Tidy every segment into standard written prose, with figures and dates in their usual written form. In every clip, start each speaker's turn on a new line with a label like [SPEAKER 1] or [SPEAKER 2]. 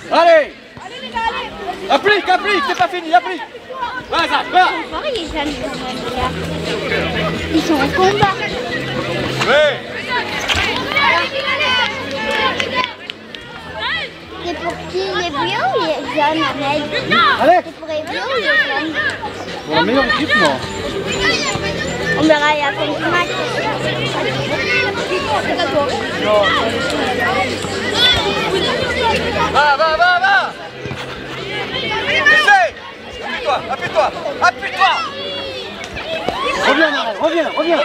[SPEAKER 1] Allez. Applique, c'est pas fini, applique. Va, Zach, va.
[SPEAKER 2] Ils sont en combat.
[SPEAKER 1] Oui.
[SPEAKER 2] C'est pour qui les bleus ou les jaunes, Ahmed?
[SPEAKER 1] Alex.
[SPEAKER 2] C'est pour les bleus ou les jaunes?
[SPEAKER 1] Pour la meilleure équipe, non.
[SPEAKER 2] On verra il y a quelques matchs.
[SPEAKER 1] Va. Essaye. Appuie-toi. Reviens, Marel, reviens.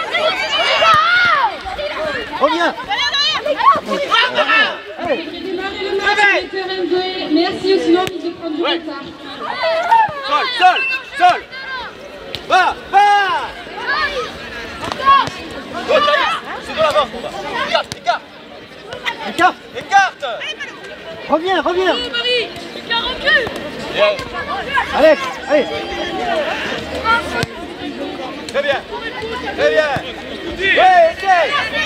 [SPEAKER 3] Merci aussi l'envie de prendre du retard.
[SPEAKER 1] Sol. Va. Oh, c'est dans l'avant, combat. Écarte. Reviens.
[SPEAKER 3] Marie, Lucas recule.
[SPEAKER 1] Alex, allez. Très bien. Ouais, essaye.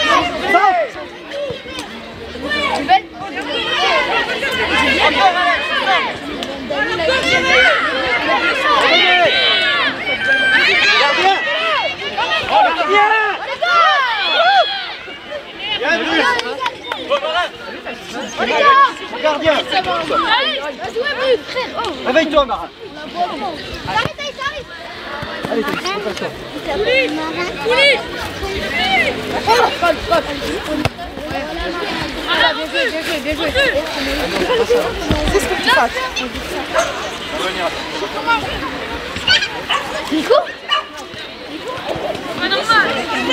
[SPEAKER 1] Encore, Alex. Gardien. Gardien. Réveille-toi, Marin. Allez, passe-toi.
[SPEAKER 3] Bien joué.
[SPEAKER 4] C'est ce que tu fasses.
[SPEAKER 2] Nico?
[SPEAKER 3] Pas normal.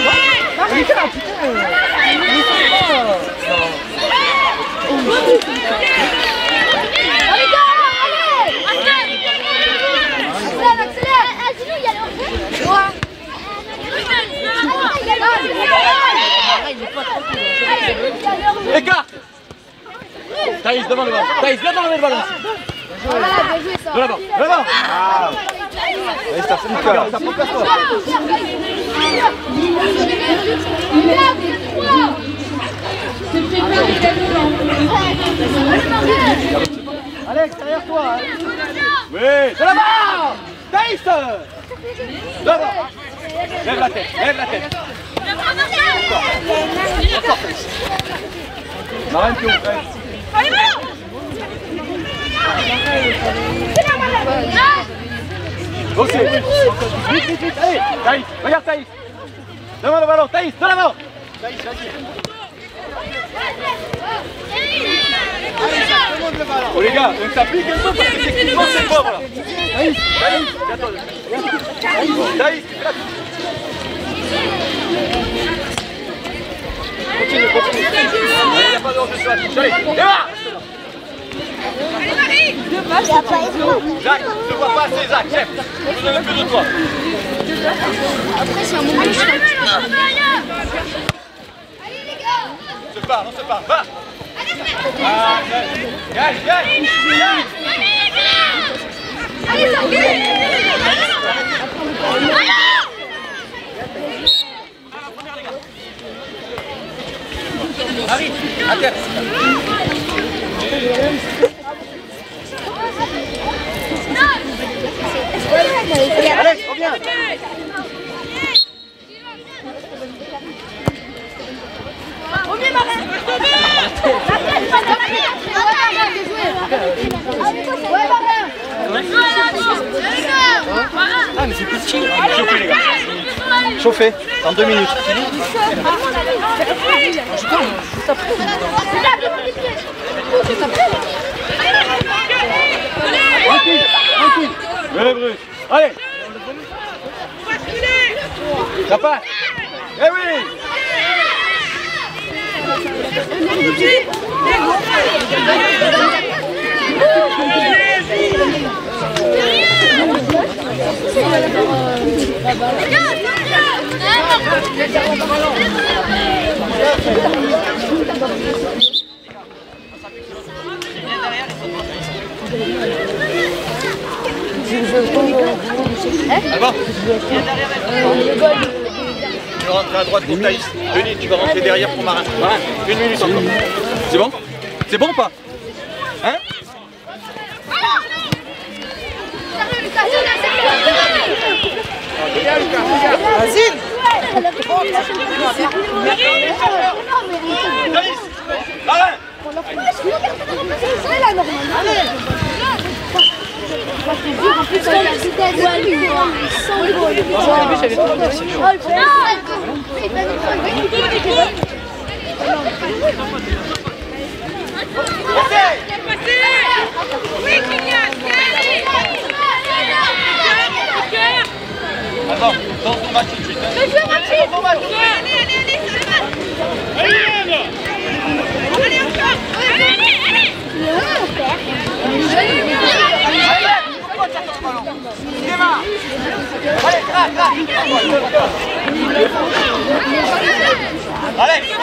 [SPEAKER 1] Écarte. Thaïs, devant le ballon. Thaïs, viens devant le ballon. De l'avant. Thaïs, ça fout le cœur. Ça prend place, toi. Alex, derrière toi. Oui, de l'avant. Thaïs. Devant. Lève la tête. Encore Thaïs. Marine, tu ouvres. Aussi. Vite. Allez, Thaïs, regarde Thaïs. Devant le ballon, Thaïs, de l'avant. Thaïs, vas-y. Oh les gars, on s'applique un peu parce que techniquement c'est fort là. Thaïs, Thaïs, continue. Il n'y a pas d'ordre de choix. Allez, démarre.
[SPEAKER 2] Allez Marie!
[SPEAKER 1] Jacques, je ne vois pas assez Jacques, chef. Je ne veux plus de toi.
[SPEAKER 2] Après c'est un moment de chute.
[SPEAKER 1] Allez les gars! On se parle, va! Gage!
[SPEAKER 2] Allez, sortez!
[SPEAKER 1] Marie, à terre. Alex, reviens.
[SPEAKER 2] Reviens, Marin.
[SPEAKER 1] Ah, mais c'est petit. Chauffez, les gars. Chauffez, dans 2 minutes. Tranquille. Oui, Bruce. Allez. Ça passe. Eh oui. Tu rentres à droite pour Thaïs. Denis, tu vas rentrer derrière pour Marin. Marin, 1 minute encore. C'est bon? C'est bon ou pas? Hein? Attends, dans ton match tout de suite. Allez,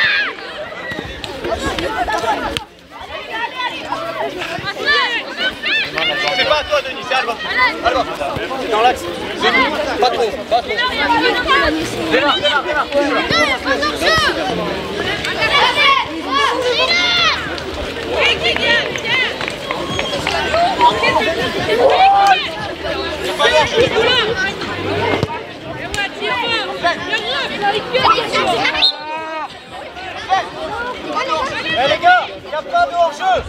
[SPEAKER 1] c'est pas à toi, Denis, c'est Alba. Alba, c'est dans l'axe. Pas trop, pas trop. Démarre. Eh les gars, il n'y a pas de hors-jeu.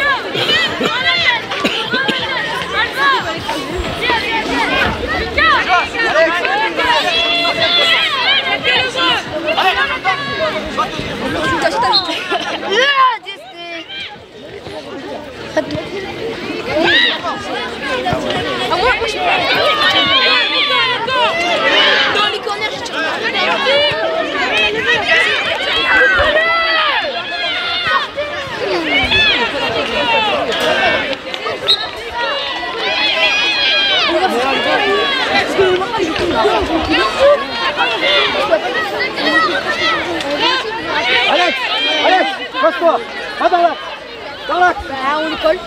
[SPEAKER 2] Dans les corners, je tire.
[SPEAKER 1] Alex, passe-toi. Va dans l'axe. Dans l'axe.
[SPEAKER 2] Bah, on les colle.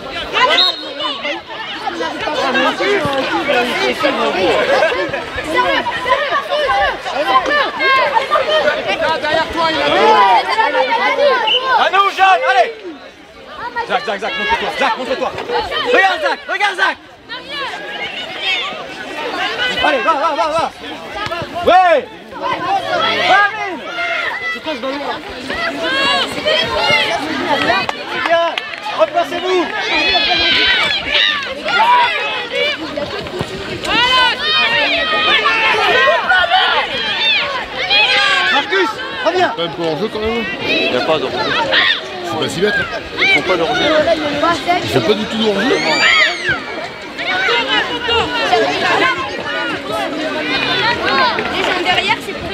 [SPEAKER 1] Derrière toi, il a. À nous, Jeanne, allez. Zach, montre-toi. Zach, montre-toi. Regarde Zach. Allez, va. Ouais. Bien, replacez-vous. Marcus, reviens.
[SPEAKER 5] Pas un peu hors-jeu quand même.
[SPEAKER 1] Il n'y a pas de hors-jeu.
[SPEAKER 5] C'est pas si bête.
[SPEAKER 1] Ils font pas de hors-jeu.
[SPEAKER 5] Ils font pas du tout de hors-jeu.
[SPEAKER 2] Les gens derrière, c'est pour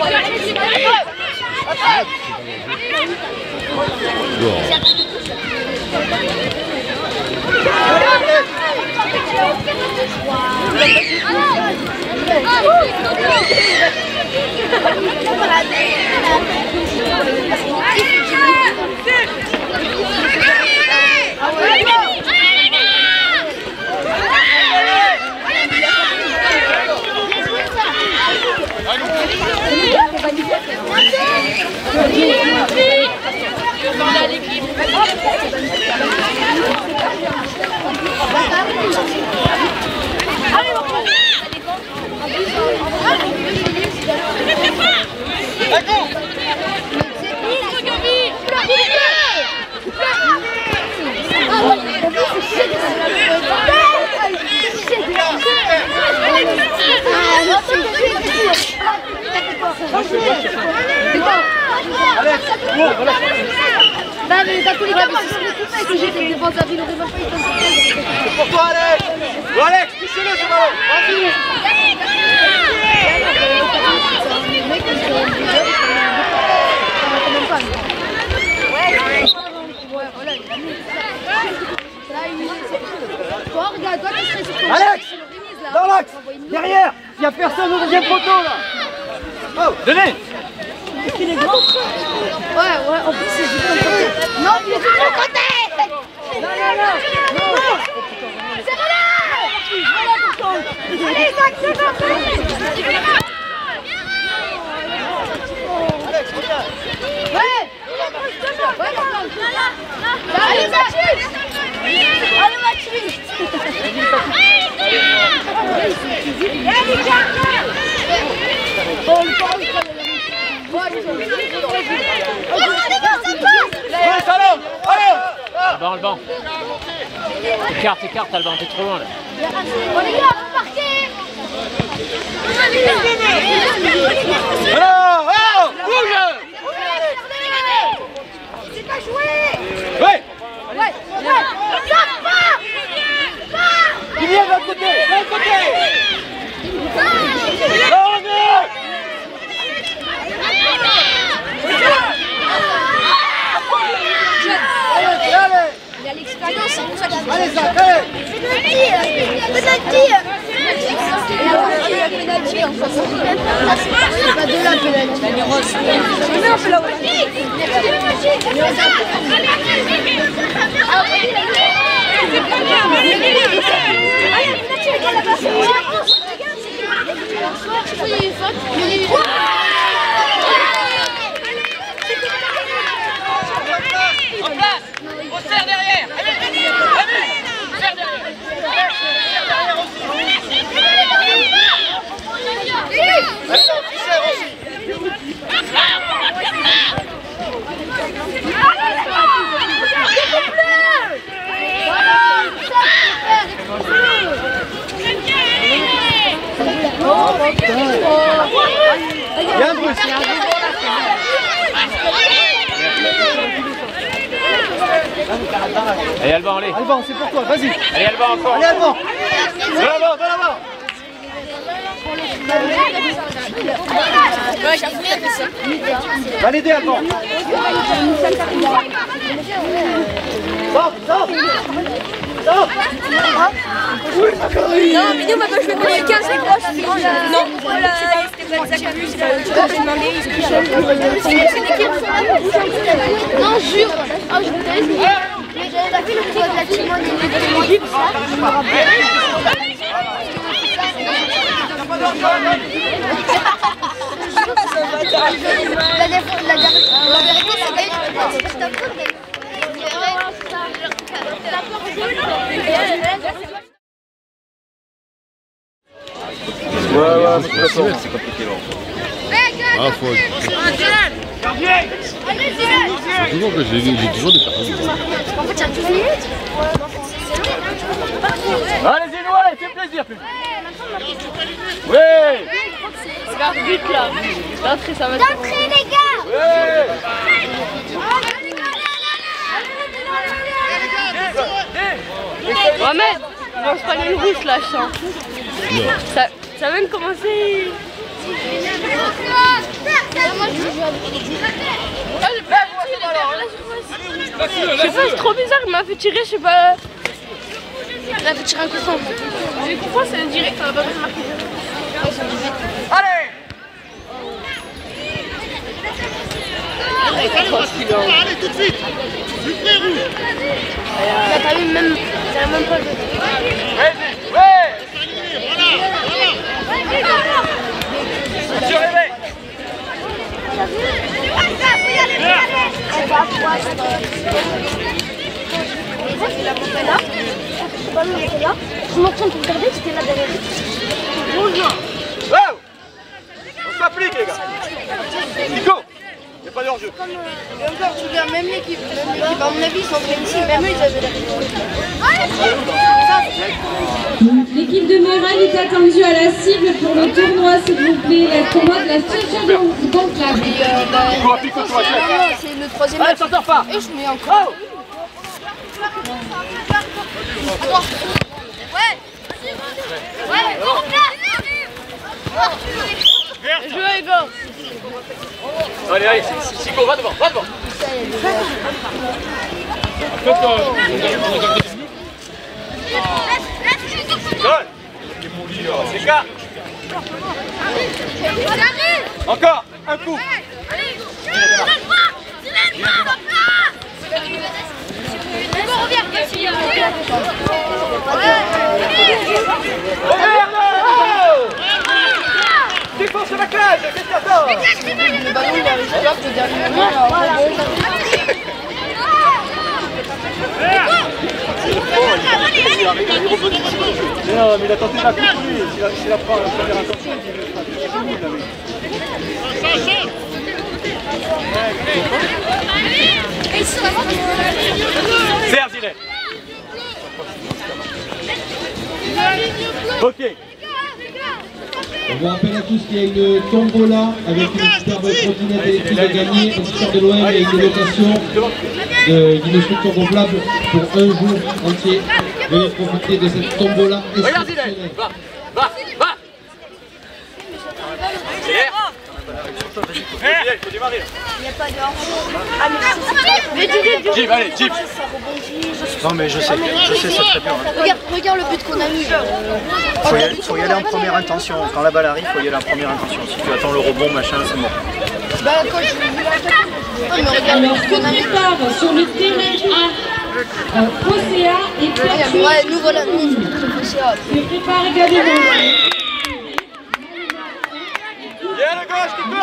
[SPEAKER 6] Bah mais dans tous les cas, c'est ce que j'ai fait devant ta ville, on
[SPEAKER 1] C'est pour toi, Alex. Bon, Alex, touchez-le, ce ballon. Vas-y. Alex, dans l'axe, derrière, il n'y a personne au deuxième poteau là. Oh, donnez.
[SPEAKER 6] Est-ce qu'il est grand? Ouais, en plus c'est du côté. Non, il est du côté. Non. C'est voilà. Allez, Zach, c'est bon.
[SPEAKER 1] Alex, reviens.
[SPEAKER 6] Ouais. Allez, Mathieu. Allez, Mathieu. Oh, le
[SPEAKER 7] Alban, Alban. Écarte, Alban, t'es trop loin là.
[SPEAKER 6] Bon les gars, vous partez.
[SPEAKER 1] Alors, oh, bouge.
[SPEAKER 6] C'est pas joué.
[SPEAKER 1] Ouais.
[SPEAKER 6] Ouais.
[SPEAKER 1] Kylian, de l'autre côté, de l'autre côté.
[SPEAKER 6] Il a l'expérience, c'est pour ça qu'il
[SPEAKER 1] Allez, Zach, allez.
[SPEAKER 6] Penalty. En face. C'est pas de la penalty. Mais on fait la
[SPEAKER 1] En place. On serre derrière. Allez, serre derrière. Il y a un bruit.
[SPEAKER 7] Allez Alban, allez.
[SPEAKER 1] Alban, c'est pour toi, vas-y.
[SPEAKER 7] Allez Alban encore.
[SPEAKER 1] Allez, Alban. De l'avant. Va l'aider, Alban. Sors.
[SPEAKER 6] Non, mais nous, maintenant, je vais donner 15 c'est gros. Non, voilà, c'était pas ça qu'a vu, j'ai demandé, non, jure. Oh, je vous laisse. Mais j'avais vu le poids de la Timone et je me rappelle. La vérité, c'est
[SPEAKER 5] c'est compliqué là. Ah, faut. C'est toujours que j'ai toujours des personnes.
[SPEAKER 6] En fait, il y a 12 minutes.
[SPEAKER 1] Allez-y, nous, allez, fais plaisir. Oui.
[SPEAKER 6] Regarde, but là. D'entrée, ça va. D'entrée, les gars.
[SPEAKER 8] Mohamed, lance pas les rouges là, je sens. Ça vient de commencer. Je sais pas, c'est trop bizarre, il m'a fait tirer, je sais pas. Il a fait tirer un coup franc. Les coups francs, c'est direct, ça va pas bien marquer.
[SPEAKER 1] Allez.
[SPEAKER 5] Allez, tout de suite. Du frère rouge.
[SPEAKER 8] Il a pas eu même. Ça a même pas joué.
[SPEAKER 1] Vas-y, ouais. Sur réveil.
[SPEAKER 6] Je m'entends pour regarder, c'était là derrière.
[SPEAKER 1] Wow. On s'applique, les gars. Nico. Il n'y a pas de hors-jeu.
[SPEAKER 8] Et encore, tu regardes même l'équipe. À mon avis, ils sont venus ici. Même eux, ils avaient
[SPEAKER 3] L'équipe de Moral est attendue à la cible pour le tournoi, s'il vous plaît. Le tournoi de la Station Conclave.
[SPEAKER 1] Nico, applique-toi.
[SPEAKER 8] C'est le troisième
[SPEAKER 1] Allez,
[SPEAKER 8] match.
[SPEAKER 1] ça sort pas.
[SPEAKER 8] Et je mets encore. Jouez, les gars.
[SPEAKER 1] Allez, Chico, va devant. C'est cas. Encore un coup. Défense sur la cage. Qu'est-ce que t'attends?
[SPEAKER 8] Le ballon, il arrive là, le dernier moment.
[SPEAKER 1] Non, mais il a tenté la coupe, lui. S'il a pris la première intention, Serge, Ok.
[SPEAKER 7] On vous rappelle à tous qu'il y a une tombola avec une superbe trottinette électrique à gagner. Au stade de l'OM, il y a une location d'une structure gonflable pour un jour entier. Venez profiter de cette tombola exceptionnelle.
[SPEAKER 1] Va. Il faut démarrer.
[SPEAKER 6] Il n'y a pas de
[SPEAKER 1] Jib, allez, Jib.
[SPEAKER 9] Non mais je sais c'est très bien.
[SPEAKER 6] Regarde le but qu'on a mis.
[SPEAKER 9] Faut y aller en première intention. Quand la balle arrive, faut y aller en première intention. Si tu attends le rebond, machin, c'est mort.
[SPEAKER 6] Bah quand je regarde
[SPEAKER 3] Alors, ce départ sur le terrain A, Fosséa et Pierre.
[SPEAKER 6] Ouais, nous voilà, nous, Fosséa.
[SPEAKER 3] Se prépare également.
[SPEAKER 1] Viens le gauche, Nico.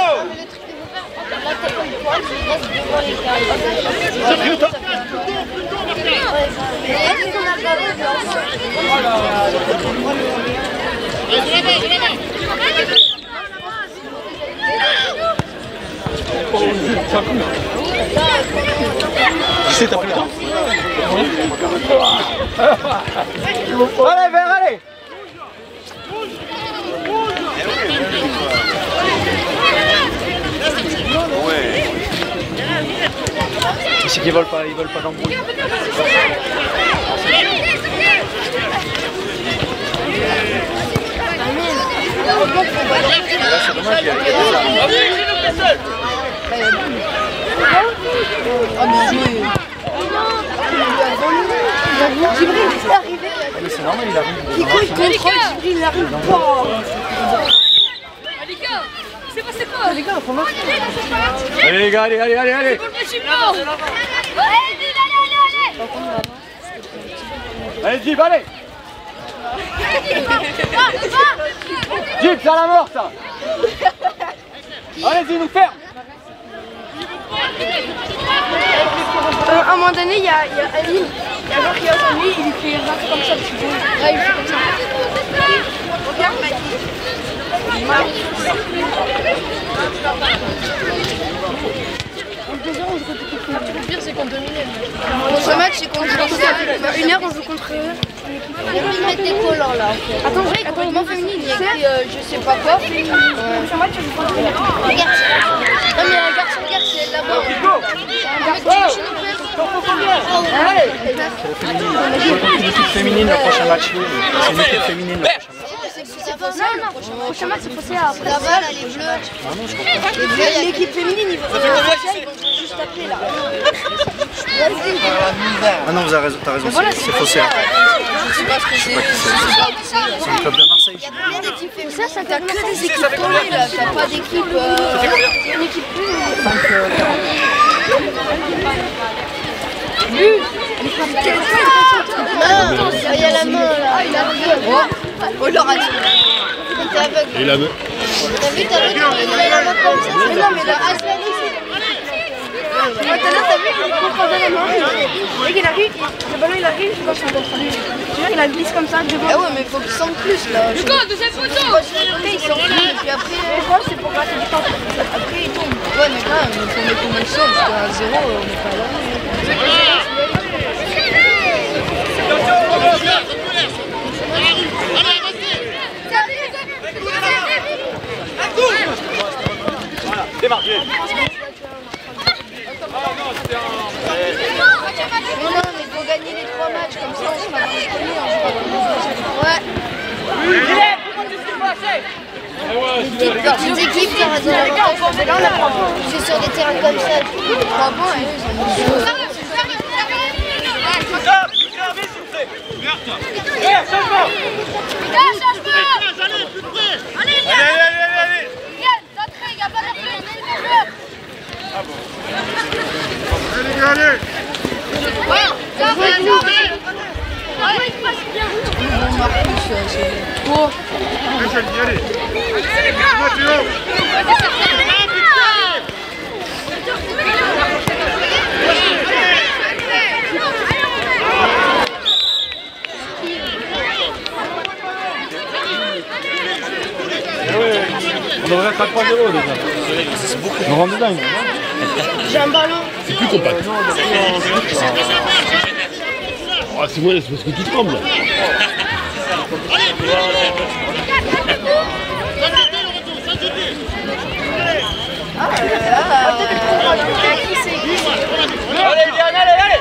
[SPEAKER 9] C'est t'as pris le temps.
[SPEAKER 1] Allez, vers, allez.
[SPEAKER 9] C'est qu'ils veulent pas d'embrouille. C'est dommage, il y a mais c'est normal, il arrive.
[SPEAKER 6] Il arrive pas.
[SPEAKER 8] C'est quoi, c'est quoi?
[SPEAKER 1] Allez les gars, allez. Allez Jib, allez. Jib, c'est à la mort ça. Allez-y, nous ferme.
[SPEAKER 8] À un moment donné, il y a Aline, il y a genre qui a son lui, il fait un truc comme ça, tu vois. Ouais, il fait comme ça. Regarde, le pire, c'est qu'on dominait.
[SPEAKER 6] Ce match, c'est contre une heure, on joue contre eux. Ils mettent des collants là. Attends, complètement féminine. Il y a écrit je sais pas quoi. Ce match, on joue contre eux. Regarde. Non, mais regarde, c'est là-bas.
[SPEAKER 9] C'est une équipe féminine le prochain match. C'est une équipe féminine le prochain match.
[SPEAKER 6] C'est pas ça, le prochain match, c'est passé après. La balle, elle est bleue. L'équipe féminine, ils vont juste appeler là.
[SPEAKER 9] Ah non, t'as raison, c'est faussé.
[SPEAKER 6] Je sais pas ce que c'est.
[SPEAKER 9] C'est le club de Marseille.
[SPEAKER 6] Il y a plein d'équipes féminines. Ça, t'as que des équipes collées là. T'as pas d'équipe. Une équipe plus. Non, il y a la main là. Il a oh, il aura dit. Il était aveugle.
[SPEAKER 5] Et la main.
[SPEAKER 6] T'as vu, il a la main comme ça. Non, mais là, t'as vu, il comprend la main.
[SPEAKER 8] Et il arrive, le ballon il arrive, je sais pas si on doit saluer. Il a glisse comme ça devant.
[SPEAKER 6] Ah ouais, mais faut qu'il sente plus là.
[SPEAKER 8] Hugo, deuxième photo.
[SPEAKER 6] Après, il sent plus. Puis après,
[SPEAKER 8] Pourquoi? C'est pour passer du temps.
[SPEAKER 6] après, il tombe. Ouais, mais quand même, il faut mettre combien de choses parce qu'à 0, on n'est pas là.
[SPEAKER 1] Démarre.
[SPEAKER 6] Non, mais faut gagner les 3 matchs, comme ça on sera premier. Ouais. Des petites équipes, ça reste dans la c'est sur des terrains comme ça. 3 points, et eux, ils ont
[SPEAKER 5] Allez.
[SPEAKER 1] On devrait être à 3-0 déjà. On rentre dedans.
[SPEAKER 6] J'ai un ballon.
[SPEAKER 5] C'est plus compact. Oh, c'est moi, c'est parce que tu trembles.
[SPEAKER 1] Allez, Yann, allez, allez.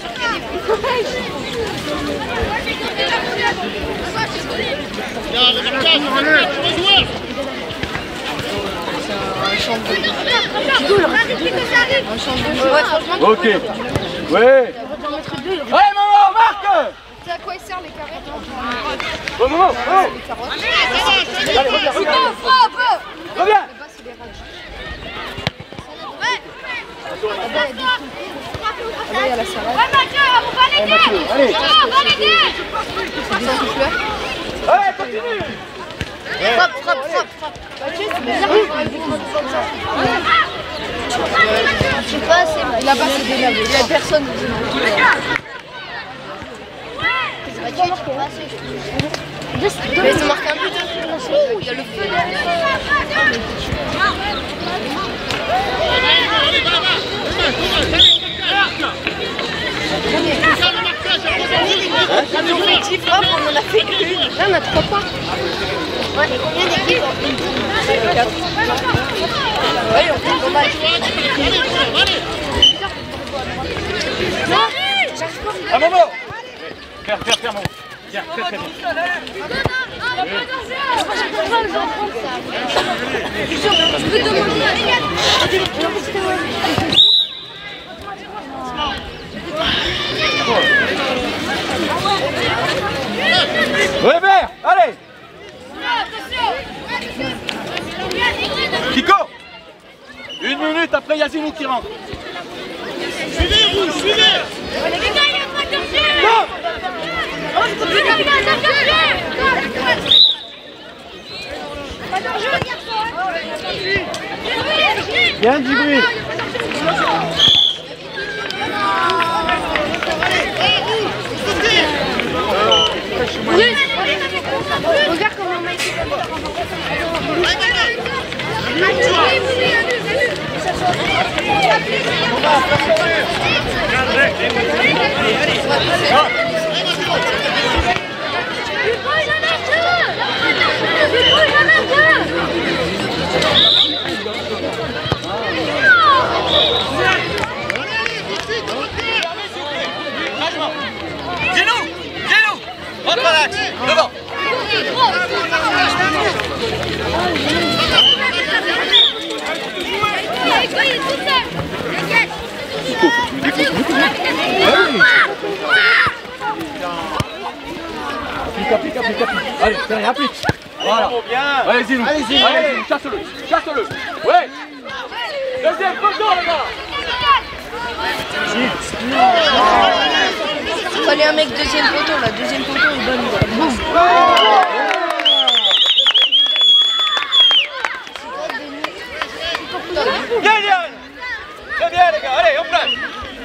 [SPEAKER 1] Ok. Ouais. Allez, maman, marque.
[SPEAKER 8] Tu sais à quoi ils servent les carottes?
[SPEAKER 1] Bon moment. Allez, reviens, reviens. Reviens.
[SPEAKER 8] Là, il y a la salade.
[SPEAKER 1] Allez. Allez, continue.
[SPEAKER 6] Frappe. Je sais pas, c'est
[SPEAKER 8] Là-bas, c'est délavé. Il n'y a personne.
[SPEAKER 6] Mais ils ont marqué un but. Il y a le feu derrière. On en a fait une. Là, on a 3 points. Ouais, combien d'équipes? 4. Ouais, on fait dommage.
[SPEAKER 1] À Momo. Faire, Momo. Bien, très bien. Weber, allez. Kiko. 1 minute après Yazini qui rentre.
[SPEAKER 5] Suivez, vous, suivez.
[SPEAKER 1] Non. Bien du bruit.
[SPEAKER 8] Regarde comment on a été.
[SPEAKER 1] Dis-nous, rentre à l'axe, devant. Applique. Allez, applique. Voilà. Allez-y, nous. Allez-y, chasse-le. Ouais. Deuxième poteau, les gars.
[SPEAKER 6] Il fallait un mec deuxième poteau, là. Deuxième poteau, il donne.
[SPEAKER 1] Bien, Yann. Très bien, les gars. Allez, on place.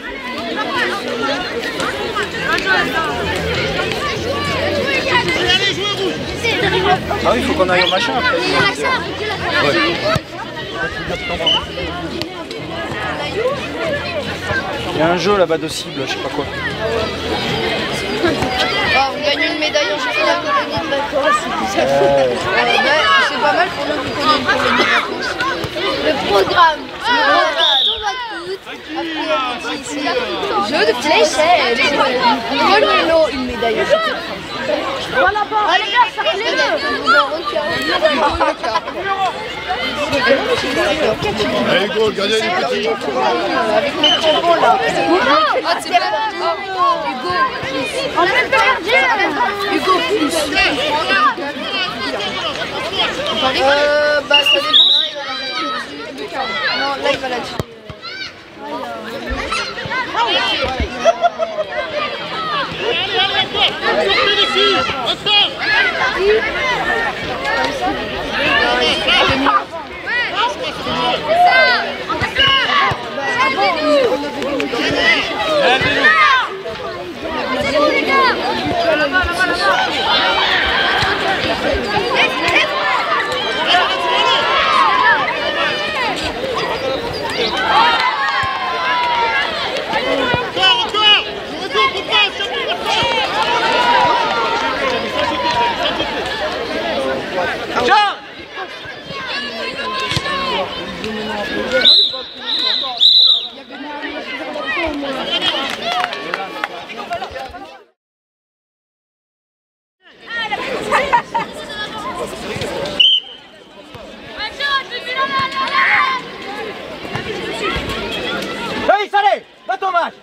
[SPEAKER 9] Ah oui, il faut qu'on aille au machin après. Il y a un jeu là-bas de cible, je sais pas quoi.
[SPEAKER 6] Oh, on gagne une médaille en championnat colonie de vacances. C'est pas mal pour nous vu qu'on est une colonie de vacances. Le programme. Jeu de fléchettes. Une médaille en championnat.
[SPEAKER 8] Voilà, allez, gars, sacrez-le.
[SPEAKER 5] Allez, go, le gardien est petit.
[SPEAKER 6] Avec les crampons là.
[SPEAKER 8] Ah, c'est pas on peut le gardien.
[SPEAKER 6] Hugo plus. Bah ça dépend. Non, là il va là-dessus.
[SPEAKER 5] Allez, encore. Sortez les filles. Ressort. Encore.
[SPEAKER 1] Denis, allez, va ton match.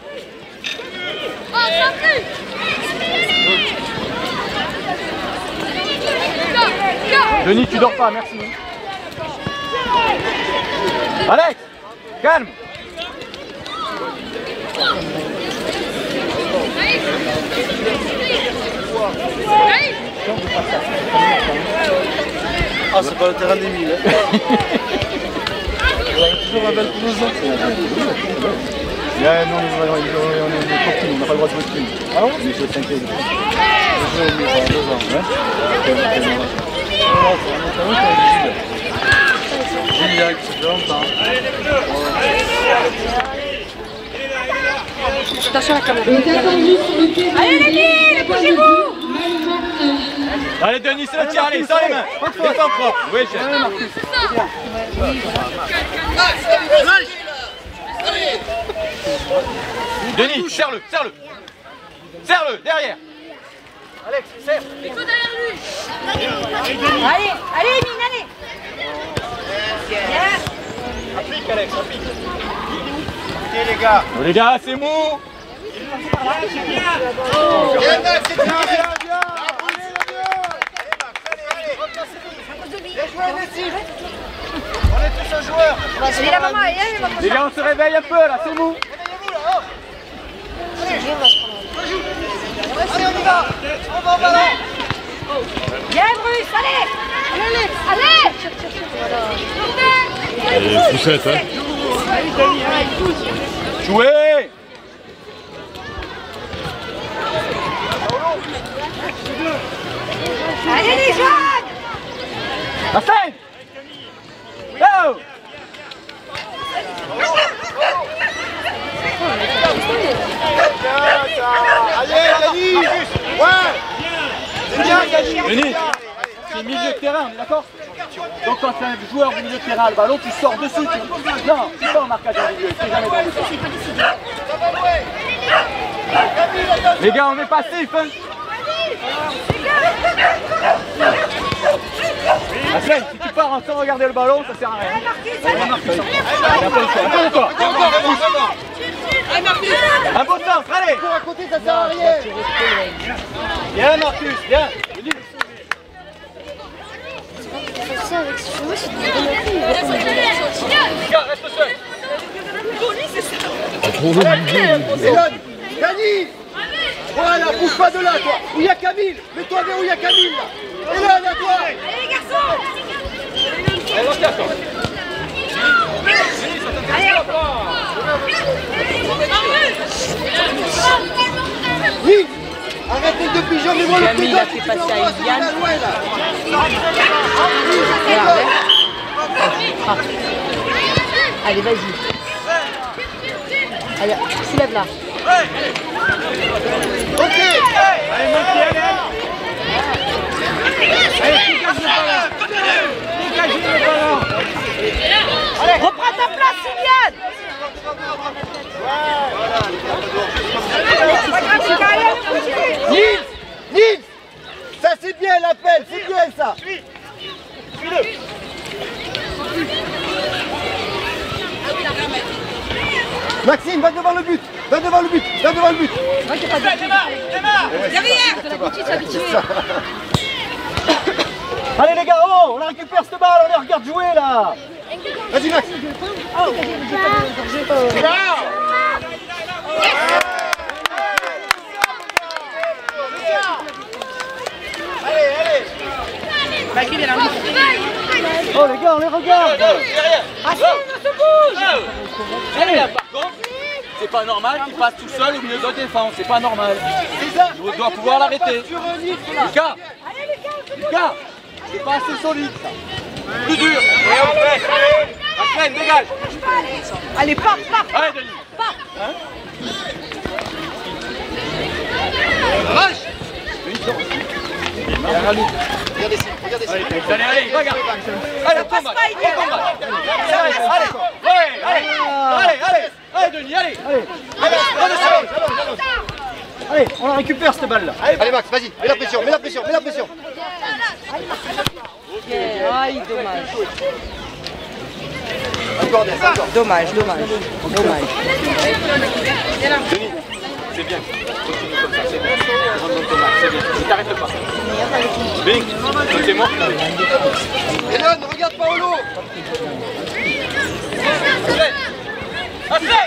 [SPEAKER 1] Denis, tu dors pas, merci. Alex, calme.
[SPEAKER 9] Ah, c'est pas le terrain des milles. On a toujours la belle pelouse. Yeah, non, on est sorti, on n'a pas le droit de jouer de plus. Ah bon? Mais je t'inquiète. Je joue au milieu pendant 2 ans. Génial, ça fait longtemps.
[SPEAKER 8] Attention à la caméra.
[SPEAKER 3] Allez les filles, bougez-vous.
[SPEAKER 1] Allez Denis, c'est le tir, allez, sans les mains. Défends propre. Oui, chef. Denis, serre-le, serre-le. Serre-le, derrière. Alex, serre.
[SPEAKER 8] Allez, allez, Mine, allez.
[SPEAKER 1] Applique, Alex, applique. Ok, les gars. Oh, les gars, c'est mou. C'est bien. On est tous un joueur.
[SPEAKER 8] Allez, la maman, allez, la maman.
[SPEAKER 1] Les gars, on se réveille un peu là, c'est mou. Allez, on y va. On va au ballon.
[SPEAKER 8] Viens, Bruce, allez. Allez.
[SPEAKER 5] Allez, poussette, hein.
[SPEAKER 1] Jouez.
[SPEAKER 8] Allez, les jeunes.
[SPEAKER 1] La scène. Go.
[SPEAKER 9] Allez, Denis. Ouais. C'est bien, Denis.
[SPEAKER 1] Denis, c'est milieu de terrain, on est d'accord? Donc quand tu es un joueur du milieu de terrain, le ballon, tu sors dessus. Non, c'est pas en marquage individuel, c'est jamais dans le sens. Les gars, on est passif, hein. Aslen, si tu pars sans regarder le ballon, ça sert à rien. Attends-toi. Un beau sens, allez.
[SPEAKER 9] À côté, ça sert à rien.
[SPEAKER 1] Viens Marcus, viens.
[SPEAKER 2] Ça avec ce cheveu, c'est
[SPEAKER 1] Reste seul.
[SPEAKER 9] Dani. Voilà, bouge pas de là, toi. Où il y a Camille. Mets-toi vers où il y a Camille, là. Et là, toi.
[SPEAKER 8] Allez, les garçons.
[SPEAKER 1] Allez, on se casse.
[SPEAKER 9] Oui. Arrêtez de pigeonner moi le
[SPEAKER 10] Camille, il a fait passer à Iliane. Allez, vas-y. Allez, soulève là.
[SPEAKER 9] Ok.
[SPEAKER 1] Allez, montez, allez. Allez, dégagez le ballon.
[SPEAKER 8] Allez, reprends ta place, Iliane.
[SPEAKER 9] Nils, ça c'est bien l'appel, c'est bien ça.
[SPEAKER 1] Suis-le.
[SPEAKER 9] Maxime, va devant le but. Va devant le but.
[SPEAKER 1] Démarre.
[SPEAKER 8] Derrière.
[SPEAKER 1] Allez les gars, oh, on récupère cette balle, on les regarde jouer là.
[SPEAKER 9] Vas-y Max.
[SPEAKER 1] Oh les gars, on les regarde.
[SPEAKER 8] Ah si, on se bouge.
[SPEAKER 1] Allez, par contre, c'est pas normal qu'il passe tout seul au milieu de la défense, c'est pas normal. Il doit pouvoir l'arrêter. Lucas, c'est pas assez solide ça. Plus dur. Et on fait. Allez, dégage.
[SPEAKER 8] Allez, pars.
[SPEAKER 1] Allez Denis.
[SPEAKER 8] Pars.
[SPEAKER 1] Hein? Allez, regarde. Allez, on combat. Allez, Denis, allez.
[SPEAKER 9] Allez, on la récupère cette balle là.
[SPEAKER 11] Allez Max, vas-y, mets la pression, mets la pression, mets la pression.
[SPEAKER 10] Aïe, dommage.
[SPEAKER 11] Encore des, encore.
[SPEAKER 10] Dommage.
[SPEAKER 1] Denis, c'est bien. Continue comme ça, c'est bien. Rentre dans ton match, c'est bien. Ne t'arrête pas. Bing, c'est moi.
[SPEAKER 11] Hélène, regarde Paolo.
[SPEAKER 1] Assez.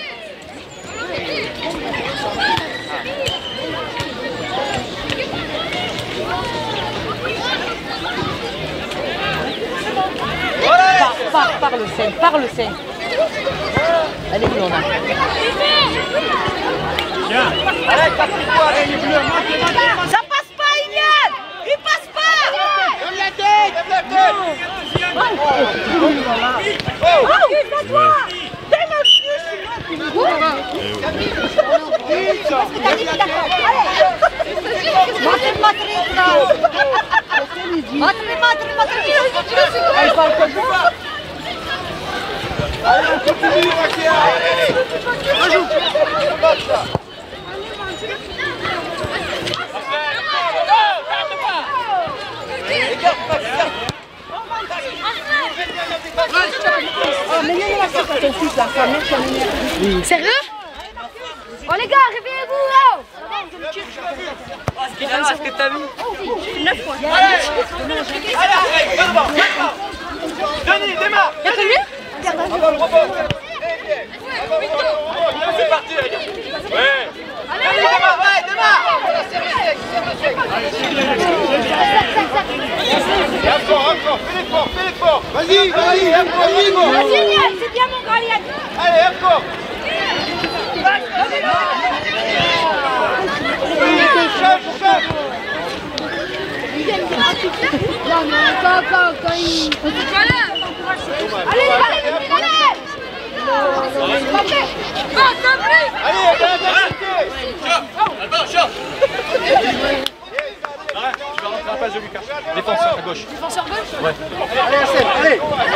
[SPEAKER 10] Par le sein. Allez, on a.
[SPEAKER 8] Ça passe pas, Iliane. Il passe pas.
[SPEAKER 11] Lève la tête. Allez, on continue, Maxia. Rejoue.
[SPEAKER 6] Sérieux? Oh les gars, réveillez-vous là!
[SPEAKER 10] Est-ce que t'as vu?
[SPEAKER 6] 9 fois.
[SPEAKER 1] Allez, Denis, démarre.
[SPEAKER 6] Y'a que lui?
[SPEAKER 1] C'est parti, les gars. Ouais. Allez, démarre, ouais, démarre.
[SPEAKER 11] Encore, fais l'effort. Vas-y, encore.
[SPEAKER 8] C'est bien mon grand Iliane.
[SPEAKER 11] Allez, encore. Change.
[SPEAKER 2] Non, mais quand il...
[SPEAKER 8] Allez.
[SPEAKER 11] Allez,
[SPEAKER 1] Alban, chaud. Arrête, tu vas rentrer à la place de Lucas. Défenseur à gauche.
[SPEAKER 6] Défenseur gauche?
[SPEAKER 1] Ouais.
[SPEAKER 11] Allez, Hassan, allez.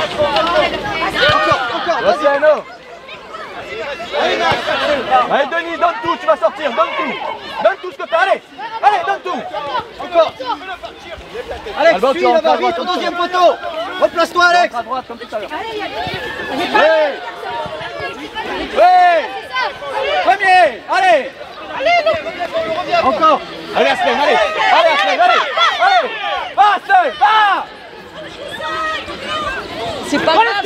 [SPEAKER 11] Encore.
[SPEAKER 1] Luciano.
[SPEAKER 11] Allez, Max.
[SPEAKER 1] Allez, Denis, donne tout, tu vas sortir, donne tout. Donne tout ce que t'as, allez, donne tout.
[SPEAKER 11] Encore. Alex,
[SPEAKER 1] Alban,
[SPEAKER 11] suis
[SPEAKER 1] tu rentres
[SPEAKER 11] là-bas,
[SPEAKER 1] à droite,
[SPEAKER 11] vite, au
[SPEAKER 1] comme
[SPEAKER 11] deuxième poteau. Replace-toi, Alex.
[SPEAKER 1] À droite, comme tout à l'heure.
[SPEAKER 11] Ouais.
[SPEAKER 1] Premier, allez.
[SPEAKER 11] Encore.
[SPEAKER 1] Allez, Aslen, allez. Va, seul, va.
[SPEAKER 10] C'est pas grave.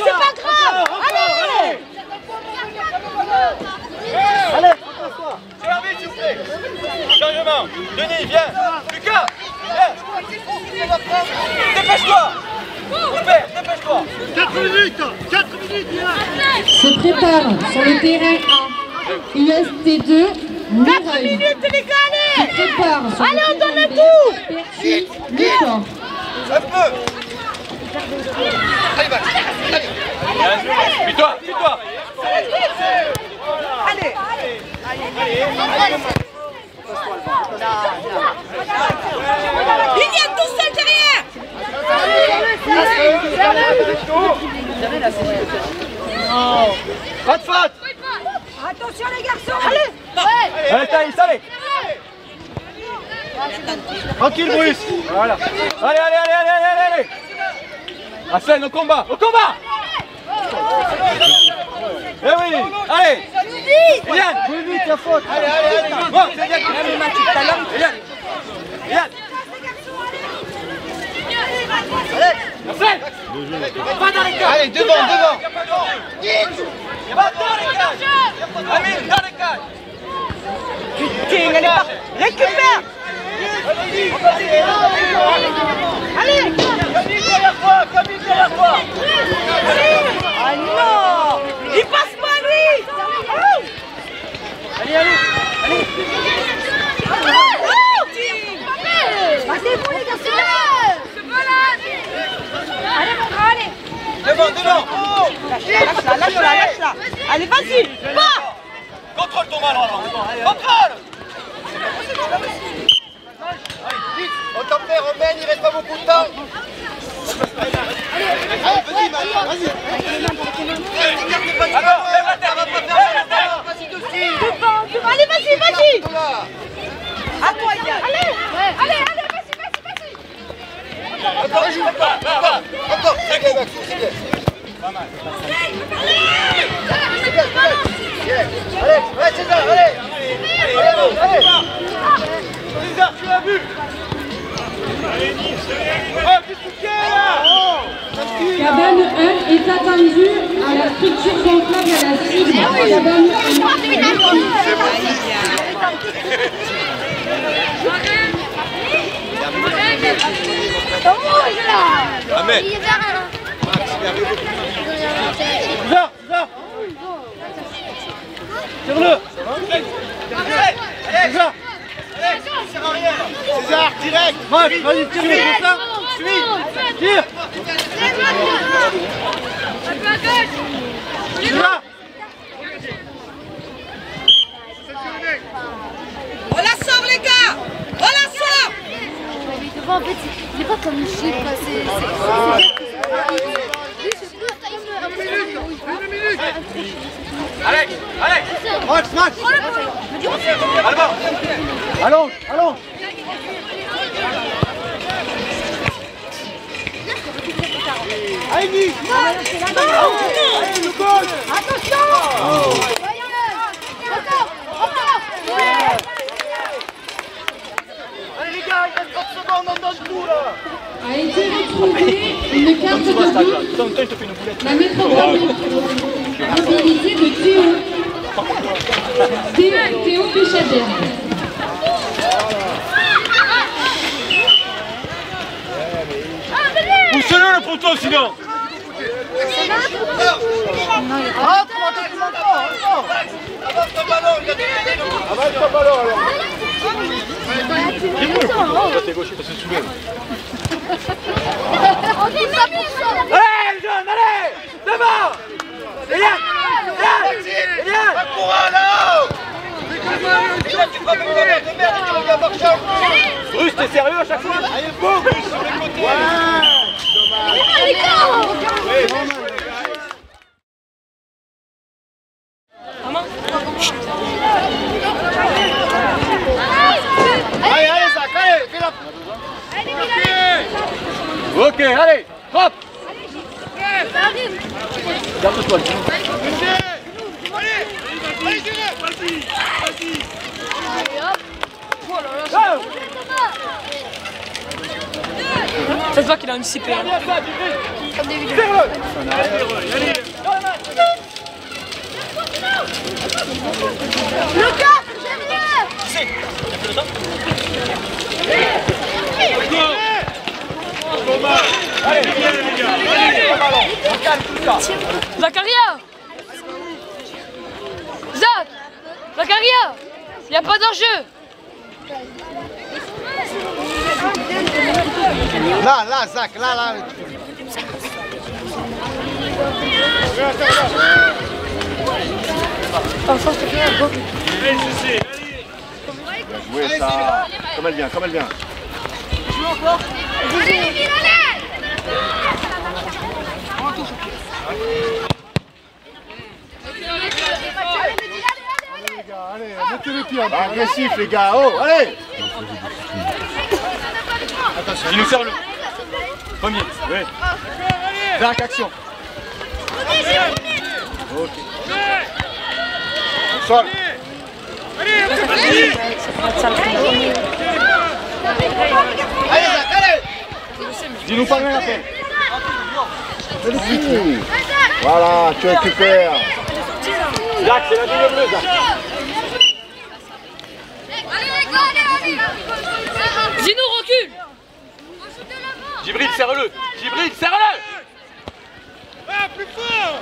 [SPEAKER 11] Allez, replace-toi.
[SPEAKER 1] Arbitre, s'il vous plaît. Changement. Denis, viens. Lucas, viens. Dépêche-toi. Dépêche-toi.
[SPEAKER 5] 4 minutes.
[SPEAKER 3] Se prépare sur le terrain A. UST2, Muraille.
[SPEAKER 8] 4 minutes, les gars, allez.
[SPEAKER 3] Se prépare sur
[SPEAKER 8] Allez, on
[SPEAKER 3] le terrain
[SPEAKER 8] donne
[SPEAKER 3] B.
[SPEAKER 8] tout.
[SPEAKER 3] Percy, Lucas.
[SPEAKER 11] Un peu. Allez, Max.
[SPEAKER 1] Puis-toi.
[SPEAKER 8] Allez. Iliane, tout seul derrière.
[SPEAKER 11] Pas de faute.
[SPEAKER 8] Attention les garçons. Allez.
[SPEAKER 1] Allez, Thaïs, allez.
[SPEAKER 11] Tranquille, Bruce.
[SPEAKER 1] Voilà. Allez. Aslen, au combat. Eh oui, allez. Yann,
[SPEAKER 11] Plus vite, la faute.
[SPEAKER 1] allez. Bon, c'est bien qu'il a mis Mathieu tout à l'heure. Yann. Aslen. Va dans les cages.
[SPEAKER 11] Allez, devant.
[SPEAKER 1] Va dans les cages. Amine, dans les cages.
[SPEAKER 10] Putain, elle est partie. Récupère.
[SPEAKER 8] Allez.
[SPEAKER 11] Camille derrière toi.
[SPEAKER 10] Ah non.
[SPEAKER 8] Il passe pas lui.
[SPEAKER 1] Allez.
[SPEAKER 8] Passez-vous les garçons. Allez mon grand, allez.
[SPEAKER 11] Devant.
[SPEAKER 10] Lâche-la. Allez, vas-y. Va.
[SPEAKER 1] Contrôle ton ballon. Contrôle.
[SPEAKER 11] On t'en Romain, il reste pas beaucoup de temps. Allez, petit, vas-y. Alors, lève la terre, vas-y dessus.
[SPEAKER 8] Allez, vas-y, vas-y.
[SPEAKER 11] À toi, Yann.
[SPEAKER 8] Allez, vas-y.
[SPEAKER 11] Encore, c'est bien, Max, c'est bien. Pas mal. C'est bien. Allez, César, allez. César, tu l'as vu.
[SPEAKER 3] Cabane 1 est attendu à la structure gonflable à la cible. Cabane
[SPEAKER 1] 1. Ahmed.
[SPEAKER 11] Tire-le. César. César, direct. Max, vas-y, tire-le comme ça. Suis. Tire. César.
[SPEAKER 8] On la sort, les gars. On la sort.
[SPEAKER 2] En fait, c'est pas comme une chiffre, c'est
[SPEAKER 1] Allez.
[SPEAKER 11] Max. Allons. Allez, Nick. Allez, le goal.
[SPEAKER 8] Attention.
[SPEAKER 11] Allez, les gars, il reste 30 secondes, on donne tout, là.
[SPEAKER 3] a été retrouvée une carte de route. La métropole mobilité de Théo Péchader.
[SPEAKER 1] Poussez-le le poteau sinon.
[SPEAKER 11] Avance ton ballon, il a des avance ton ballon, alors.
[SPEAKER 1] Toi t'es gaucher, t'as soulève.
[SPEAKER 8] Allez,
[SPEAKER 1] jeune, allez. Devant. Eliane.
[SPEAKER 11] Un courant, là-haut. Eliane, tu prends le ballon de merde et tu reviens Marchand.
[SPEAKER 1] Bruce, t'es sérieux à chaque fois?
[SPEAKER 11] Allez, beau, Bruce, sur les côtés. Allez, Zach, allez, fais la...
[SPEAKER 1] Ok, allez, hop. Garde-toi.
[SPEAKER 10] Ça se voit qu'il a une CP.
[SPEAKER 8] Lucas,
[SPEAKER 10] Zacharia! Zacharia! Il n'y a pas d'enjeu!
[SPEAKER 11] Là, Zach, là.
[SPEAKER 1] Jouez ça. Comme elle vient.
[SPEAKER 11] Joue encore. Allez, mettez les pieds. Agressif, les gars. Oh, allez.
[SPEAKER 1] Attention. Il nous sert le. Premier. Oui. Zach, action. Ok.
[SPEAKER 11] Sol.
[SPEAKER 1] Allez,
[SPEAKER 11] Zach, allez.
[SPEAKER 1] Dis-nous pas loin après.
[SPEAKER 11] Voilà, tu récupères.
[SPEAKER 1] Zach, c'est la ligne bleue, Zach.
[SPEAKER 10] Zino, recule!
[SPEAKER 1] Djibril, serre-le. Serre-le.
[SPEAKER 5] Ah, plus fort!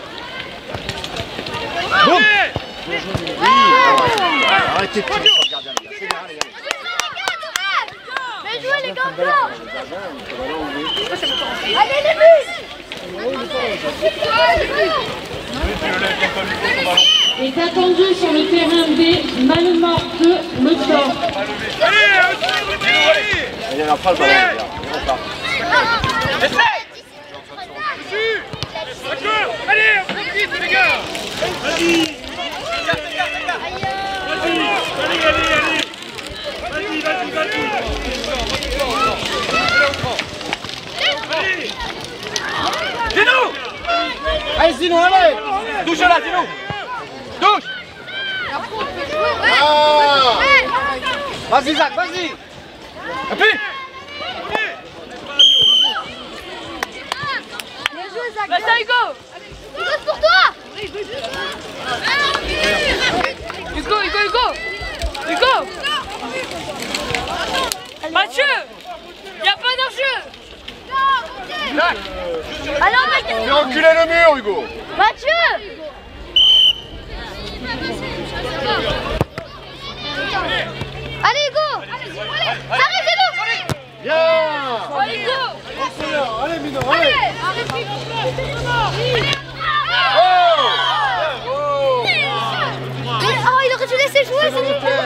[SPEAKER 11] Boum. Arrêtez de tirer sur le gardien, les gars. C'est bien, les gars.
[SPEAKER 8] mais jouez les gars! Allez les buts!
[SPEAKER 3] est attendu sur le terrain B, Mallemort 2, le sort.
[SPEAKER 1] Il y en a pas le ballon.
[SPEAKER 5] D'accord. Allez, on profite les gars. Vas-y.
[SPEAKER 1] Zino! Allez Zino, allez! Touche là, Zino! Touche! Vas-y Zach, vas-y! Appuie!
[SPEAKER 8] Vas-y Hugo!
[SPEAKER 6] Hugo, c'est pour toi!
[SPEAKER 8] Hugo! Hugo! Mathieu! Y'a pas d'enjeu!
[SPEAKER 6] Alors,
[SPEAKER 11] Fais reculer le mur, Hugo.
[SPEAKER 6] Mathieu! Allez Hugo! Ça arrive, c'est bon!
[SPEAKER 11] Bien.
[SPEAKER 8] Allez Hugo!
[SPEAKER 11] Allez, Mino, allez.
[SPEAKER 6] Oh, il aurait dû laisser jouer, c'est du coup!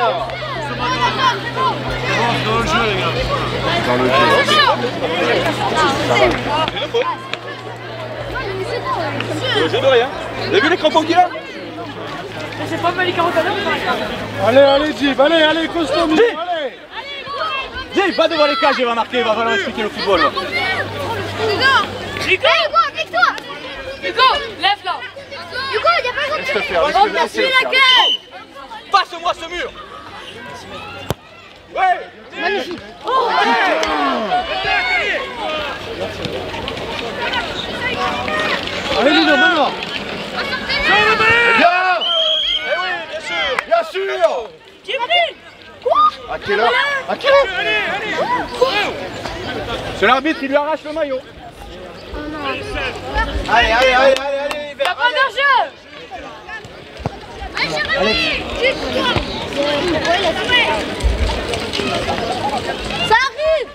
[SPEAKER 11] Dans le jeu, les gars. Dans le jeu.
[SPEAKER 1] Le jeu de rien. Vous avez vu les crampons qu'il a?
[SPEAKER 8] C'est pas mal les 40 à l'heure.
[SPEAKER 11] Allez, Jib, allez, costaud, Mino, allez.
[SPEAKER 1] Jib, va devant les cages, il va marquer, il va falloir expliquer le football.
[SPEAKER 6] Hugo, applique-toi!
[SPEAKER 8] Hugo, lève là!
[SPEAKER 6] Hugo, il n'y a pas besoin de
[SPEAKER 11] Laisse-le faire,
[SPEAKER 6] on
[SPEAKER 11] laisse-le
[SPEAKER 6] va
[SPEAKER 11] faire.
[SPEAKER 6] la gueule!
[SPEAKER 1] Passe-moi ce mur. Ouais.
[SPEAKER 6] Magnifique!
[SPEAKER 11] Allez, Mino, maintenant. Bien.
[SPEAKER 1] Eh oui, bien sûr.
[SPEAKER 11] Bien sûr. À quelle heure? À quelle heure?
[SPEAKER 1] C'est l'arbitre qui lui arrache le maillot.
[SPEAKER 11] Allez.
[SPEAKER 8] Y'a pas d'enjeu!
[SPEAKER 6] Ça arrive!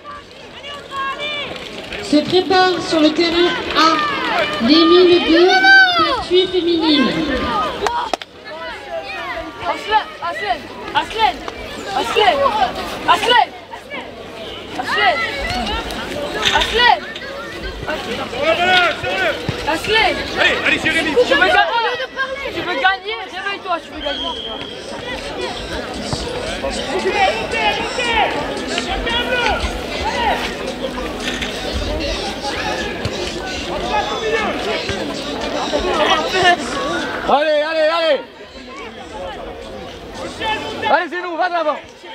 [SPEAKER 3] Se prépare sur le terrain A, l'Émile 2, Pertuis féminine.
[SPEAKER 8] Ashley!
[SPEAKER 5] Allez, Jérémy.
[SPEAKER 8] Tu veux gagner? Réveille-toi, tu veux gagner.
[SPEAKER 1] Allez. Allez, Zénou, va de l'avant.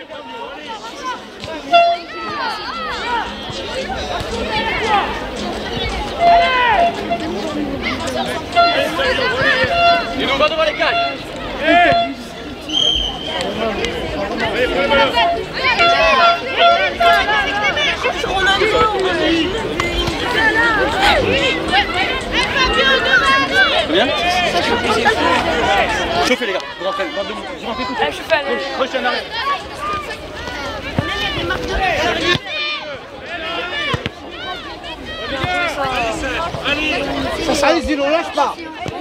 [SPEAKER 1] Zénou, va devant les cages. Bien. Chauffez les gars, vous rentrez tout. Prochain arrêt. Allez, Zino, lâche pas.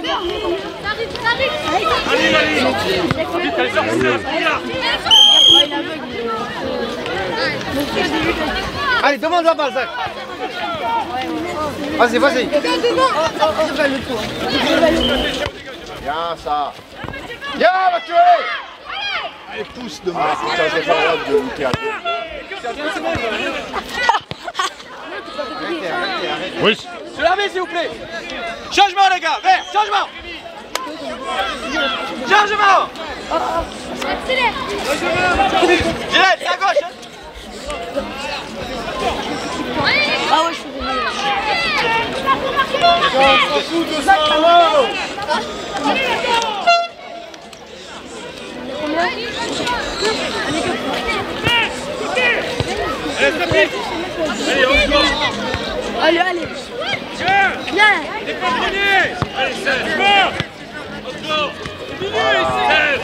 [SPEAKER 1] Allez, demande la balle, Zach. Vas-y.
[SPEAKER 11] Bien, ça. Bien, Mathieu. Allez, pousse de moi. Putain, j'ai pas hâte de lutter à deux. Oui.
[SPEAKER 1] Se laver, s'il vous plaît. Changement, les gars. Vert, changement.
[SPEAKER 6] Accélère!
[SPEAKER 1] Gilles, c'est à gauche.
[SPEAKER 6] Ah ouais, je suis désolé. Allez, allez. Viens.
[SPEAKER 5] Allez, pas premier. Allez, Serge. Encore. Serge.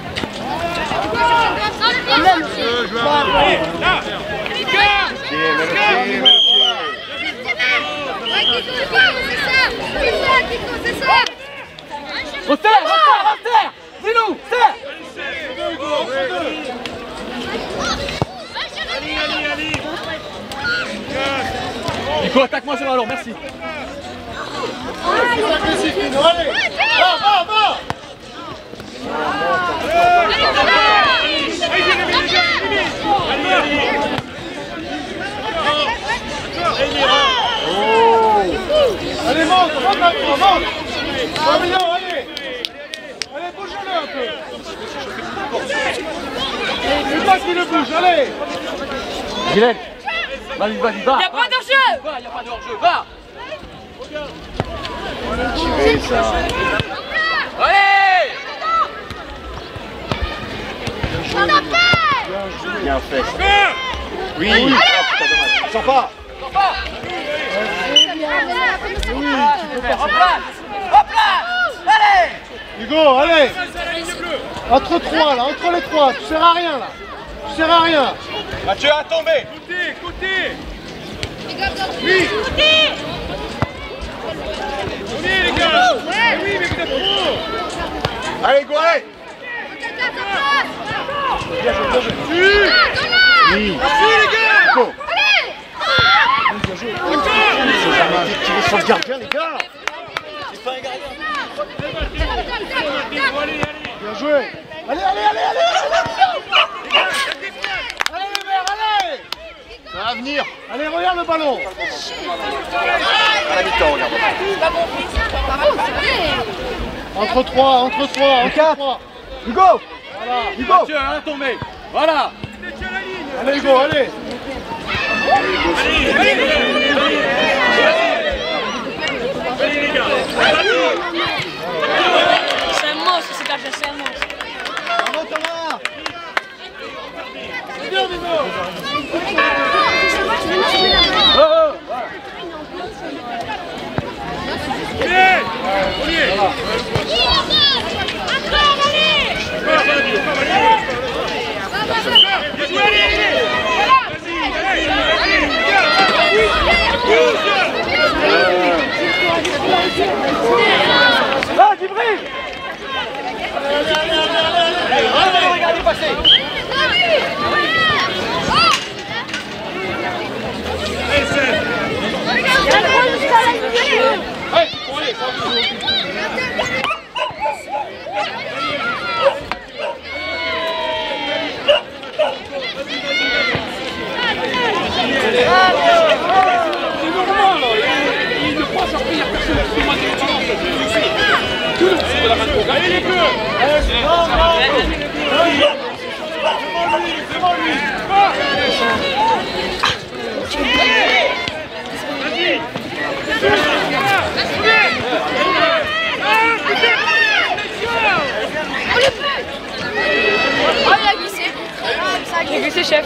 [SPEAKER 5] Allez, là.
[SPEAKER 1] Au terre. Nico, attaque-moi ce ballon, merci.
[SPEAKER 11] C'est agressif, Nino, allez. Va. Allez, monte, monte. Fabien, allez. Allez, bougez-le un peu. C'est toi qui le bouge, allez.
[SPEAKER 1] Guylaine, vas-y, va.
[SPEAKER 8] Y'a pas d'enjeu.
[SPEAKER 1] Y'a pas d'enjeu, va. Allez.
[SPEAKER 9] Bien fait. Oui. Sors pas.
[SPEAKER 1] En place. Allez.
[SPEAKER 11] Hugo, allez. Entre trois, là, entre les trois. Tu sers à rien, là. Tu sers à rien.
[SPEAKER 1] Mathieu a tombé.
[SPEAKER 5] Côté.
[SPEAKER 11] Oui.
[SPEAKER 5] Les gars. Oui, mais vous êtes trop.
[SPEAKER 11] Allez, Hugo, allez.
[SPEAKER 5] Oui. Merci les gars.
[SPEAKER 11] Hugo.
[SPEAKER 9] Tirez sur le gardien, les gars. C'est pas un gardien.
[SPEAKER 11] Bien joué. Allez. Allez, les verts, allez.
[SPEAKER 9] Ça va venir.
[SPEAKER 11] Allez, regarde le ballon.
[SPEAKER 9] À la mi-temps, regarde.
[SPEAKER 11] Entre trois.
[SPEAKER 1] Hugo.
[SPEAKER 11] Voilà.
[SPEAKER 1] Hugo. Mathieu a tombé. Voilà.
[SPEAKER 11] Allez, Hugo, allez.
[SPEAKER 5] Allez les gars.
[SPEAKER 8] C'est un monstre, c'est gardien, c'est un monstre.
[SPEAKER 9] Bravo Thomas.
[SPEAKER 11] C'est bien, Dino.
[SPEAKER 1] Va, Djibril. Allez, regardez passer.
[SPEAKER 5] Allez les bleus.
[SPEAKER 8] Il a glissé, chef.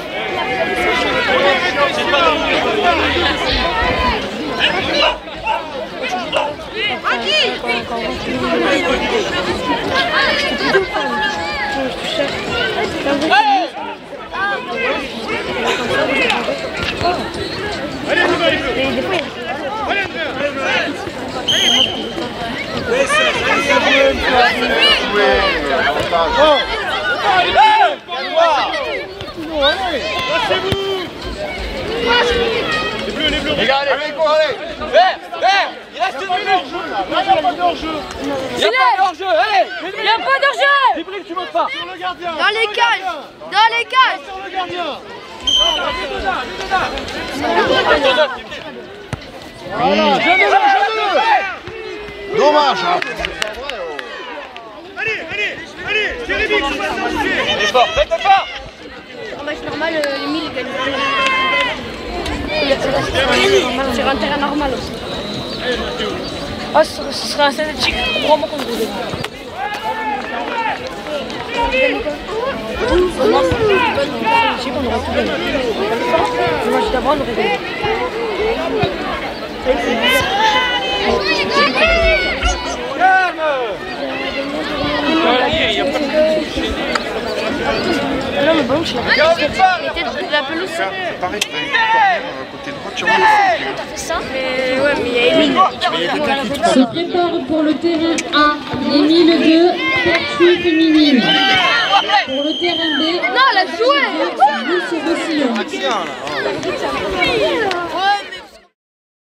[SPEAKER 1] Les gars, allez, vert, il reste une minute.
[SPEAKER 11] Là, il n'y a pas d'enjeu.
[SPEAKER 1] Il n'y a pas d'enjeu, allez.
[SPEAKER 8] Il n'y a pas d'enjeu.
[SPEAKER 1] Djibril, tu montes pas.
[SPEAKER 11] Sur le gardien.
[SPEAKER 6] Dans les cages. Dans les cages.
[SPEAKER 11] Sur le gardien. Voilà, je
[SPEAKER 9] Dommage.
[SPEAKER 5] Allez, Jérémy, tu vas s'amuser.
[SPEAKER 1] Effort, faites effort.
[SPEAKER 6] En match normal, Emile il gagne. Sur un terrain normal aussi.
[SPEAKER 8] Oh, ce sera un synthétique vraiment contre vous. Moi, je sais qu'on aurait tout gagné. Le match d'avant, on aurait gagné. Non, mais bon, je sais pas. La pelouse.
[SPEAKER 9] Pareil, tu as une corner côté droit, tu remontes.
[SPEAKER 6] T'as fait ça? Mais ouais, mais il y a Emile.
[SPEAKER 3] Se prépare pour le terrain A, Émile 2, Pertuis féminine. Pour le terrain B,
[SPEAKER 6] Non, elle a joué.
[SPEAKER 3] Luce Roussillon.
[SPEAKER 9] Tiens, là.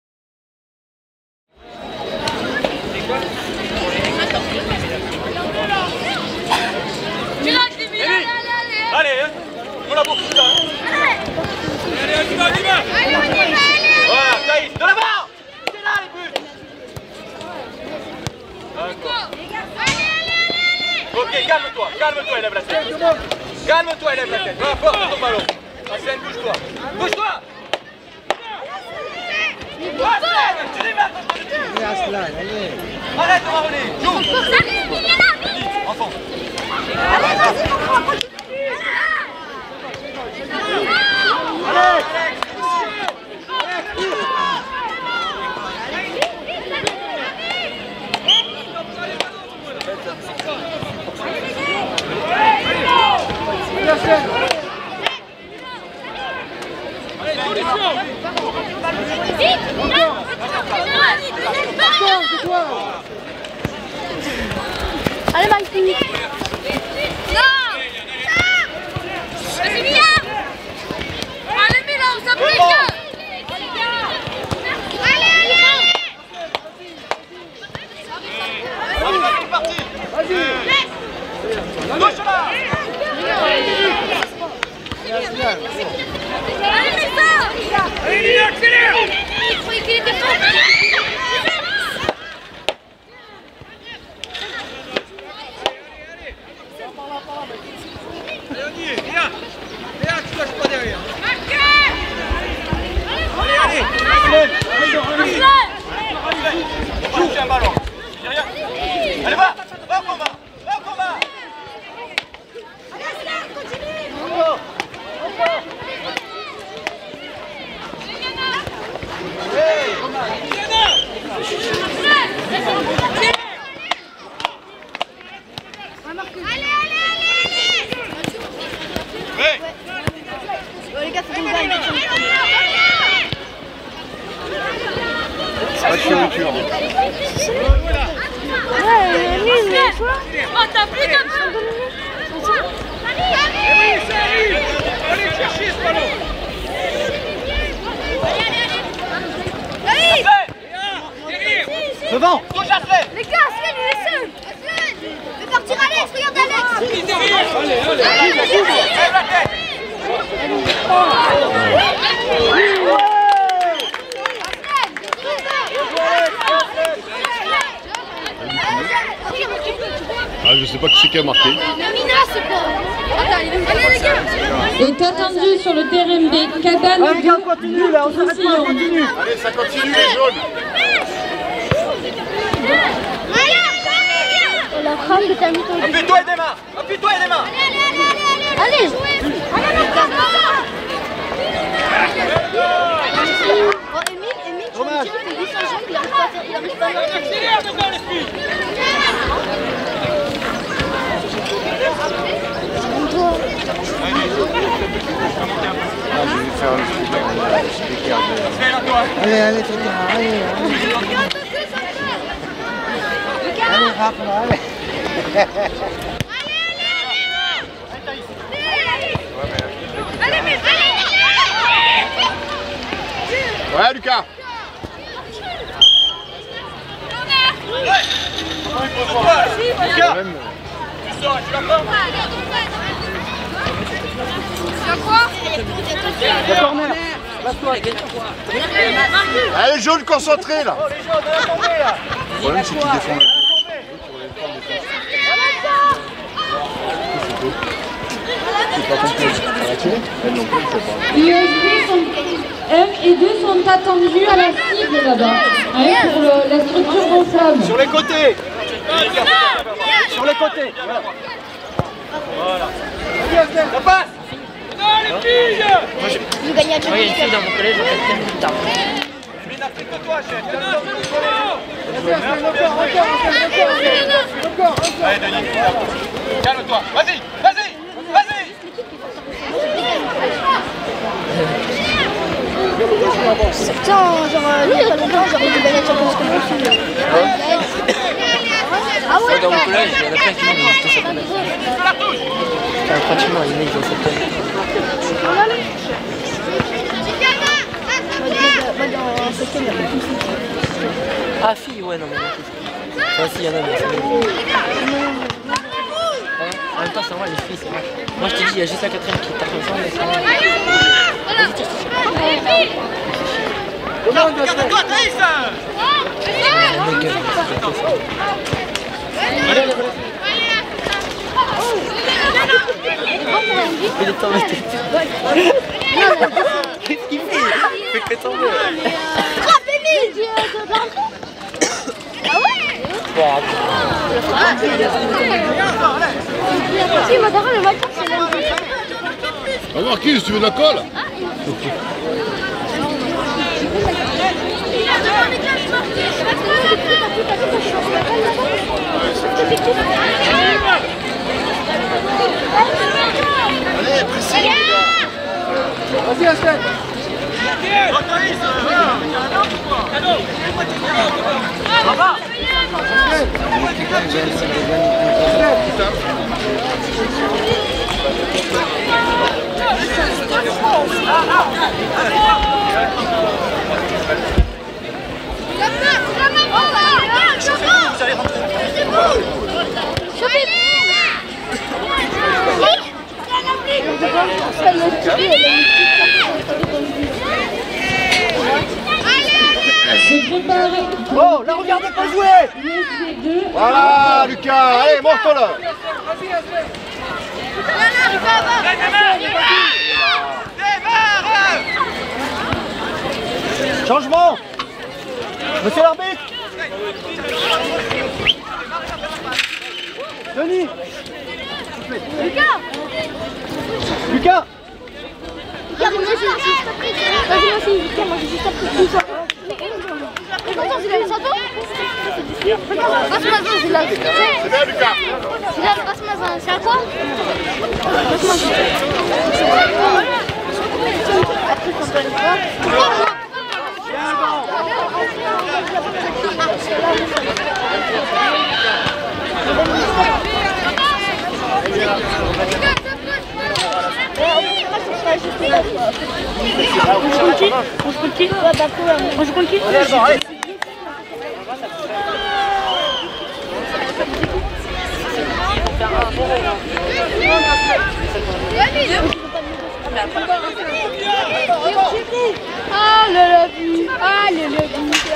[SPEAKER 1] Ok, calme-toi, élève la tête. Calme-toi, élève la tête. Va, porte ton ballon. Arsène, bouge-toi. Bouge-toi. Arrête de marronner. Joue. Enfant.
[SPEAKER 2] Allez, vas-y, mon grand, continue.
[SPEAKER 8] Allez, Maxime.
[SPEAKER 6] C'est bien. Allez, Milan, ça pique.
[SPEAKER 1] Gauche là.
[SPEAKER 6] Allez, c'est ça.
[SPEAKER 11] Allez, accélère.
[SPEAKER 6] Il faut qu'il était fort.
[SPEAKER 11] Viens, tu lâches pas derrière.
[SPEAKER 1] Joue un ballon. Allez, va. Va au combat. Va au combat.
[SPEAKER 8] Les gars, c'est une balle.
[SPEAKER 6] Oh, t'as plus de
[SPEAKER 11] Oui, ça arrive. Allez chercher ce ballon.
[SPEAKER 1] Devant.
[SPEAKER 11] Touche Arsène.
[SPEAKER 8] Les gars, Arsène, il est seul. Fais partir Alex, regarde Alex.
[SPEAKER 1] Lève la tête.
[SPEAKER 12] Ah, je sais pas qui c'est qui a marqué.
[SPEAKER 3] Est attendu sur le terrain B. Cadane.
[SPEAKER 10] Allez, on continue là, on s'arrête pas, on continue.
[SPEAKER 12] Allez, ça continue les jaunes.
[SPEAKER 2] La femme de ta mythologie.
[SPEAKER 1] Appuie-toi et démarre. Appuie-toi et démarre.
[SPEAKER 2] Allez.
[SPEAKER 8] Oh, Emile, tu me dis que t'es 800 jambes, il arrive pas à faire.
[SPEAKER 11] Accélère dedans les filles.
[SPEAKER 10] Allez, c'est bien, allez. Allez, Raph, allez.
[SPEAKER 12] Ouais, Lucas.
[SPEAKER 10] Le corner.
[SPEAKER 12] Allez, jaune, concentré là.
[SPEAKER 1] Le
[SPEAKER 12] problème, c'est qu'il défend la
[SPEAKER 3] USB 1 et 2 sont attendus à la cible là-bas, pour la structure gonflable.
[SPEAKER 1] Sur les côtés. Sur les côtés. Voilà. Ça passe.
[SPEAKER 11] Non, les filles.
[SPEAKER 8] Vous gagnez à
[SPEAKER 10] Moi, il y a une fille dans mon collège, on fait bien plus tard.
[SPEAKER 1] Mais n'a fait que toi, chef. Allez, Denis, calme-toi. Vas-y, vas-y, vas-y.
[SPEAKER 8] Putain, genre, il y a pas longtemps, j'aurais dû gagner à Champions League. Ah ouais.
[SPEAKER 10] Dans mon collège, il y en a plein qui m'ont dit cette année. Pratiquement, ils ont cette année. Ah, fille, ouais, non, mais non. Enfin, si, il y en a, mais c'est bon. En même temps, c'est vrai, les filles, c'est vrai. Moi, je te dis, il y a juste la quatrième qui tape comme ça, mais c'est vrai. Vas-y, tire, tire.
[SPEAKER 1] Regarde, toi, Thaïs.
[SPEAKER 10] Ah, mais gueule, c'est Il est tombé. Qu'est-ce qu'il fait? Il fait que tomber.
[SPEAKER 2] Ah ouais? Si, ma parole, elle va pas, c'est là.
[SPEAKER 12] Va voir qui, si tu veux de la colle.
[SPEAKER 11] Allez, précis.
[SPEAKER 1] Vas-y, Aslan.
[SPEAKER 11] Oh, là, regardez pas jouer. Voilà, Lucas. Allez, monte-toi là. Changement. Monsieur l'arbitre. Denis.
[SPEAKER 2] Lucas.
[SPEAKER 11] Lucas.
[SPEAKER 2] Lucas, moi aussi. Vas-y, moi aussi. Lucas, moi j'ai juste appris tout ça. Attends, c'est la Sato? Passe-moi ça, c'est là.
[SPEAKER 12] C'est bien, Lucas.
[SPEAKER 2] C'est là, passe-moi ça. C'est à quoi? Passe-moi ça. Après, quand on le voit. On joue contre qui? On joue contre qui?
[SPEAKER 11] Allez.
[SPEAKER 2] Ah le but. Ah le but.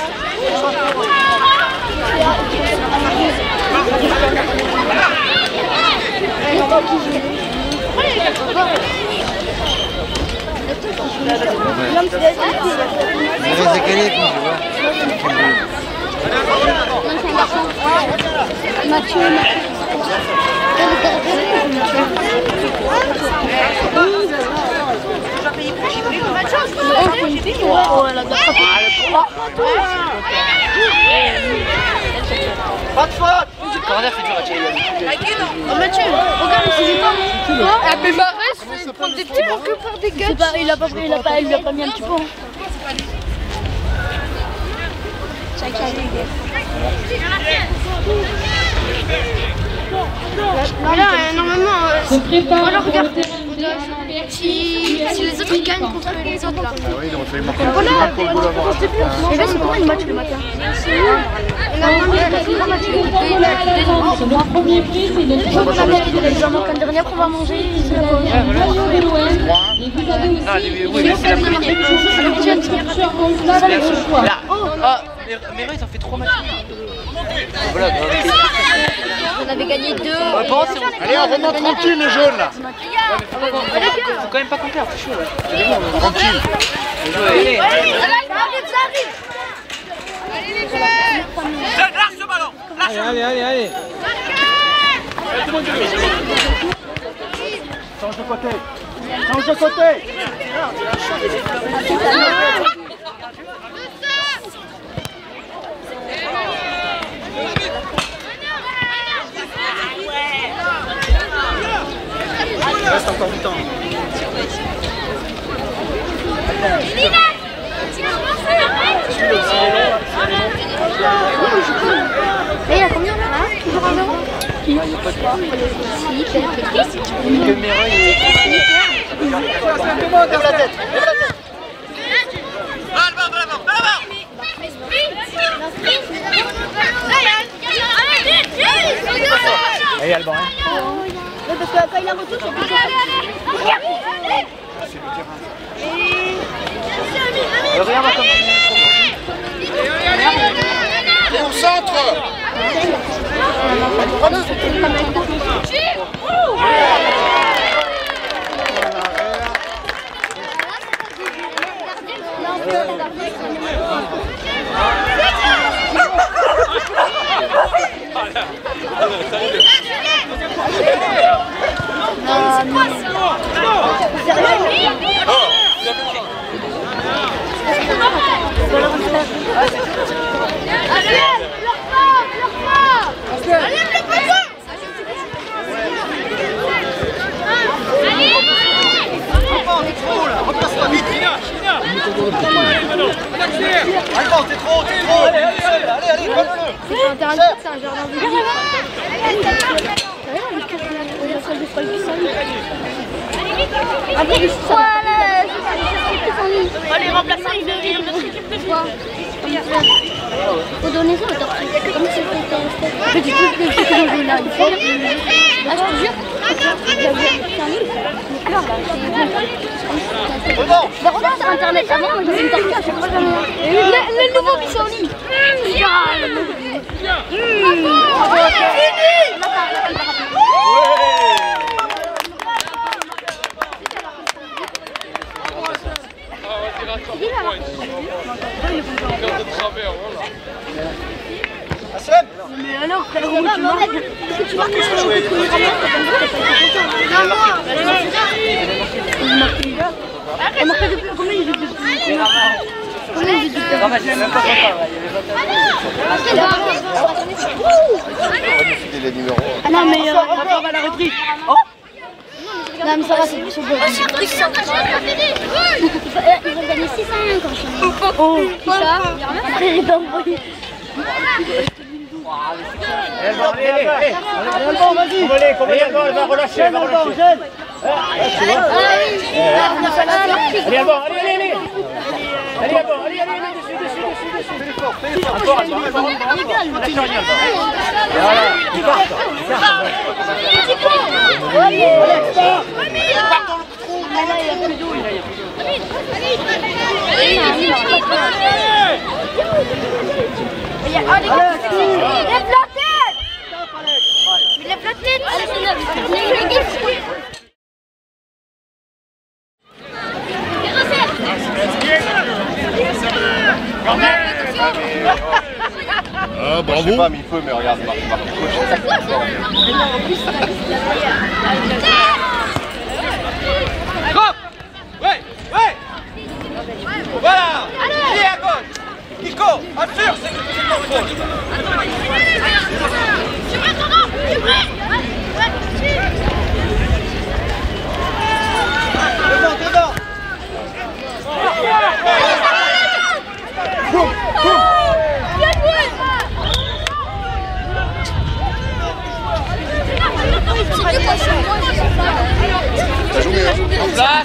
[SPEAKER 11] Pas de faute.
[SPEAKER 10] Le corner, c'est dur à tirer.
[SPEAKER 8] Oh Mathieu, regarde, c'est pas. Ah mais Marès, faut prendre des tirs que faire des gars.
[SPEAKER 2] Il a pas mis un petit peu.
[SPEAKER 8] Là, normalement,
[SPEAKER 3] Se prépare
[SPEAKER 8] alors
[SPEAKER 3] pour
[SPEAKER 8] regarde,
[SPEAKER 3] le terrain de jeu.
[SPEAKER 8] si les autres ils gagnent contre les autres là.
[SPEAKER 12] Ah oui, donc il fallait marquer
[SPEAKER 8] Voilà,
[SPEAKER 12] un pour le goal avant.
[SPEAKER 8] et là c'est combien le match le matin?
[SPEAKER 3] Le premier prix, c'est le
[SPEAKER 8] On a mis les gens l'année dernière qu'on va manger.
[SPEAKER 3] maillot de l'OM. Et vous avez aussi
[SPEAKER 10] Oui, mais c'est la première.
[SPEAKER 3] structure gonflable au choix.
[SPEAKER 10] Là. Ah, mais ils ont fait 3 matchs. Voilà,
[SPEAKER 2] On avait gagné 2.
[SPEAKER 12] Allez, on remonte tranquille les jaunes là.
[SPEAKER 10] faut quand même pas compter, c'est chaud.
[SPEAKER 12] Tranquille.
[SPEAKER 10] Allez.
[SPEAKER 2] Ça arrive.
[SPEAKER 1] Lâche ce ballon. Allez.
[SPEAKER 11] Change de côté. Change de côté.
[SPEAKER 9] Il reste encore du temps.
[SPEAKER 2] Et il y a combien là? Toujours 1-0? Qui?
[SPEAKER 10] Une caméra, il est.
[SPEAKER 11] Lève la tête. Lève la tête.
[SPEAKER 9] Allez, Alban.
[SPEAKER 2] Parce que quand il a retour, c'est plus
[SPEAKER 10] Regarde comme
[SPEAKER 12] Au centre.
[SPEAKER 2] C'est un terrain de foot, c'est un jardin de vie.
[SPEAKER 6] Les remplaçants, ils viennent notre équipe de fois.
[SPEAKER 2] Faut donner ça aux tortues. Comme si c'était du coup, que c'est dans là. Ah, je te jure. Bah regarde sur internet avant, j'ai une tortue à chaque fois que j'en ai. Le nouveau pissenlit.
[SPEAKER 6] Mais alors, frérot, tu marques. Est-ce que tu marques que je fais jouer comme ça? Non, moi. Il marque depuis combien il joue depuis? Combien il joue depuis?
[SPEAKER 2] Ah non, mais on va la reprise. Non, mais ça va, c'est plus au bout. Ils ont gagné 6-1 quand je suis. Oh, qui ça? Après, il est envoyé.
[SPEAKER 1] Elle va relâcher, elle va relâcher. Allez, bon, allez. Allez, bon, allez, dessus. Encore, voilà, il part.
[SPEAKER 6] Il est planté. Il est planté.
[SPEAKER 12] Ah, bravo.
[SPEAKER 11] Je sais pas, mais il peut, mais regarde, Marc.
[SPEAKER 1] Hop. Ouais. Voilà. Allez, à gauche. Nico, assure, c'est contrôle. Devant.
[SPEAKER 11] T'as joué, hein?
[SPEAKER 1] En place.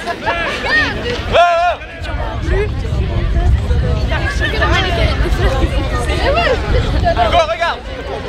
[SPEAKER 1] Go, regarde.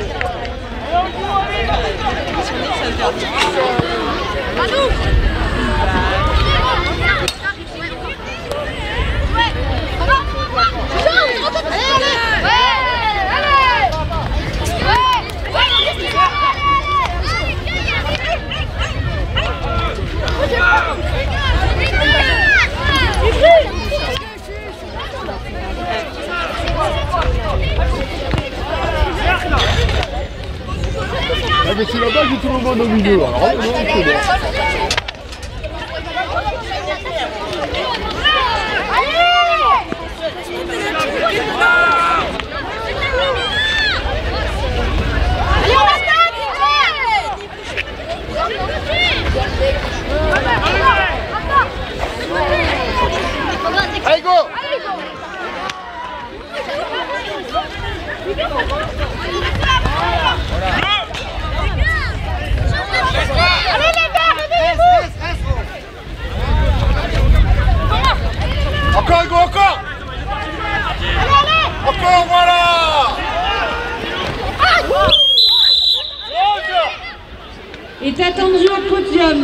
[SPEAKER 12] Ah, mais c'est là-bas que tout le monde au milieu. Alors, non, c'est bon.
[SPEAKER 11] Allez, go!
[SPEAKER 6] Allez les gars, réveillez-vous!
[SPEAKER 11] Encore, Hugo, encore!
[SPEAKER 6] Allez!
[SPEAKER 11] Encore, voilà!
[SPEAKER 3] Est attendu au podium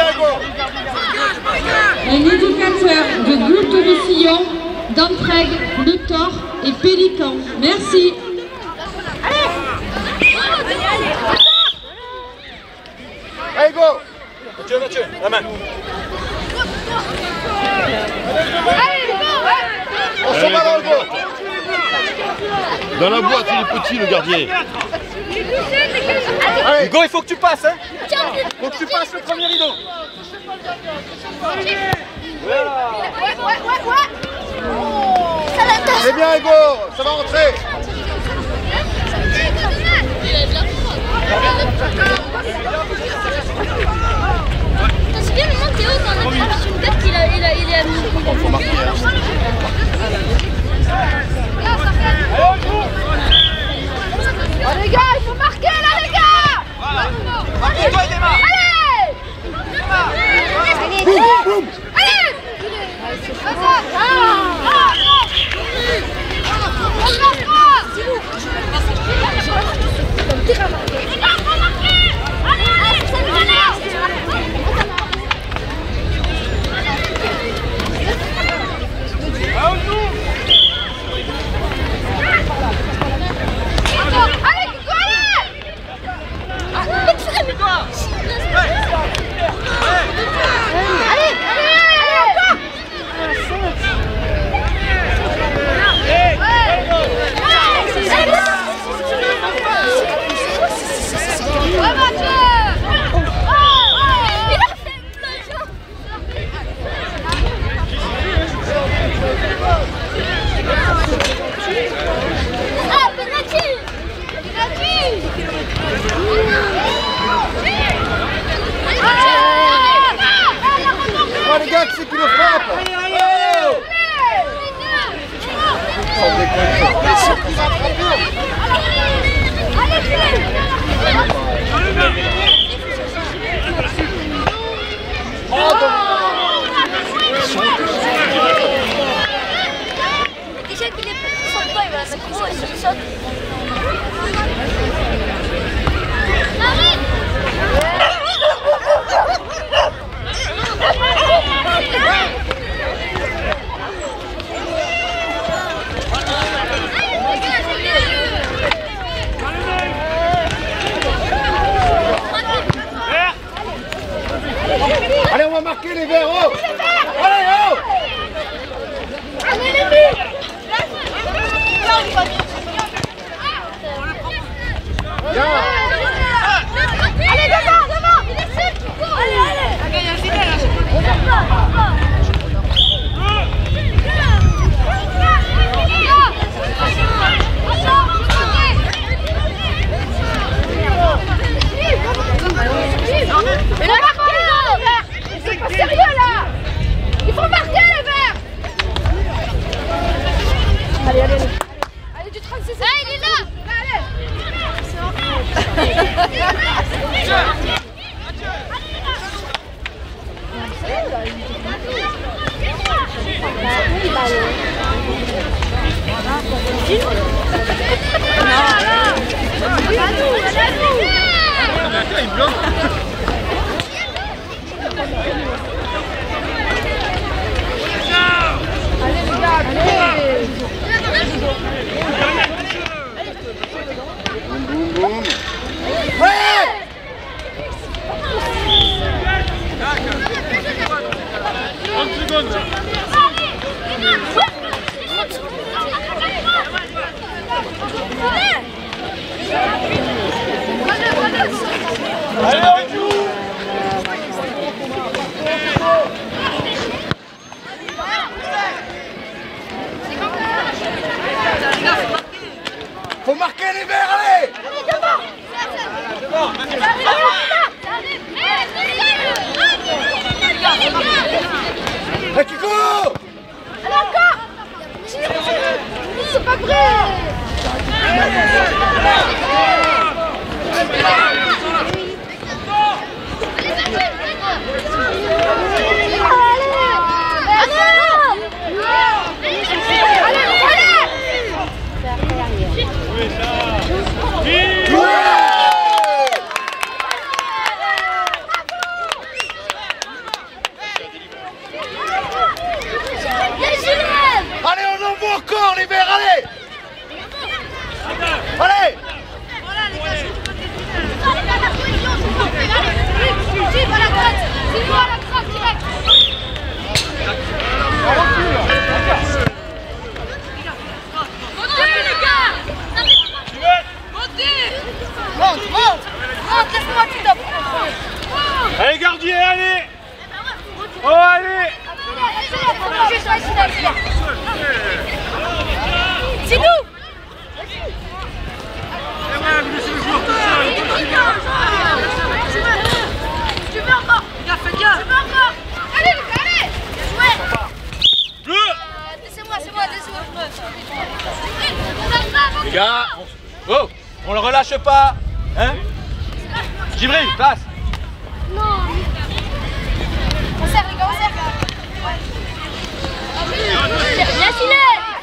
[SPEAKER 3] un éducateur de Boulte-Roussillon, d'Entraigues, Le Thor et Pélican. Merci.
[SPEAKER 6] Allez!
[SPEAKER 1] Mathieu, la main.
[SPEAKER 11] On s'en va dans le bois.
[SPEAKER 12] Dans la boîte, il est petit le gardien.
[SPEAKER 1] Allez, Hugo, il faut que tu passes, hein. Faut que tu passes le premier rideau.
[SPEAKER 11] C'est bien Hugo, ça va rentrer.
[SPEAKER 2] C'est bien maintenant Théo quand on a une tête qu'il a mis.
[SPEAKER 12] Faut marquer.
[SPEAKER 8] Oh les gars, il faut marquer là les gars.
[SPEAKER 1] Allez, toi, démarre.
[SPEAKER 8] Allez.
[SPEAKER 11] Boum, boum.
[SPEAKER 8] Allez.
[SPEAKER 11] Oh les gars, qui c'est qui le frappe?
[SPEAKER 2] Déjà qu'il est sans toi, il va l'attaquer, il saute.
[SPEAKER 11] Allez, on va marquer les verts. Oh. Allez, oh.
[SPEAKER 8] Allez les buts. Allez, devant. Allez. Mais là, marquez les verts. C'est pas sérieux là. Il faut marquer les verts. Allez. Allez, du 36. Ah, il est là. Allez les gars,
[SPEAKER 11] Boum, boum. Ouais.
[SPEAKER 5] 30 secondes.
[SPEAKER 1] Allez, on joue.
[SPEAKER 11] Faut marquer les verts, allez. Kiko.
[SPEAKER 8] Allez encore. C'est pas vrai.
[SPEAKER 11] Allez, on envoie encore les verts, allez. Allez.
[SPEAKER 1] Allez gardien, allez. Oh allez.
[SPEAKER 2] C'est nous. Tu veux encore? Fais gaffe. Tu veux encore? Allez, allez. Jouez. Laissez-moi, laissez-moi.
[SPEAKER 1] Les gars, oh, on le relâche pas. Hein? Djibril, passe.
[SPEAKER 2] Non. On serre, les gars, on serre. Bien filé.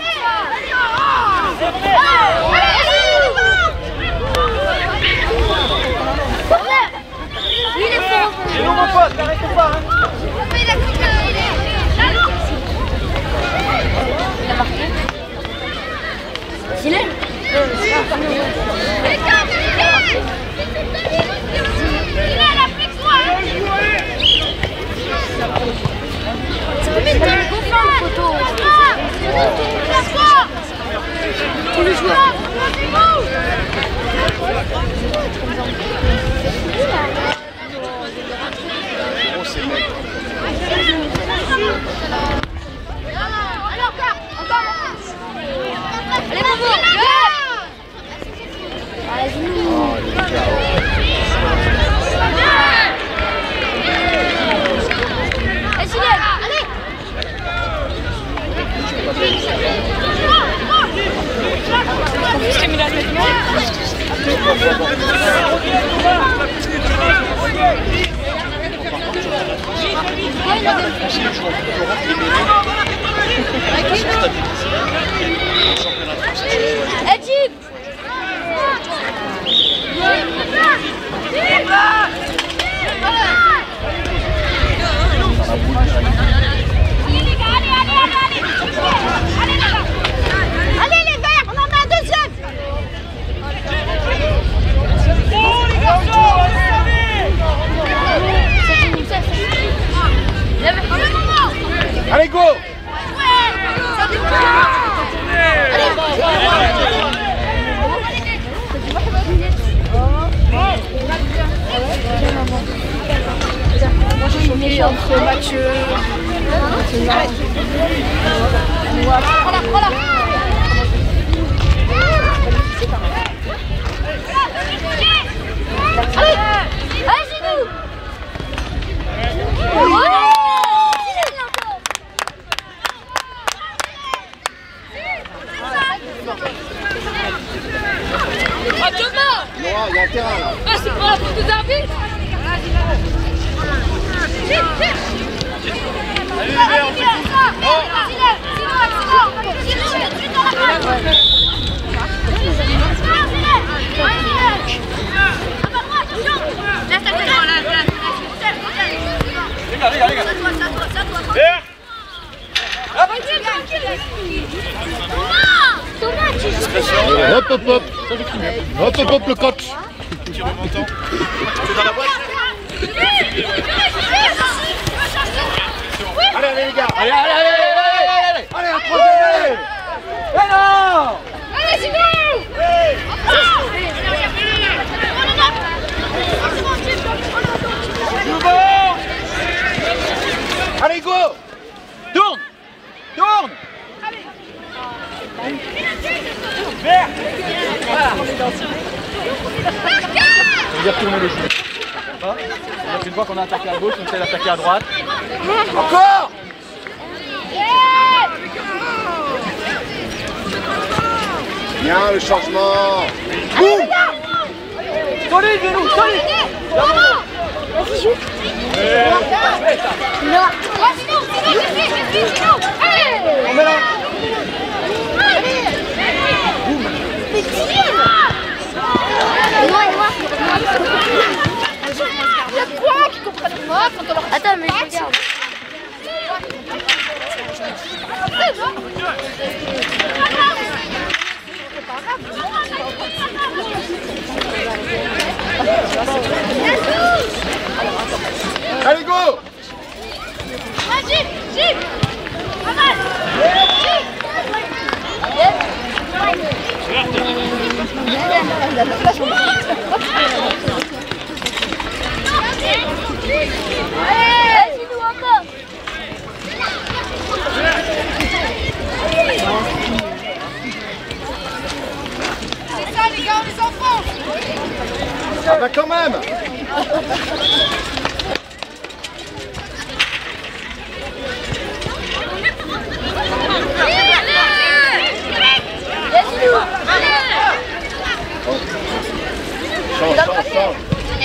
[SPEAKER 2] Il est fort.
[SPEAKER 1] C'est nous mon pote, n'arrêtez pas. Hein.
[SPEAKER 2] Il a marqué. Filé. Il a la flexion. Tu peux mettre des gonflants en photo. Tous les joueurs. Allez encore. Allez bravo. Allez les verts, on en met un deuxième.
[SPEAKER 1] Allez go.
[SPEAKER 8] Moi j'ai changé entre match.
[SPEAKER 2] Voilà. Allez, c'est nous.
[SPEAKER 6] Ah Thomas!
[SPEAKER 12] Laura, il y a un terrain là.
[SPEAKER 6] Ah c'est pas la faute des arbitres!
[SPEAKER 1] Allez les verts, on fait les gars. Vert.
[SPEAKER 12] Hop, hop, hop. Hop, hop, hop, le coach.
[SPEAKER 1] Tu remontant. C'est dans la boîte. Allez les gars. Allez. Allez, un troisième. Mais non.
[SPEAKER 2] Allez, c'est nous.
[SPEAKER 1] Allez go. Tourne. Vert. Voilà. Ça veut dire tourner les joueurs. C'est-à-dire qu'une fois qu'on a attaqué à gauche, on essaie d'attaquer à droite. Encore.
[SPEAKER 12] Bien le changement.
[SPEAKER 1] Boum. Solide, nous, solide.
[SPEAKER 2] Vas-y, joue. Non.
[SPEAKER 1] On met là.
[SPEAKER 2] Mais tire.
[SPEAKER 8] Il y a quoi qui comprennent pas quand on leur...
[SPEAKER 2] Attends, mais regarde.
[SPEAKER 1] Allez go.
[SPEAKER 11] Ah bah quand même. Change.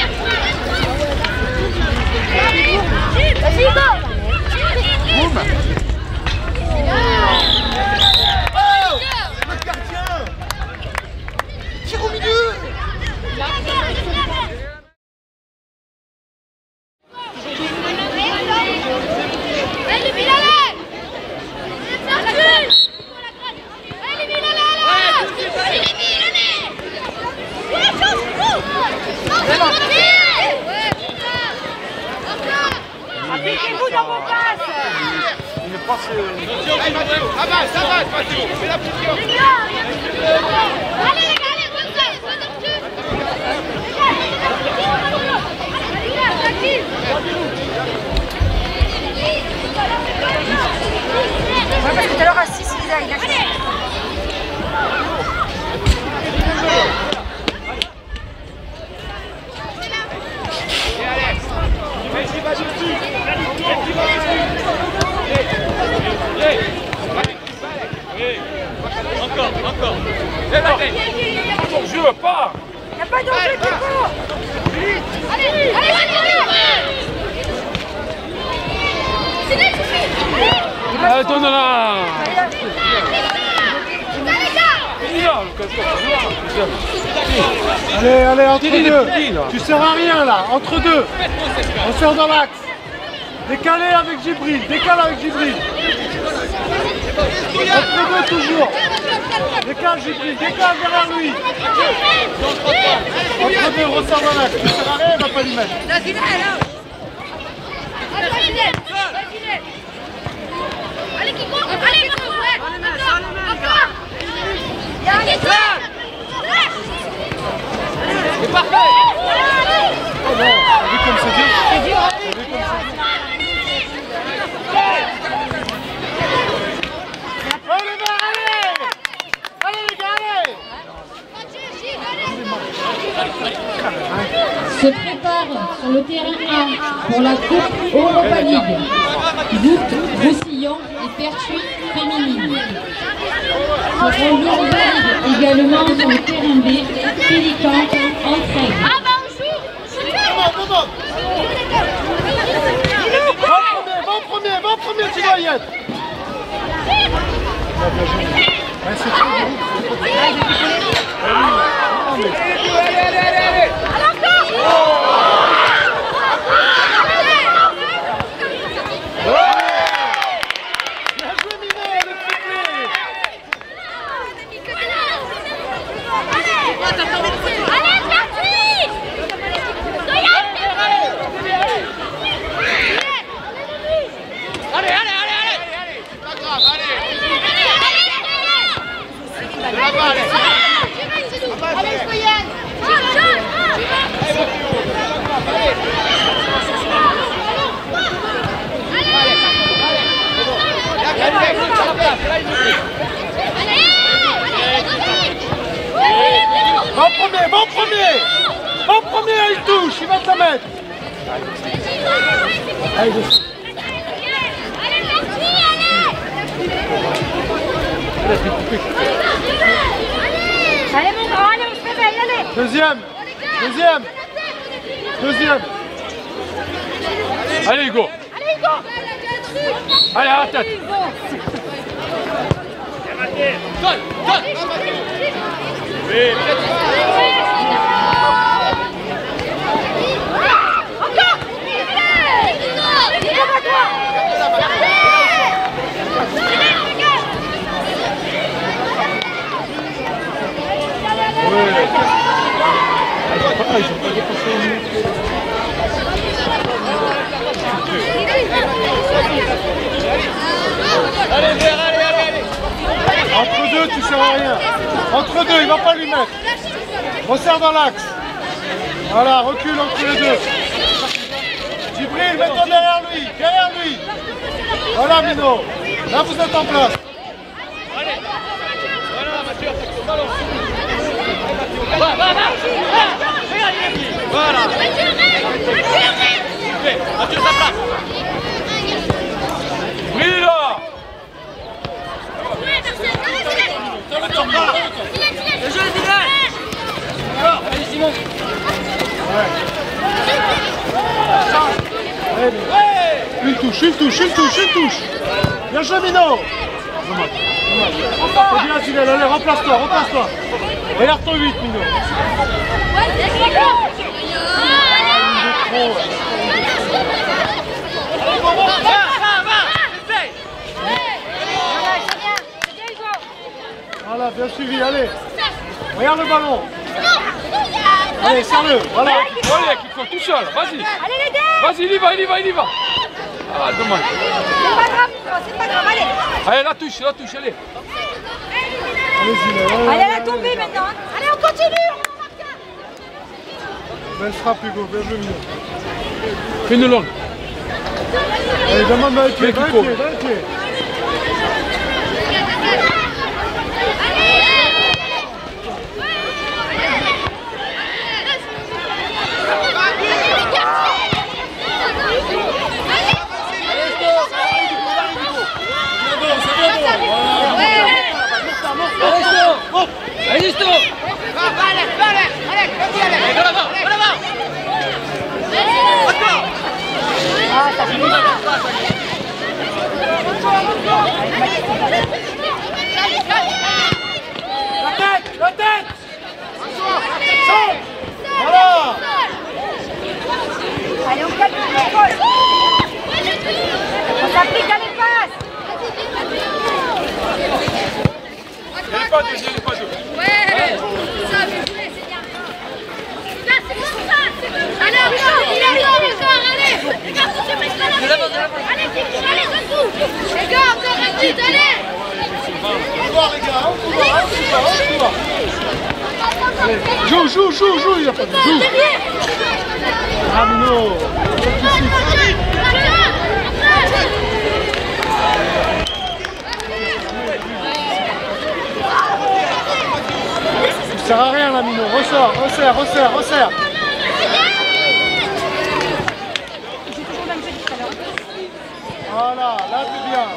[SPEAKER 2] Vas-y, go.
[SPEAKER 11] Boum. Tire au milieu.
[SPEAKER 2] Allez, Bilal. Appliquez-vous dans vos places.
[SPEAKER 11] Il est passé. Ça va, Mathieu. Fais la pression.
[SPEAKER 2] Allez, les gars, allez,
[SPEAKER 8] Ouais, parce que tout à l'heure à 6, il a
[SPEAKER 1] Encore. Je veux pas.
[SPEAKER 8] Il n'y a pas d'enjeu, Pico.
[SPEAKER 2] allez.
[SPEAKER 1] Donne-la.
[SPEAKER 11] Allez, entre deux. Tu sers à rien là, entre deux. On sort dans l'axe. Décalé avec Djibril, Entre deux toujours. Décale Djibril, décale derrière lui. Entre deux, ressort dans l'axe. Tu sers à rien, il va pas lui mettre.
[SPEAKER 2] Allez, qui court. Allez, encore.
[SPEAKER 1] C'est parfait.
[SPEAKER 11] Oh non, t'as vu comme c'est dur. Allez les gars,
[SPEAKER 3] Se prépare sur le terrain A pour la Coupe Europa League. Goutte, Roussillon et Pertuis féminine. Pour Lyon valide également sur le terrain B, Pélican, Entraîne.
[SPEAKER 2] Ah bah on joue.
[SPEAKER 11] Va en premier, tu dois y être. Ouais, c'est trop bien.
[SPEAKER 2] Allez.
[SPEAKER 11] Bien joué, Mino, le triplé.
[SPEAKER 2] Allez.
[SPEAKER 11] C'est pas grave, allez.
[SPEAKER 2] Allez, Soyan.
[SPEAKER 11] Va en premier, il touche, il va te la mettre. Allez,
[SPEAKER 2] Allez mon grand, allez, on se réveille, allez.
[SPEAKER 11] Deuxième.
[SPEAKER 1] Allez Hugo. Allez, à la tête. Donne.
[SPEAKER 2] Encore.
[SPEAKER 11] Ils ont pas dépassé une minute.
[SPEAKER 1] Allez.
[SPEAKER 11] Entre deux, tu sers à rien. Entre deux, il va pas lui mettre. Resserre dans l'axe. Voilà, recule entre les deux. Djibril, mets-toi derrière lui. Voilà, Mino. Là, vous êtes en place.
[SPEAKER 1] Allez. Voilà, Mathieu, attaque le ballon. Va. Regarde, il est Voilà. Retire sa place. Oui, là.
[SPEAKER 2] Le jeu est direct.
[SPEAKER 1] Allez, Simon.
[SPEAKER 11] Une touche, une touche, une touche, une touche. Bien joué, Mino. C'est bien, Zinel, allez, remplace-toi, remplace-toi. Regarde ton 8, Mino. Voilà, bien suivi, allez. Regarde le ballon. Allez, serre-le, voilà.
[SPEAKER 1] Allez, qu'il faut tout seul, vas-y.
[SPEAKER 2] Allez les deux.
[SPEAKER 1] Vas-y, il y va, il y va, il y va. Ah, dommage.
[SPEAKER 2] C'est pas grave, allez.
[SPEAKER 1] Allez, la touche, allez.
[SPEAKER 11] Allez, Zinel,
[SPEAKER 2] Allez, elle a tombé maintenant. Allez, on continue.
[SPEAKER 11] Belle frappe, Hugo, bien joué, Mino.
[SPEAKER 1] Fais une longue.
[SPEAKER 11] Allez, demande dans les pieds, dans les pieds, dans les pieds.
[SPEAKER 1] Allez, Sto.
[SPEAKER 11] La tête. Voilà.
[SPEAKER 2] Allez, on calme l'épaule. On s'applique à l'espace.
[SPEAKER 1] Il n'y a pas deux.
[SPEAKER 2] Ouais. Ça, je voulais, c'est bien. Là, c'est comme ça. Allez, encore, allez. Les gars, on se met là. Allez, dessous. Les gars, encore un petit, allez.
[SPEAKER 11] On va, les gars, on va. Joue, il n'y a pas de joue. Ah, Mino. Ça sert à rien là, Mino. Resserre. Voilà, là c'est bien.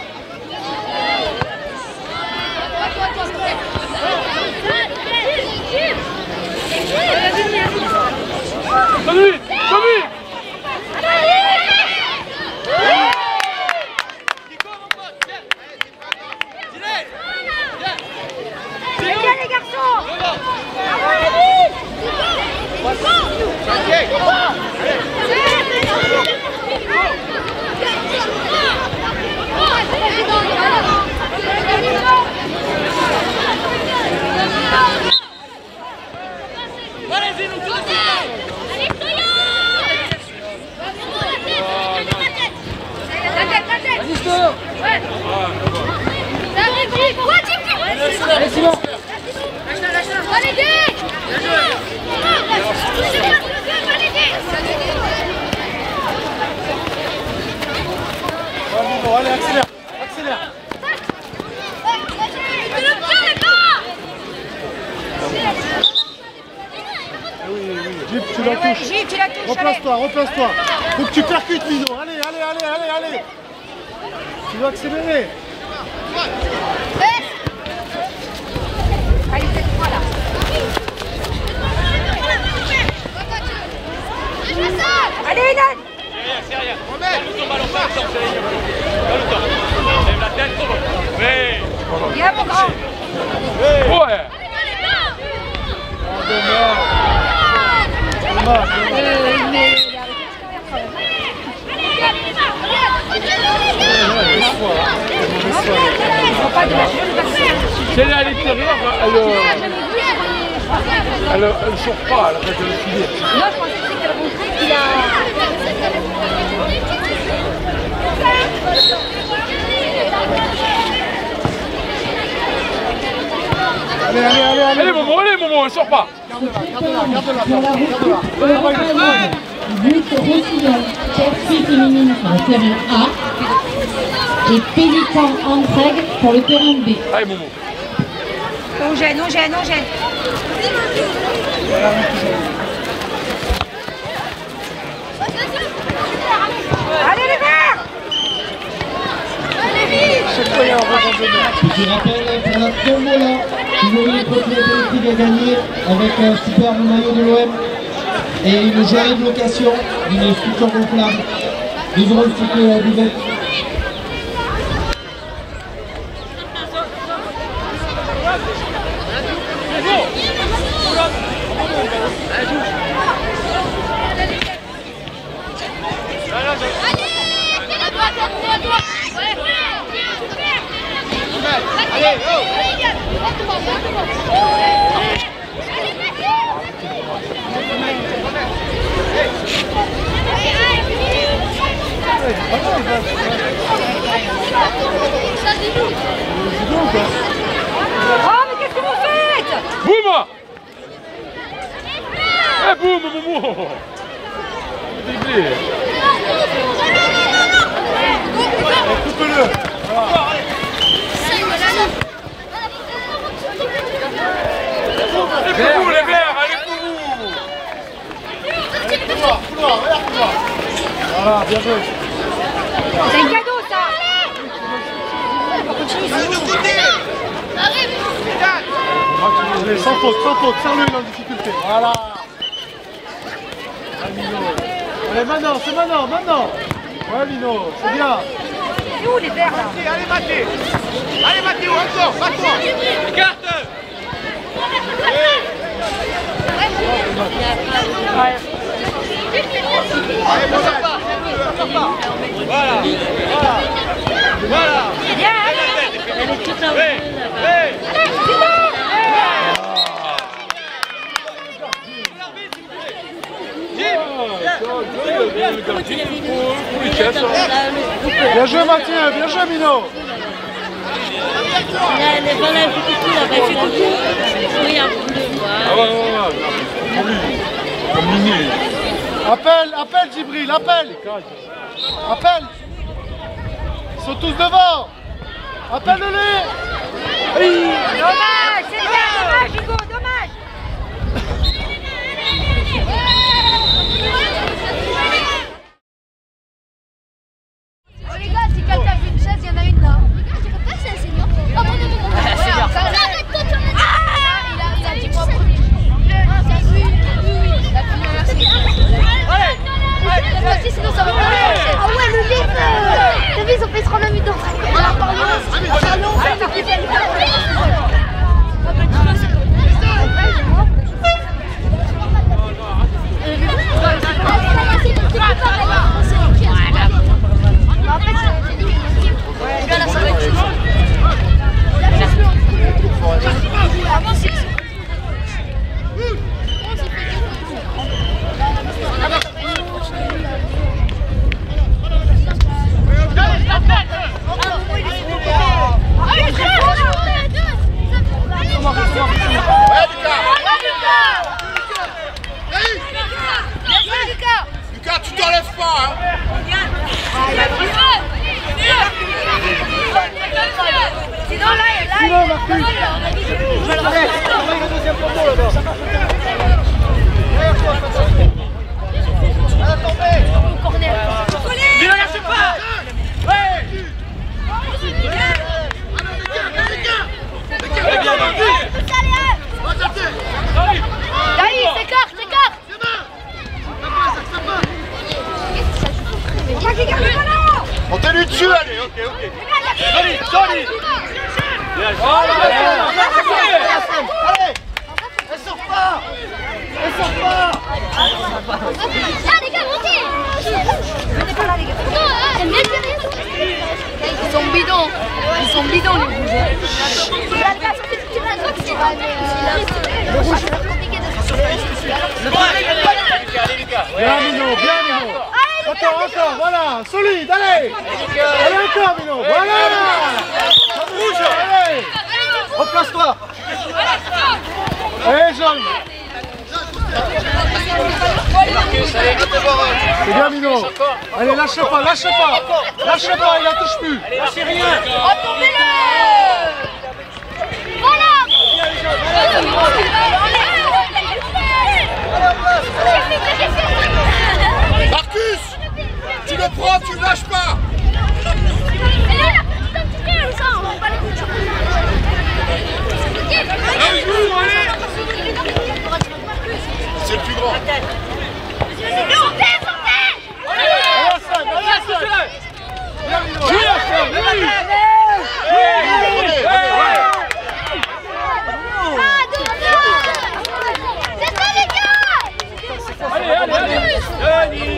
[SPEAKER 1] Salut.
[SPEAKER 2] Viens les garçons.
[SPEAKER 10] Allez, Simon.
[SPEAKER 2] Allez,
[SPEAKER 11] Allez, accélère. Oui. Gip, tu la touches. Replace-toi. Faut que tu percutes, Mino. Allez. Tu dois accélérer.
[SPEAKER 2] Allez, c'est toi là. Allez, Inan.
[SPEAKER 1] C'est rien. Donne ton ballon, pas le temps. Lève la tête, trop bon. Oui.
[SPEAKER 2] Viens, mon grand.
[SPEAKER 1] Ouais. Si elle est à l'intérieur, elle ne sort pas, elle reste de le filer.
[SPEAKER 2] Non, je pensais que c'était le contraire qu'il a...
[SPEAKER 1] Allez, Momo, elle sort pas.
[SPEAKER 3] But Roussillon, Chelsea féminine pour le terrain A et Pélican Antreg pour le terrain B.
[SPEAKER 1] Allez, Momo.
[SPEAKER 2] On gêne.
[SPEAKER 7] Je rappelle pour la tombola, toujours une trottinette électrique à gagner avec un superbe maillot de l'OM et une jolie location d'une sculpture gonflable. 2 € le ticket à buvette.
[SPEAKER 2] Oh, mais qu'est-ce que vous faites?
[SPEAKER 12] Boum! Eh boum, Momo! Déblé!
[SPEAKER 11] Coupe-le!
[SPEAKER 12] Allez pour vous, les verts, allez pour vous!
[SPEAKER 11] Couloir, regarde couloir! Voilà, bien joué!
[SPEAKER 2] C'est un cadeau, ça.
[SPEAKER 11] Allez, sans faute, serre-le, il est en difficulté. Voilà. Allez, maintenant, c'est maintenant. Ouais, Mino, c'est bien.
[SPEAKER 2] C'est où les verts là?
[SPEAKER 1] Allez, Mathieu! Allez, Mathieu, encore, bats-toi! Écarte! Allez, bon pas. Voilà.
[SPEAKER 2] Viens, elle est toute là-haut. Allez,
[SPEAKER 11] Bien joué, Mathieu, bien joué, Mino.
[SPEAKER 13] Voilà, il fait coucou là-bas, il fait coucou. Oui, un peu de voix.
[SPEAKER 12] Ah ouais. Comme Mini.
[SPEAKER 11] Appelle, Djibril, appelle. Ils sont tous devant. Appelle-les. Oui.
[SPEAKER 2] dommage, c'est bien, dommage, Hugo, dommage.
[SPEAKER 6] Oh les gars, si quelqu'un veut une chaise, il y en a une là. Les gars, je dirais pas que c'est un senior. Oh non, arrête-toi, tu en as. Il a dit quoi premier? Oui. La première, c'est allez, sinon ça va pas. Ah ouais, le livre. T'as vu, ils ont fait 30 minutes d'entraînement.
[SPEAKER 1] Lucas, tu t'enlèves pas, hein.
[SPEAKER 2] Sinon là,
[SPEAKER 11] Marcus.
[SPEAKER 1] Ne lâchez pas.
[SPEAKER 2] Daï, s'écarte.
[SPEAKER 1] Montez-lui dessus, allez, ok. Solide. Allez, elle sort pas.
[SPEAKER 2] Ah les gars, montez. Venez pas là les gars. Ils sont bidons les rouges.
[SPEAKER 1] Allez, Lucas.
[SPEAKER 11] Bien, Mino. Encore, voilà, solide, allez. Allez encore, Mino, voilà.
[SPEAKER 1] Rouge.
[SPEAKER 11] Allez.
[SPEAKER 1] Replace-toi.
[SPEAKER 11] Allez, jaune. C'est bien, Mino. Allez, lâche pas, il la touche plus.
[SPEAKER 1] Allez, lâchez rien.
[SPEAKER 2] Retournez-le.
[SPEAKER 1] Marcus, tu le prends, tu ne lâches pas.
[SPEAKER 2] Et là, la petite identité, ça, on va pas les coups.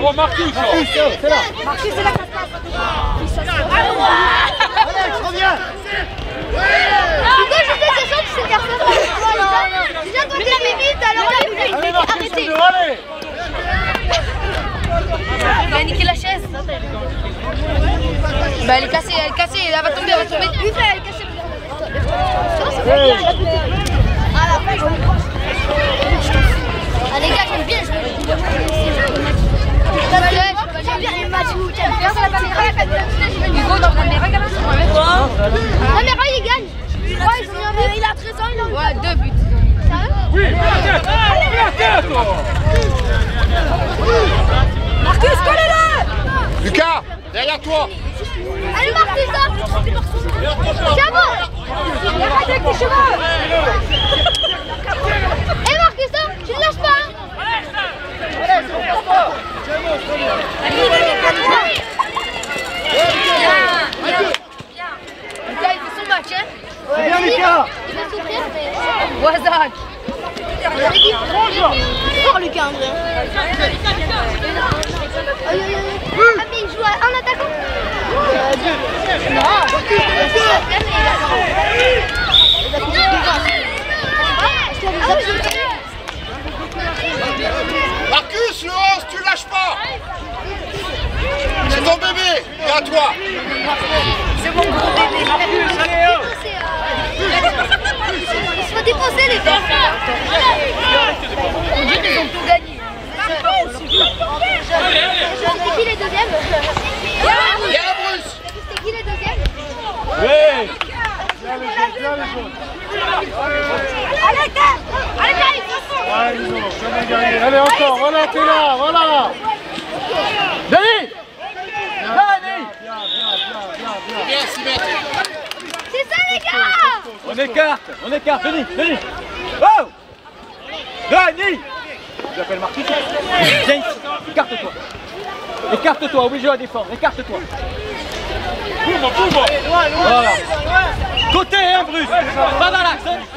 [SPEAKER 5] Oh, Marcus,
[SPEAKER 11] c'est là.
[SPEAKER 8] Marcus, c'est là que ça se passe.
[SPEAKER 11] Alex, reviens.
[SPEAKER 2] Hugo, je sais, c'est sûr que c'est personne. Déjà, quand il avait vite, alors là, il
[SPEAKER 11] Allez,
[SPEAKER 2] était
[SPEAKER 11] Marcus,
[SPEAKER 2] arrêté.
[SPEAKER 11] allez.
[SPEAKER 6] Il a niqué la chaise. Bah elle est cassée, elle va tomber, elle va tomber.
[SPEAKER 2] Lui, frère, elle est cassée. Ah les gars, j'aime bien jouer. J'aime bien les matchs où j'aime bien la caméra.
[SPEAKER 6] Hugo, dans la caméra,
[SPEAKER 2] La caméra, il gagne. Ouais, il a 13 ans, il a
[SPEAKER 6] ouais, 2 buts.
[SPEAKER 5] Oui, la tête.
[SPEAKER 8] Marcus, collez-le.
[SPEAKER 12] Lucas, derrière toi.
[SPEAKER 2] Allez, Marcus, ça. Chabot.
[SPEAKER 8] Arrête avec tes cheveux.
[SPEAKER 2] Eh, Marcus, ça, tu ne lâches pas.
[SPEAKER 6] Lucas, il fait son match, hein.
[SPEAKER 11] C'est bien, Lucas.
[SPEAKER 2] Il va souffrir, mais...
[SPEAKER 6] Wazak.
[SPEAKER 2] Fort, Lucas, André. Ah, mais il joue en attaquant.
[SPEAKER 12] Marcus, le 11, tu lâches pas. C'est ton bébé, et à toi.
[SPEAKER 6] C'est mon gros bébé, Marcus, allez hop.
[SPEAKER 2] Il se faut défoncer, les gars.
[SPEAKER 6] On dit qu'ils ont tout gagné.
[SPEAKER 2] C'était qui les deuxièmes?
[SPEAKER 12] Viens, Bruce.
[SPEAKER 2] C'était qui les deuxièmes?
[SPEAKER 5] Oui.
[SPEAKER 11] Viens les jaunes.
[SPEAKER 2] Allez,
[SPEAKER 11] Allez, Lino, jamais gagné. Allez, encore, voilà, t'es là, voilà.
[SPEAKER 1] Denis. Denis.
[SPEAKER 12] Viens, s'y mettre.
[SPEAKER 2] c'est ça, les gars.
[SPEAKER 1] On écarte, Denis. Oh Denis. Je l'appelle Marcus. Viens ici, écarte-toi, obligé à défendre, écarte-toi. Voilà. Côté, hein, Bruce. Pas dans l'axe, hein.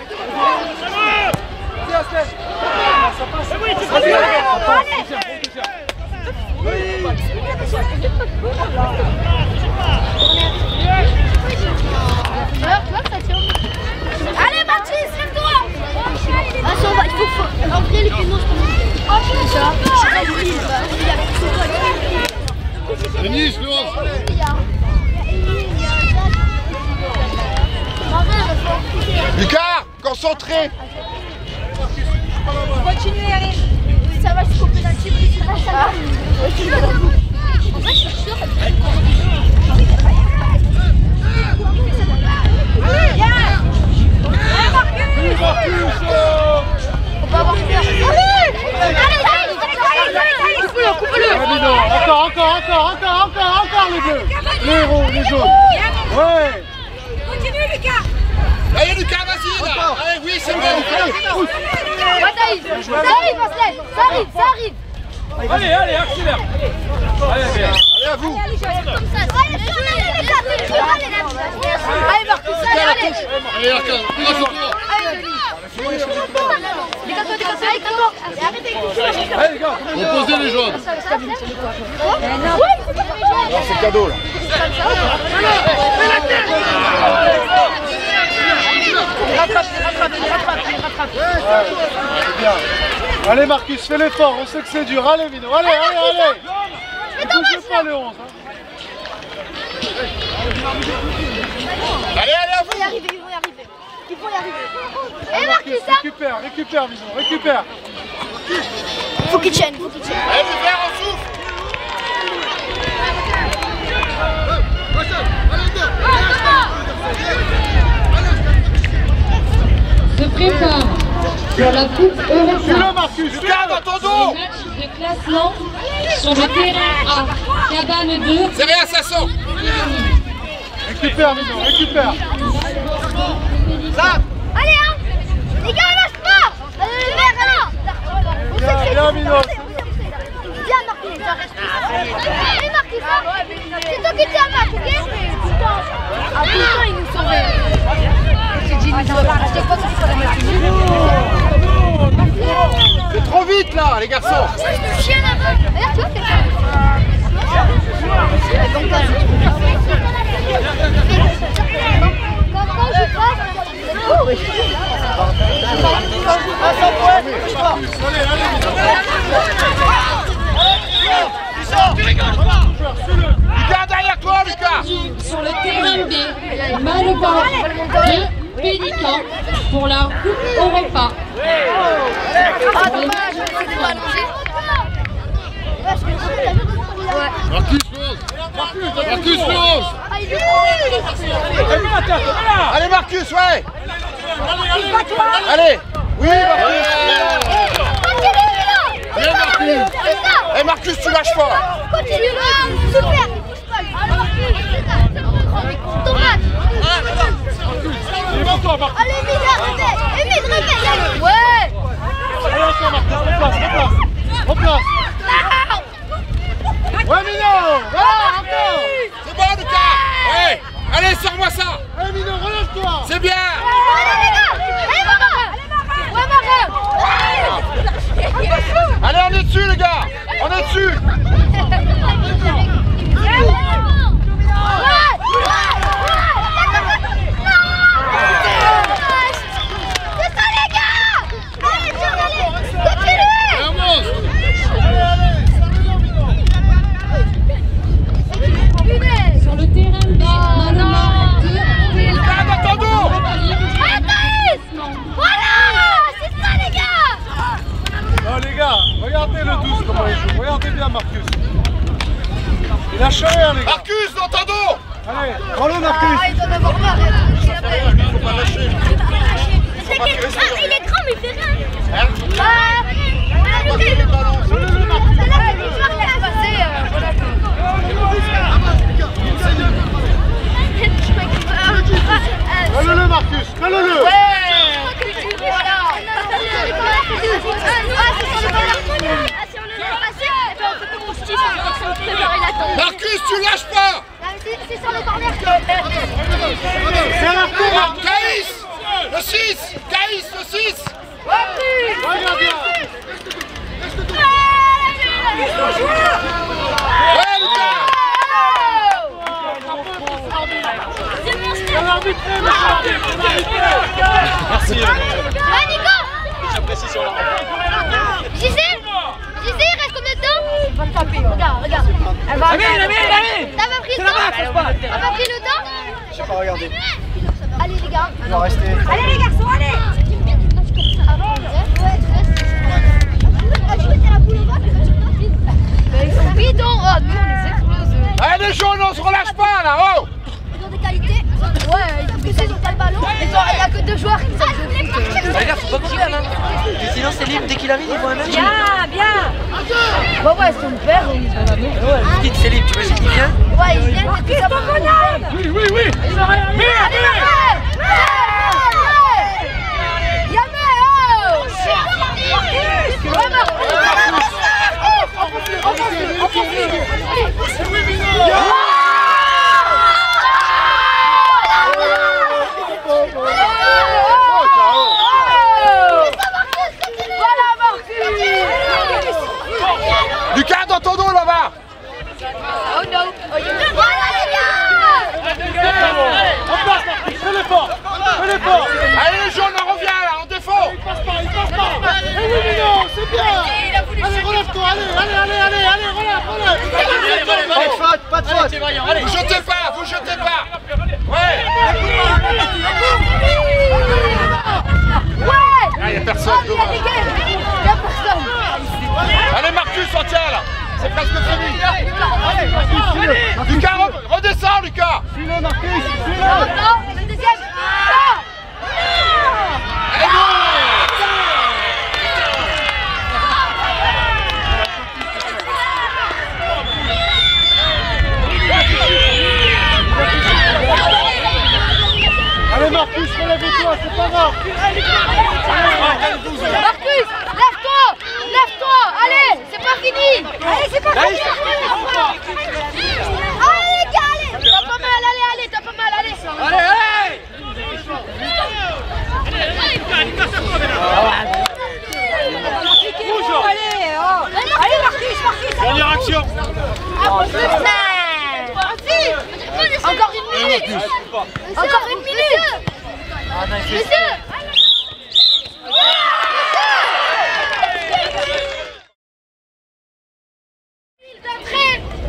[SPEAKER 2] Allez, Mathis, lève-toi. Ah, ça va, il faut entrer les pinot.
[SPEAKER 12] Denis, le 11. Lucas, concentré.
[SPEAKER 8] Continuez, allez.
[SPEAKER 2] Ça va jusqu'au pénalty. En fait, je suis sûre. On va avoir peur.
[SPEAKER 11] Coupe-le. Encore les deux. Les héros, les jaunes. Ouais.
[SPEAKER 8] Continue, Lucas.
[SPEAKER 12] Allez, Lucas, vas-y, là. Allez, oui, c'est bon.
[SPEAKER 2] Ça arrive, Aslène. Ça arrive.
[SPEAKER 5] Allez, accélère. Allez, bien.
[SPEAKER 12] Allez, à vous.
[SPEAKER 2] Comme ça. Allez, Marcus, allez.
[SPEAKER 12] Allez, Arcade, lâche-toi.
[SPEAKER 5] Allez, les gars.
[SPEAKER 12] Reposez les jaunes. Non, c'est cadeau, là.
[SPEAKER 11] Bien. Allez, Marcus, fais l'effort, on sait que c'est dur. Allez, Mino, allez. Ne bougez pas le 11.
[SPEAKER 12] Allez, à vous.
[SPEAKER 2] Ils vont y arriver.
[SPEAKER 11] Allez, Marcus, récupère, Mino, récupère.
[SPEAKER 2] Faut qu'il tienne.
[SPEAKER 12] Allez, le vert en souffle.
[SPEAKER 3] Se prépare pour la Coupe Europa.
[SPEAKER 11] Marcus,
[SPEAKER 12] Lucas, dans ton dos.
[SPEAKER 3] Match de classement sur le terrain A. Cabane 2.
[SPEAKER 12] C'est rien, ça sort.
[SPEAKER 11] Récupère, Mino, récupère.
[SPEAKER 2] Allez, hein. Les gars, lâche pas. Le vert, là.
[SPEAKER 11] Viens, Mino.
[SPEAKER 2] Viens, Marcus. Allez, Marcus, c'est toi qui tiens le match, ok?
[SPEAKER 6] Ah putain, il nous sauve.
[SPEAKER 12] C'est trop vite, là, les garçons.
[SPEAKER 2] Chien là-bas. Regarde, tu vois,
[SPEAKER 12] Lucas, derrière toi, Lucas.
[SPEAKER 3] Sur le terrain B, Maleba de Pélican pour la Coupe Europa.
[SPEAKER 6] Ah dommage, c'était pas allongé.
[SPEAKER 12] Marcus, Rose. Marcus, Rose. Allez, Marcus, ouais. Allez. Oui, Marcus. Viens, Marcus. Et Marcus, tu lâches pas.
[SPEAKER 6] Continue, super. Allez, vite, réveille. Ouais.
[SPEAKER 11] Allez, encore, Marcus, replace. Ouais, Mino. Voilà, encore.
[SPEAKER 12] C'est bon, Lucas. Ouais. Allez, sors-moi ça.
[SPEAKER 11] Allez, Mino, relève-toi.
[SPEAKER 12] C'est bien.
[SPEAKER 6] Allez, les gars. Allez, Marin.
[SPEAKER 12] Allez, on est dessus, les gars. On est dessus.
[SPEAKER 6] C'est ça, les gars. Allez, continuez.
[SPEAKER 3] Sur le terrain B, Malema de
[SPEAKER 6] Voilà, c'est ça, les gars.
[SPEAKER 11] Non, les gars, regardez le 12 comment il joue. Regardez bien Marcus. Il lâche rien, les gars.
[SPEAKER 12] Marcus, dans ton dos.
[SPEAKER 11] Allez, prends-le, Marcus.
[SPEAKER 6] Il doit en avoir marre.
[SPEAKER 12] Il faut pas lâcher.
[SPEAKER 6] Il est grand, mais il fait rien.
[SPEAKER 11] Mets-le, Marcus, mets-le.
[SPEAKER 12] Marcus, tu lâches pas.
[SPEAKER 6] C'est sur le corner.
[SPEAKER 11] C'est un retour.
[SPEAKER 12] Caïs, le 6. Caïs, le 6.
[SPEAKER 11] Regarde bien.
[SPEAKER 12] Ouais, Lucas.
[SPEAKER 1] Merci.
[SPEAKER 6] Nico.
[SPEAKER 1] J'apprécie sur la
[SPEAKER 6] JC, il reste combien de temps? Regarde. Elle va. T'as pas pris le temps? Elle a pas pris le temps?
[SPEAKER 9] J'ai pas regardé.
[SPEAKER 6] Allez les gars.
[SPEAKER 9] Il va rester.
[SPEAKER 6] Allez les garçons, allez. Ils sont bidons. Oh, nous on les explose.
[SPEAKER 12] Allez, les jaunes, on se relâche pas là. Oh.
[SPEAKER 6] Ils ont des qualités. Ouais, ils ont le ballon. Il y a que 2 joueurs qui savent jouer au foot.
[SPEAKER 10] Les gars, faut pas couper là. Sinon, c'est libre dès qu'il arrive, ils vont un match.
[SPEAKER 6] Bien. Ouais, si on perd, on va
[SPEAKER 10] Dites, c'est libre, tu imagines qu'il vient?
[SPEAKER 6] Ouais, il vient. Marcus, ton bonhomme.
[SPEAKER 1] Oui.
[SPEAKER 12] Lucas, dans ton dos là-bas.
[SPEAKER 6] Oh non. Voilà les gars.
[SPEAKER 11] En place, Marcus, fais-le fort.
[SPEAKER 12] Allez, les jaunes, on revient là, on défend.
[SPEAKER 11] Il passe pas. Eh oui, Mino, c'est bien. Allez, relève-toi, allez, relève.
[SPEAKER 9] Pas de faute.
[SPEAKER 12] Vous jetez pas. Ouais. Ah, y a personne devant.
[SPEAKER 6] Y a personne.
[SPEAKER 12] Allez, Marcus, on tient là. C'est presque fini. Lucas, redescends, Lucas.
[SPEAKER 11] Suis-le, Marcus,
[SPEAKER 6] Non, le deuxième.
[SPEAKER 12] Allez, go.
[SPEAKER 11] Allez, Marcus, relève-toi, c'est pas grave.
[SPEAKER 6] Marcus, lève-toi, allez, c'est pas fini. Allez, c'est pas fini. Allez, les gars, allez. T'as pas mal, allez. Allez, Marcus.
[SPEAKER 1] Dernière action.
[SPEAKER 6] Encore une minute. Monsieur. D'entrée.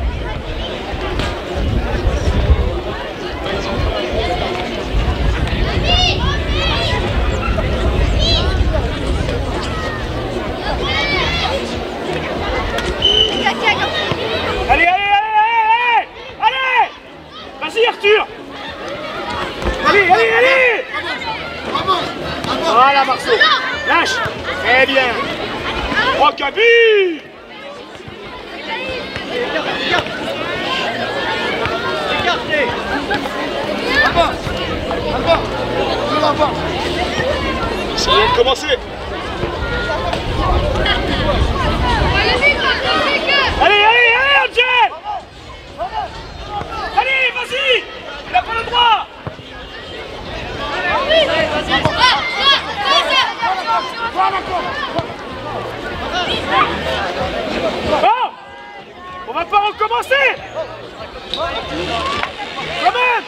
[SPEAKER 5] but!
[SPEAKER 1] Écarté.
[SPEAKER 5] Ça vient de commencer. Allez, Angel! Allez, vas-y! Il n'a pas le droit! Bon! On va pas recommencer! Quand même!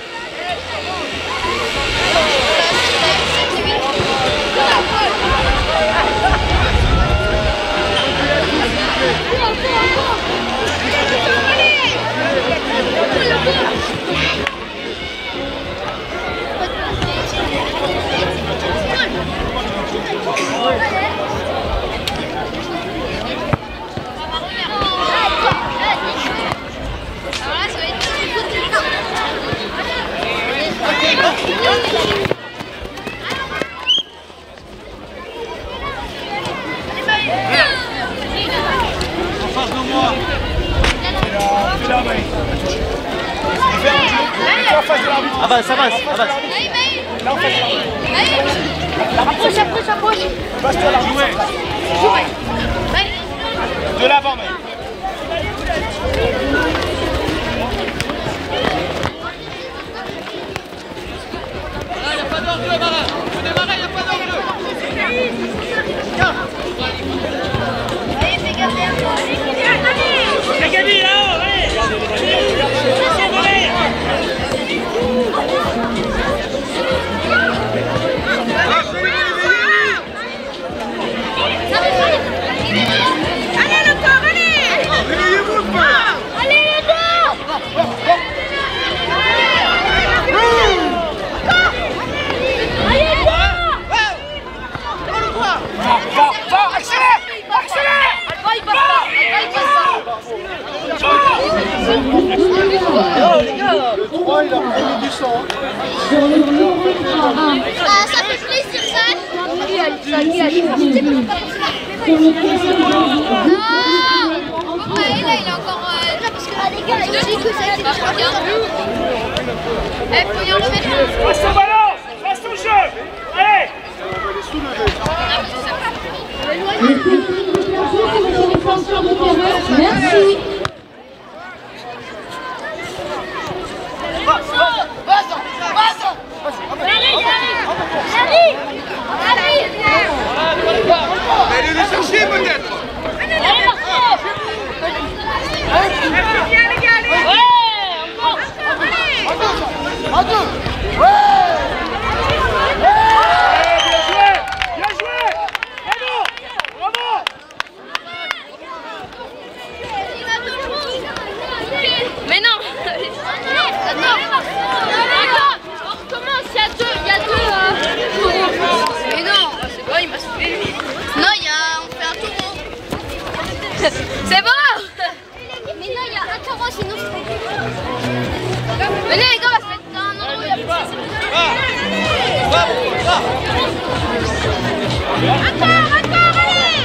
[SPEAKER 1] Avance, avance, avance.
[SPEAKER 8] Approche.
[SPEAKER 5] Passe-toi là, jouer. De l'avant, mec.
[SPEAKER 1] Il n'y a pas d'enjeu, Marin. Faut démarrer, il n'y a pas d'enjeu.
[SPEAKER 5] C'est gagné là-haut, allez.
[SPEAKER 2] Allez le corps, allez! Allez les deux!
[SPEAKER 5] Va, accélère!
[SPEAKER 11] Le 3, il a pris du sang.
[SPEAKER 2] Ah, ça fait plaisir ça! Il est encore... parce que là, les gars, ils disent que ça a été bien. Eh, faut y en remettre.
[SPEAKER 5] Reste au ballon! Reste au jeu! Allez!
[SPEAKER 3] Merci.
[SPEAKER 1] Allez le chercher peut-être.
[SPEAKER 2] Mais non! Attends! On recommence, il y a deux! Mais non! C'est bon, il m'a sauvé lui! Non, on fait un taureau! C'est bon! Mais non, il y a un taureau, sinon je fais... Venez les gars, on va se mettre dans un endroit où il y a plus de Encore, allez!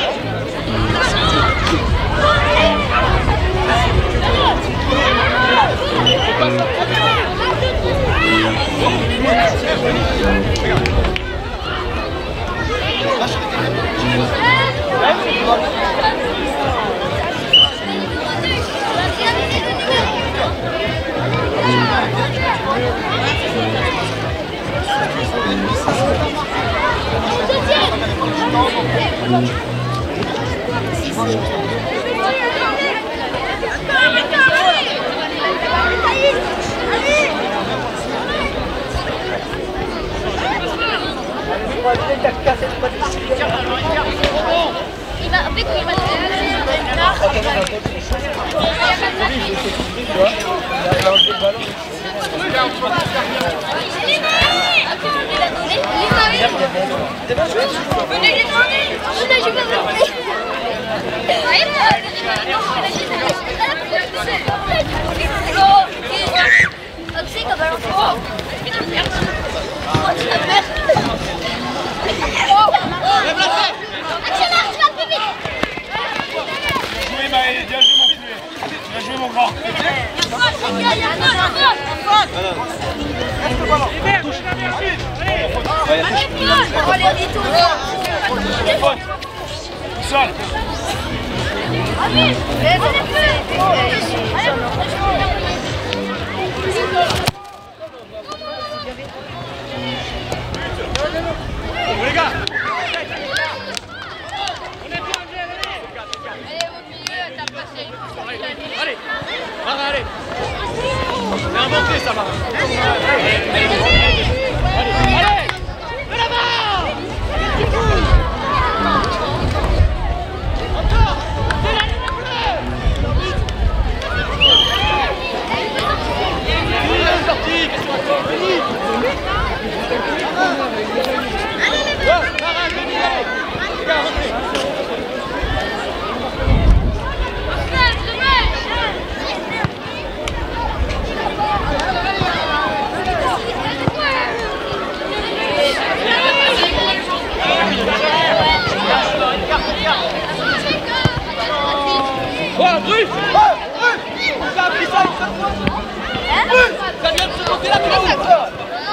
[SPEAKER 2] Il va avec lui, il va venez les demander. Je vais accélère, tu vas plus vite.
[SPEAKER 1] Les gars. Allez, allez. C'est un bon pied, ça va. Allez, de l'avant. Encore. C'est la sortie. Ça vient de se monter la pelouse.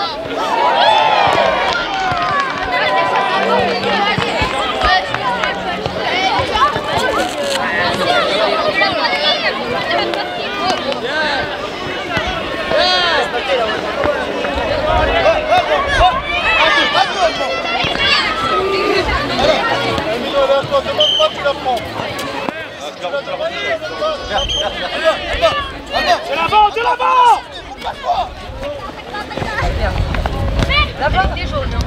[SPEAKER 11] De l'avant, de l'avant.
[SPEAKER 2] Là-bas, des jaunes.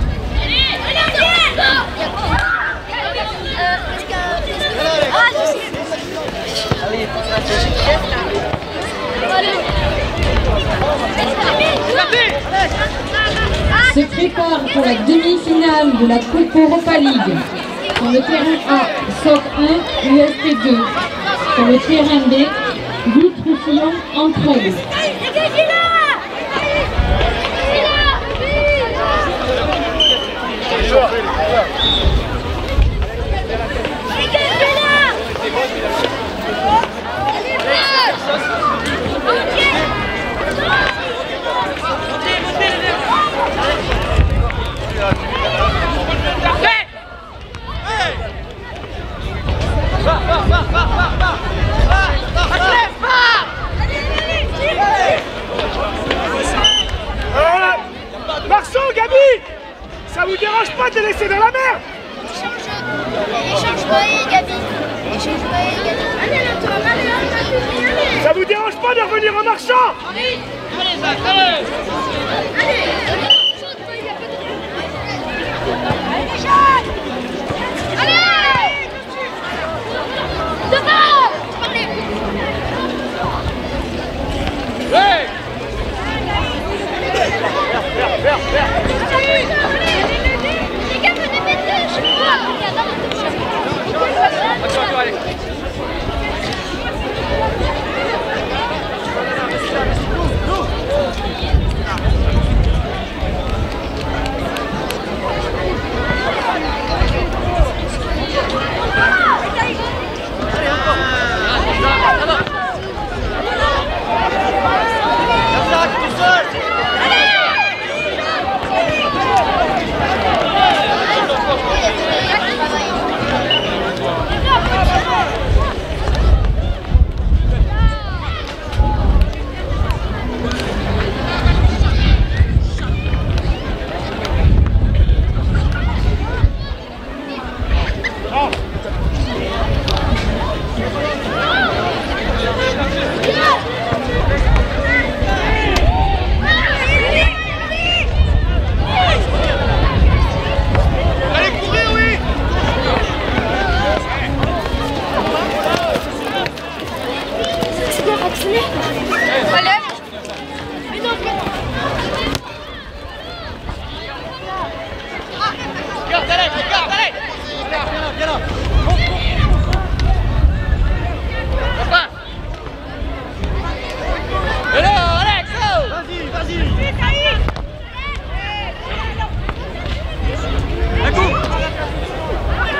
[SPEAKER 3] Se prépare pour la demi-finale de la Coupe Europa League. Sur le terrain A, SOC 1, USP 2. Sur le terrain B, Goutte Roussillon, Entraide.
[SPEAKER 11] Marceau, Gabi, ça vous dérange pas de les laisser dans la merde? Ça vous dérange pas de revenir en marchant?
[SPEAKER 1] Allez, Zach, allez.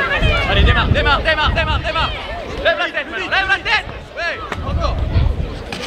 [SPEAKER 1] Démarre. Lève la tête maintenant, lève la tête. Oui, encore.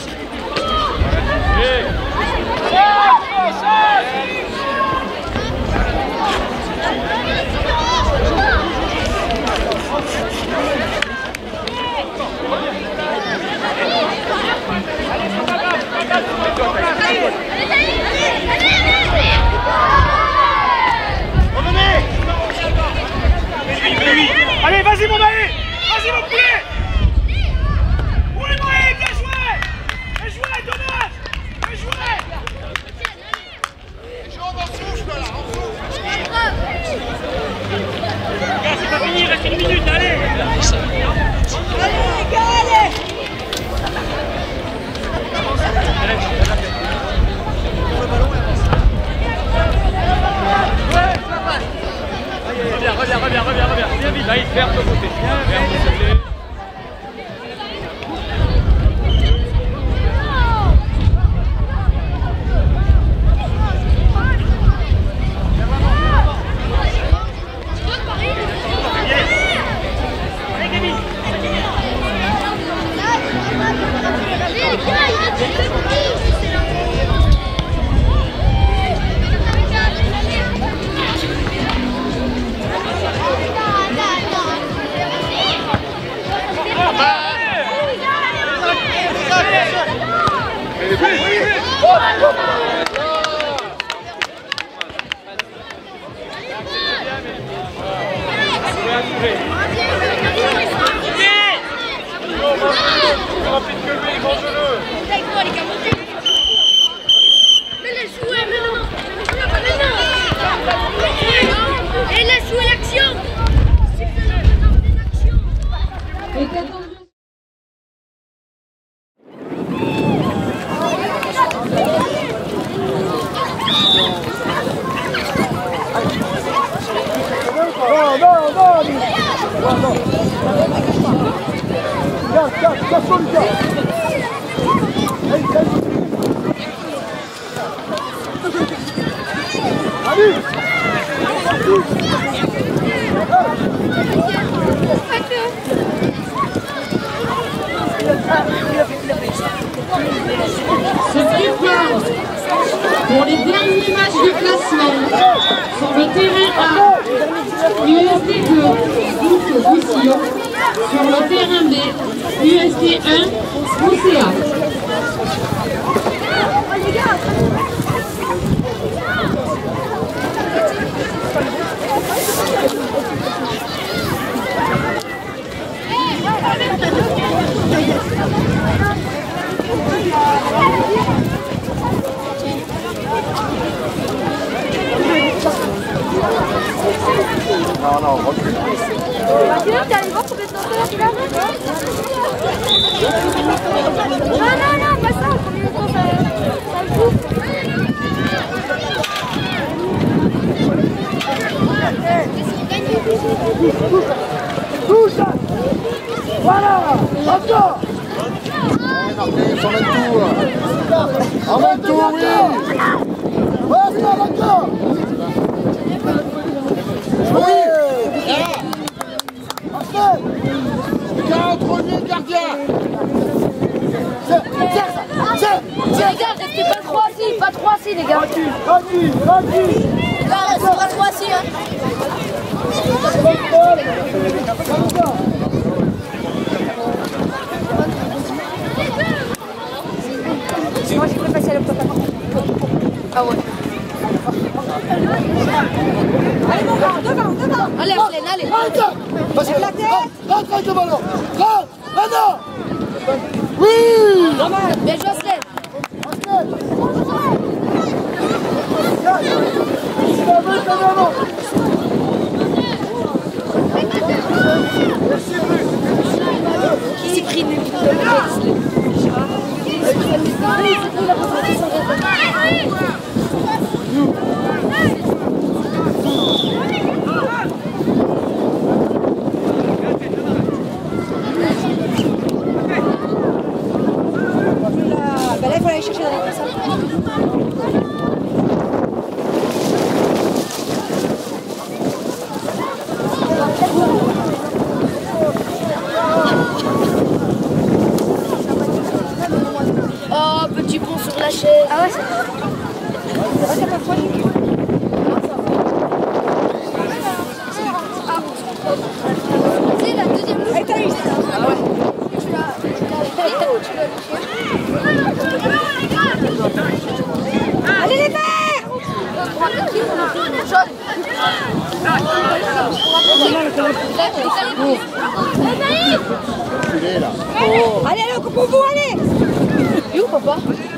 [SPEAKER 2] Et laisse jouer l'action.
[SPEAKER 3] Se prépare pour les derniers matchs de classement sur le terrain A, USD 2, Goutte Roussillon, sur le terrain B, USD 1, Océa.
[SPEAKER 11] Non, recule.
[SPEAKER 2] T'es allé voir pour être dans la Non, pas ça. Combien de temps ça me fout?
[SPEAKER 11] Touche. Voilà. Encore. En même tour, oui. Encore. Oui. Entre lui et le gardien.
[SPEAKER 2] Les gars, restez pas trop assis, pas trop assis les gars.
[SPEAKER 11] Tranquille.
[SPEAKER 2] Là, restez pas trop assis hein.
[SPEAKER 8] Moi j'ai préféré passer à la pote.
[SPEAKER 2] Ah ouais.
[SPEAKER 8] Allez mon gars, devant.
[SPEAKER 2] Allez Arlène, allez.
[SPEAKER 8] Avec la tête.
[SPEAKER 11] Rentre avec le ballon. Rentre. Maintenant. Oui.
[SPEAKER 2] Bien joué Arlène.
[SPEAKER 8] Qui s'écrit nul. Bah là il faut aller chercher dans les
[SPEAKER 2] Oh, petit pont sur la chaise.
[SPEAKER 8] Ah ouais, c'est vrai qu'il y a pas de poids.
[SPEAKER 2] C'est la deuxième fois.
[SPEAKER 8] Allez, t'as eu ça.
[SPEAKER 2] Ah ouais.
[SPEAKER 8] Allez les verts. Allez, allez, coupe au bout, allez.
[SPEAKER 2] Et où papa?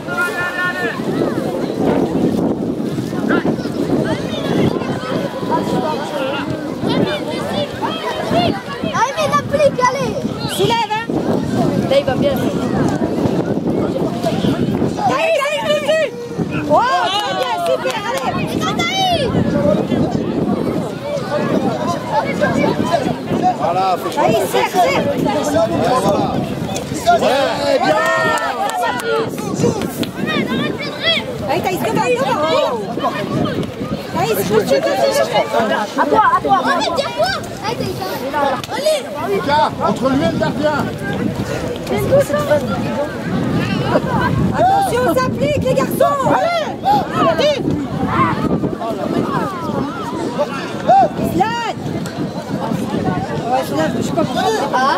[SPEAKER 6] Allez, mais l'applique, allez.
[SPEAKER 8] Soulève, hein.
[SPEAKER 2] Là il va bien.
[SPEAKER 8] Allez, dessus. Oh, très bien, super, allez.
[SPEAKER 11] Voilà,
[SPEAKER 8] Allez, serre.
[SPEAKER 11] Voilà. Ouais, bien.
[SPEAKER 8] Allez, Thaïs, devant. Thaïs, continue.
[SPEAKER 6] À toi. Arrête, tiens-toi. Allez.
[SPEAKER 11] Lucas, entre lui et le gardien.
[SPEAKER 14] Attention, on s'applique les garçons. Allez. Slade. Ouais, Slade, je sais pas pourquoi. Ah,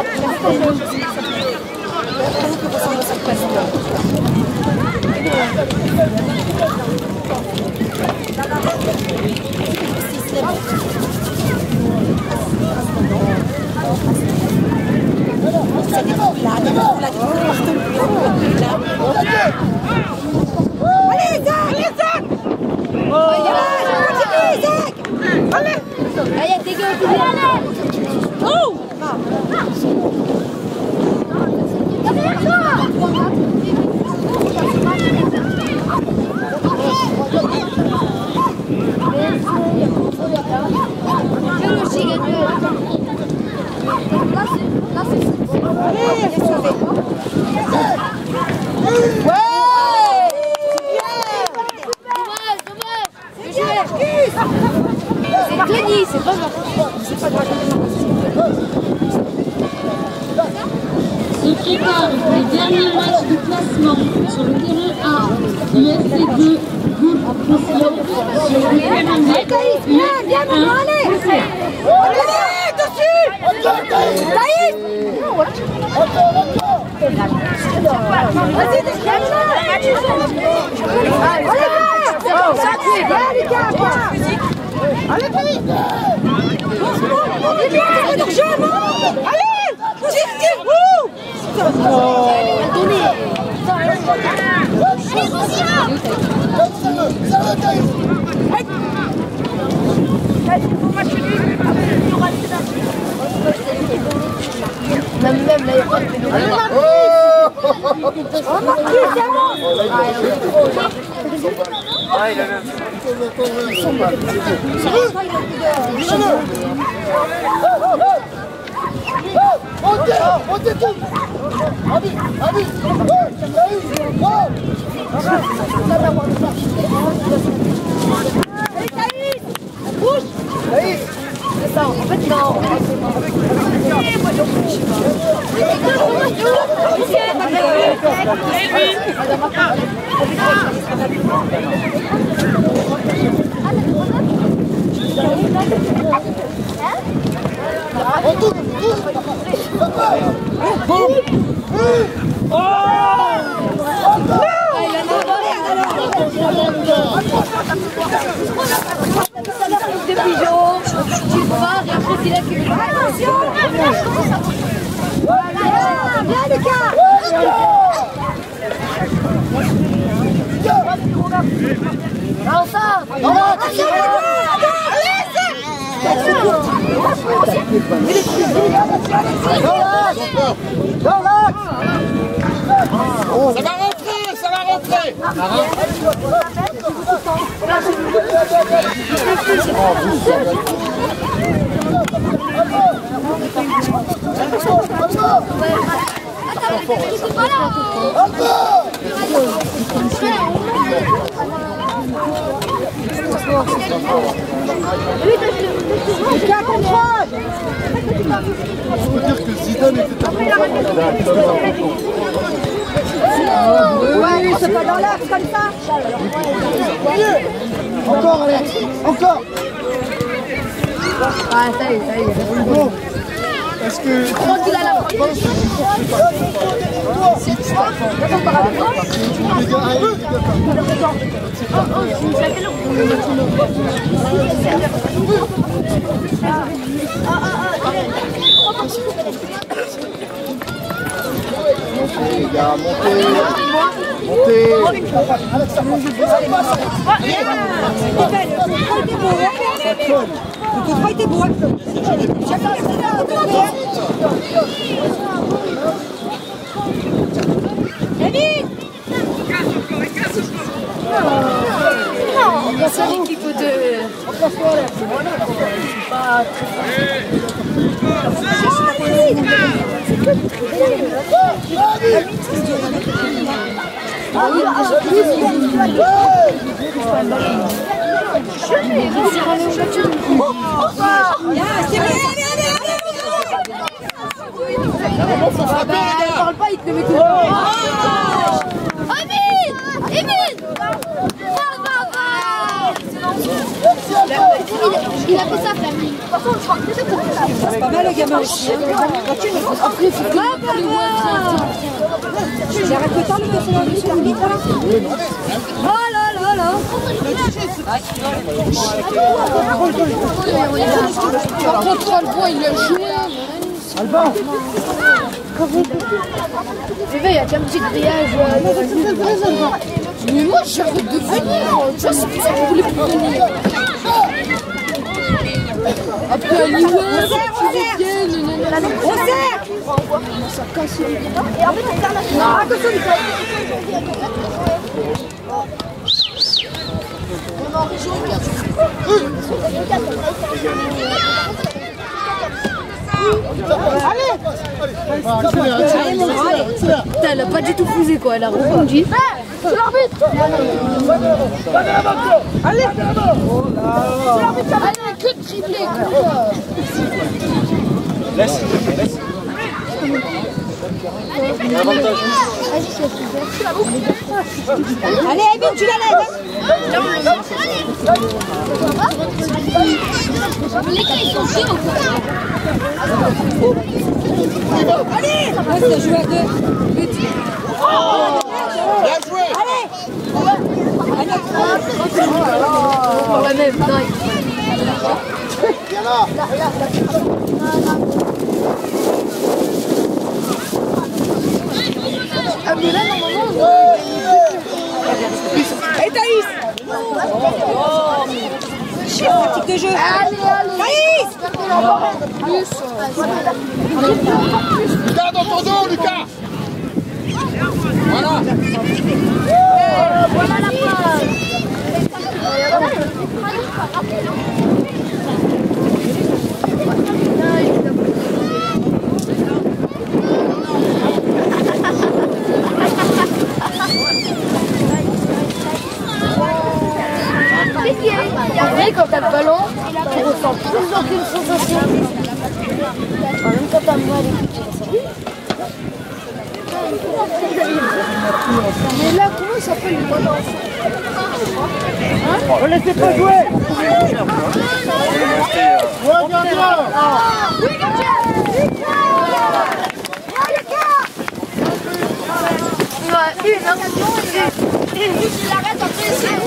[SPEAKER 14] allez, Isaac! Allez! Allez, t'es gars, oh!
[SPEAKER 6] C'est Tony, c'est pas grave. C'est pas grave.
[SPEAKER 3] Se prépare les derniers matchs de classement sur le terrain A, UFC2, Goutte Roussillon, sur le terrain B, UFC1,
[SPEAKER 14] Allez, dessus! Taïs! Vas-y, déclenche-le! Allez, Lucas! Allez, vite! Allez! Tire!
[SPEAKER 6] Même là, il n'y a pas de pénalité.
[SPEAKER 14] Oh, Marquis, c'est bon!
[SPEAKER 9] Ah, il a même.
[SPEAKER 14] Allez, Thaïs! Bouge! C'est ça, en fait, non.
[SPEAKER 6] Des pigeons, tu pars et après c'est là que...
[SPEAKER 14] Attention! Viens, Lucas!
[SPEAKER 6] Non, ça!
[SPEAKER 11] Ça va rentrer!
[SPEAKER 14] Lucas, contrôle!
[SPEAKER 11] Il faut dire que Zidane était
[SPEAKER 14] Ouais, c'est pas dans l'axe comme ça!
[SPEAKER 11] Encore, Alex! Encore!
[SPEAKER 6] Ah, ça y est, ça y est.
[SPEAKER 11] Bon. Est-ce que...
[SPEAKER 6] Tranquille à la fin.
[SPEAKER 11] Les gars, montez! Montez!
[SPEAKER 14] Le coup de était beau. David!
[SPEAKER 6] Non, c'est l'équipe de... Parle pas, il te le met tout.
[SPEAKER 14] aussi. Après, il faut que j'arrête le temps de me faire du service là. Oh là là là.
[SPEAKER 8] Par contre, Alban, il a joué.
[SPEAKER 14] Alban.
[SPEAKER 6] C'est vrai, il y a qu'un petit grillage.
[SPEAKER 8] Mais moi, j'arrête de venir. Tu vois, c'est pour ça que je voulais plus venir. Après, elle y va, ça casse les dents. Et en fait, on perd la chance. Attention, Nicolas. On est en région 4.
[SPEAKER 6] Putain, elle a pas du tout fusé quoi, elle a rebondi.
[SPEAKER 8] C'est l'arbitre. Allez. C'est l'arbitre. Allez, que de tripler.
[SPEAKER 1] Laisse.
[SPEAKER 14] Allez, vite, tu la lèves.
[SPEAKER 2] Les gars, ils sont chauds.
[SPEAKER 14] Allez, reste jouer à deux. Vite.
[SPEAKER 11] Bien joué.
[SPEAKER 14] Allez.
[SPEAKER 6] Pour la même, non.
[SPEAKER 11] Viens là.
[SPEAKER 6] Ah, mais là, normalement,
[SPEAKER 14] Et Thaïs. Pratique de jeu.
[SPEAKER 8] Allez.
[SPEAKER 14] Thaïs.
[SPEAKER 11] Regarde dans ton dos, Lucas. Voilà.
[SPEAKER 8] Voilà la passe.
[SPEAKER 6] en vrai, quand t'as le ballon, tu ressens plus aucune sensation. Même quand t'as mal écouté.
[SPEAKER 8] Mais là, comment ça s'appelle le ballon?
[SPEAKER 11] Ne laissez pas jouer. Ouais, gardien.
[SPEAKER 8] Oui, gardien.
[SPEAKER 6] Une action et il arrête après c'est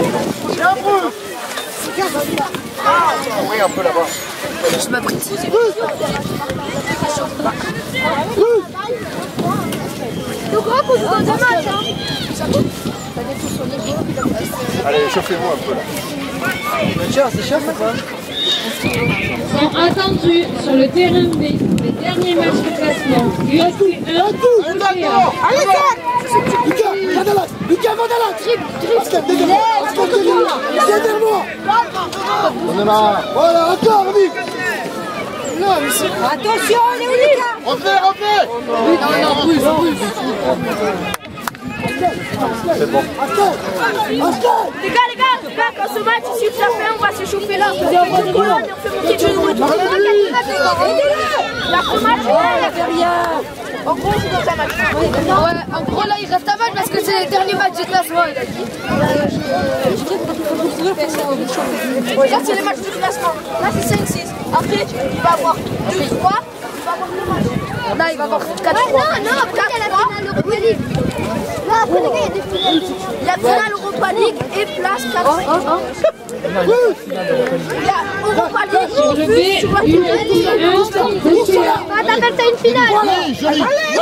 [SPEAKER 11] Oui, un peu là-bas.
[SPEAKER 6] je m'abrite.
[SPEAKER 8] Le grand qu'on joue dans un match, hein.
[SPEAKER 11] Allez, chauffez-vous un peu là.
[SPEAKER 10] Tiens, c'est chaud ou pas?
[SPEAKER 3] Sont attendus sur le terrain B les derniers matchs de classement. USC 1,
[SPEAKER 11] Allez, Lucas, Vandala. Viens vers moi. On est là. Voilà, encore, vite.
[SPEAKER 14] Attention, il est où Lucas?
[SPEAKER 11] Revenez. C'est bon.
[SPEAKER 8] Les gars, quand ce match ici ça fait, on va se chauffer là. On fait colonne, on fait monter de nouveau. La ce match, il fait rien. En gros, c'est dans un match.
[SPEAKER 6] Ouais, en gros là il reste un match parce que c'est les derniers matchs de classement, il a dit.
[SPEAKER 8] Là, c'est les matchs de classement. Là, c'est 5-6. Après, il va avoir 2-3. Il va avoir le match.
[SPEAKER 6] Là il va avoir 4-3.
[SPEAKER 8] Non, après, il y a la finale Europa League. Là, après, les gars, il y a des finales. Il y a finale Europa League et place 4-5. Il y a Europa League.
[SPEAKER 3] sur le B, USC 1,
[SPEAKER 8] Ah, t'appelles ça une finale.
[SPEAKER 11] Allez, joli.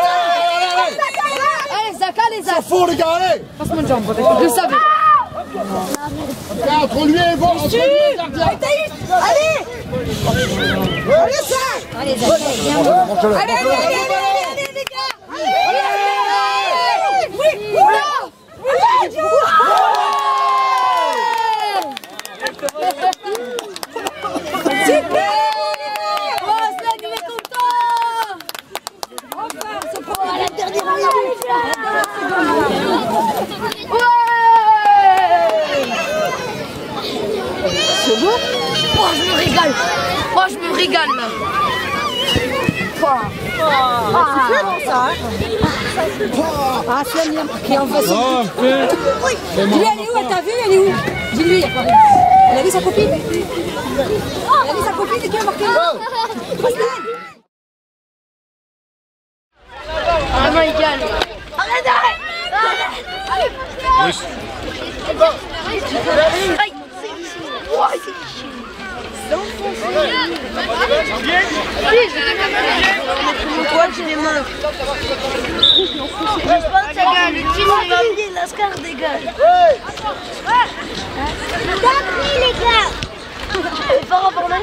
[SPEAKER 6] Allez Zaka, les Zaka.
[SPEAKER 11] Fort, les gars, allez.
[SPEAKER 6] Passe-moi une jambe, je savais.
[SPEAKER 11] Entre lui et bon, entre lui et le gardien.
[SPEAKER 14] Allez. Allez, ça. Allez, Zaka, viens. Allez, les gars. Oui, voilà.
[SPEAKER 6] C'est bon? Oh, je me régale. Oh, je me régale là.
[SPEAKER 14] Aslan, il a marqué en face. Lui, elle est où? Elle t'a vu? Elle est où? Dis-lui, il y a pas rien. Elle a vu sa copine? Elle a vu sa copine et qui a marqué?
[SPEAKER 12] Russe.
[SPEAKER 14] Toi, tu les mains. Lascar dégage.
[SPEAKER 8] Les gars.
[SPEAKER 14] Pas rapport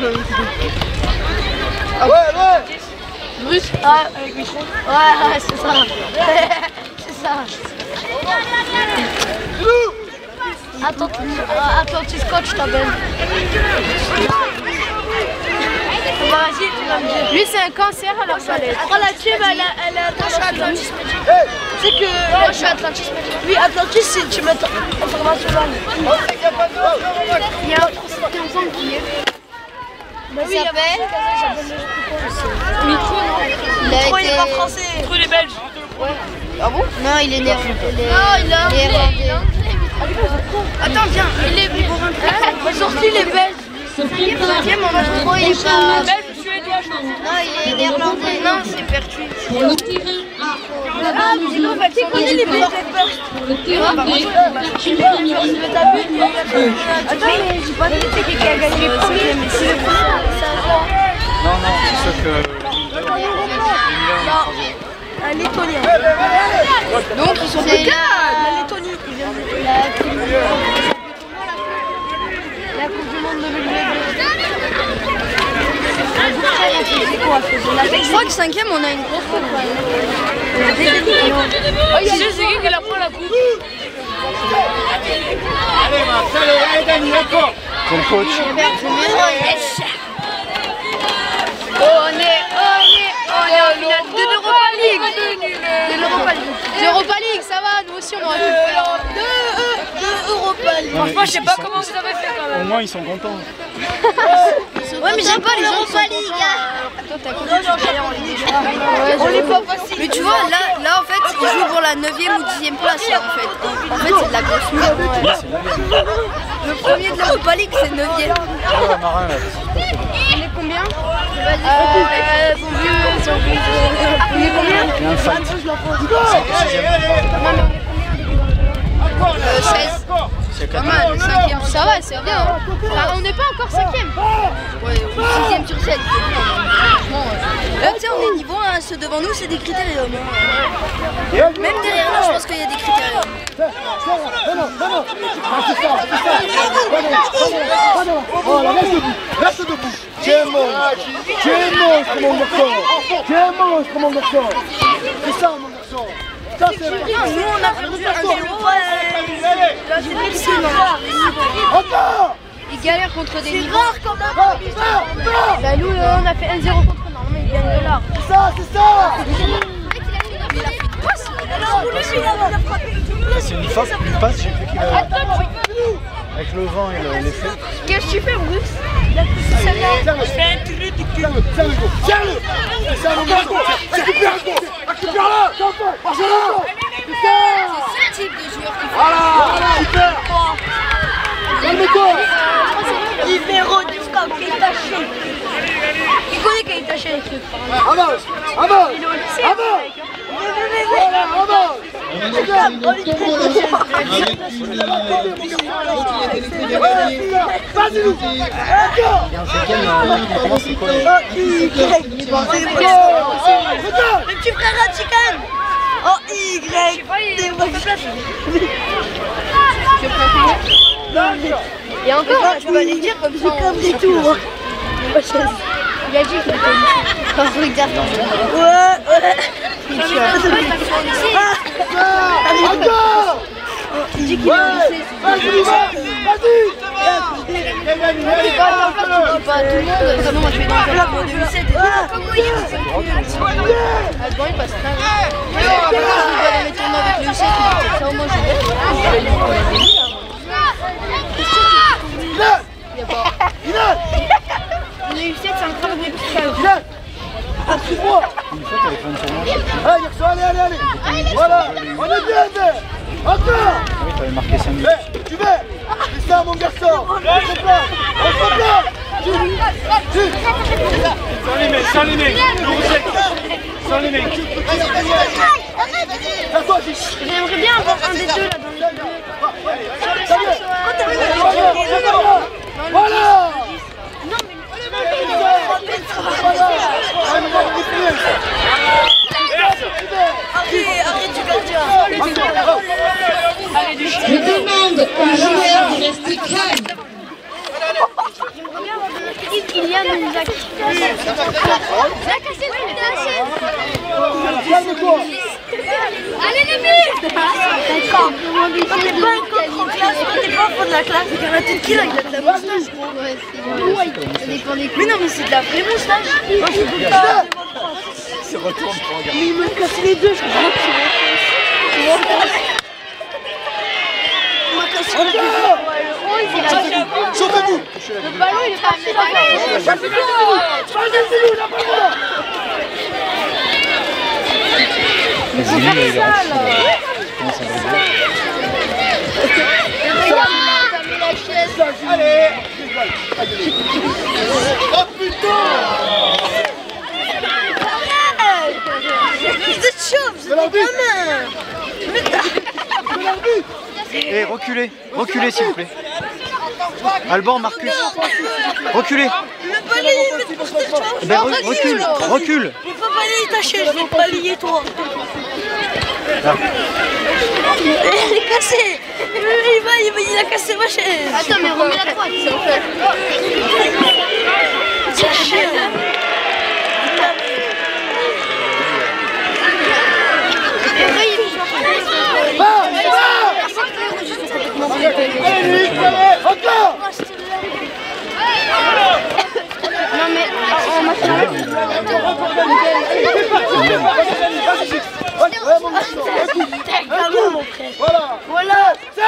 [SPEAKER 11] Ah ouais.
[SPEAKER 14] Russe. Ah, avec micro. Ouais, c'est ça. C'est ça. Attends, tu scotches ta belle. Vas-y, tu vas me dire. Lui, c'est un cancer alors ça l'est. Oh, la tube, elle est Atlantis. C'est que. Moi, je suis Atlantis. Oui, Atlantis, c'est tu mets international. Il y a un enfant qui est.
[SPEAKER 6] Il s'appelle
[SPEAKER 14] Micro, non.
[SPEAKER 6] Il a été...
[SPEAKER 14] Il est pas français. Micro, il est belge. Ouais. Ah bon?
[SPEAKER 6] Non, il est néerlandais.
[SPEAKER 14] Non, il est
[SPEAKER 6] néerlandais.
[SPEAKER 14] Attends, viens, il est pour un train. Il est sorti, il est belge.
[SPEAKER 6] Cinquième, on a trop, il est pas...
[SPEAKER 14] Belge ou suédois, je pense.
[SPEAKER 6] Non, il est néerlandais.
[SPEAKER 14] Non, c'est Pertuis.
[SPEAKER 3] Pour le terrain A,
[SPEAKER 14] Ah, mais non, tu connais les belges.
[SPEAKER 3] pour le terrain B, Pertuis féminine.
[SPEAKER 14] Attends, mais j'ai pas dit que c'est qui a gagné le premier, mais c'est ça.
[SPEAKER 9] Non, c'est sûr que...
[SPEAKER 14] Un Lettonien.
[SPEAKER 6] Donc, ils sont
[SPEAKER 14] des gars, la Lettonie. Il vient de la Coupe du Monde 2022. Je crois que 5ème, on a une grosse coupe. Tu sais, c'est qui la prend la coupe?
[SPEAKER 11] Allez, Marcel, allez, encore.
[SPEAKER 9] Ton coach.
[SPEAKER 14] On est en finale de l'Europa League. De l'Europa League, ça va, nous aussi on aura tout. De Europa League. Franchement, je sais pas comment vous avez fait quand même.
[SPEAKER 9] Au moins, ils sont contents.
[SPEAKER 14] Ouais, mais j'aime pas les Europa League. Toi, t'as connu, on est pas facile. Mais tu vois, là en fait, ils jouent pour la 9ème ou 10ème place, là, en fait. En fait, c'est de la grosse merde. Le premier de l'Europa League, c'est 9ème. On est combien? On est combien?
[SPEAKER 9] Il y a un fight.
[SPEAKER 14] 16. Pas mal, le 5ème, ça va, c'est bien. Ah, on n'est pas encore 5ème. Ouais, 6ème sur 7. Là, tu sais, on est niveau 1, ceux devant nous, c'est des critériums. Même derrière nous, je pense qu'il y a des critériums.
[SPEAKER 11] Reste debout. Tu es monstre, mon garçon. C'est ça, mon garçon. Ça, c'est vrai.
[SPEAKER 14] Nous, on a perdu un 0. Là, c'est
[SPEAKER 11] Encore.
[SPEAKER 14] ils galèrent contre des niveaux. Bah, nous, on a fait 1-0 contre eux. Normalement, ils gagnent de l'art.
[SPEAKER 11] C'est ça.
[SPEAKER 9] C'est une passe, j'ai cru qu'il a... Avec le vent et l'effet.
[SPEAKER 14] Qu'est-ce que tu fais, Bruce?
[SPEAKER 11] Tiens-le. Récupère-le.
[SPEAKER 14] C'est ce type de joueur qui fait.
[SPEAKER 11] Voilà. Super. Calme-toi.
[SPEAKER 14] Libéraux du scout qui est taché. Il connaît qu'il est taché les trucs.
[SPEAKER 11] Avance.
[SPEAKER 14] Il est au lycée.
[SPEAKER 11] Le
[SPEAKER 14] petit frère à Chicken. Oh, Y. Et encore, tu vas les dire comme ça. Comme des tours. Il a dit qu'il était regarde. Ouais. Il dit qu'il est au lycée.
[SPEAKER 11] Vas-y.
[SPEAKER 14] Pas tout le monde, sinon moi je vais dans un club de lycée. Bon, il passe très bien. Je vais dans mes tournois avec le lycée, ça au moins je vais. Il y a pas. Le lycée, c'est un club de lycée.
[SPEAKER 11] Suis-moi.
[SPEAKER 9] Une fois, t'avais fait un tournoi.
[SPEAKER 11] Allez, garçon, allez. Voilà, on est bien, encore.
[SPEAKER 9] Oui, t'avais marqué 5 buts.
[SPEAKER 11] Tu veux? C'est ça, mon garçon. On se place.
[SPEAKER 1] Sans les mecs. Sans les mecs.
[SPEAKER 2] J'aimerais bien avoir un des deux là dans les deux.
[SPEAKER 11] Voilà.
[SPEAKER 2] Arrête du gardien.
[SPEAKER 3] Je demande aux joueurs de rester calmes.
[SPEAKER 2] Il y a une vague. Allez les filles. D'accord. Quand t'es pas un contre en classe, quand t'es pas au fond de la classe, c'est la tête qu'il a, il a de la moustache. Mais non, mais c'est de la vraie moustache. Moi, je suis tout le temps. Mais il me casse les deux, je crois que il m'a cassé les deux.
[SPEAKER 11] Chauffez-vous.
[SPEAKER 2] Le ballon, il est parti là.
[SPEAKER 11] Allez. Oh putain.
[SPEAKER 2] Vous êtes chaud, vous êtes des gamins.
[SPEAKER 9] Et reculez, reculez s'il vous plaît. Alban, Marcus, reculez.
[SPEAKER 2] Le balai, mais c'est pour ça que tu vas
[SPEAKER 9] Recule, recule.
[SPEAKER 2] Je vais pas balayer ta chaise, je vais te balayer toi. Il est cassé. Il a cassé ma chaise. Attends, mais remets la droite. C'est chiant. Non mais on m'a fait
[SPEAKER 11] Voilà.
[SPEAKER 2] Voilà.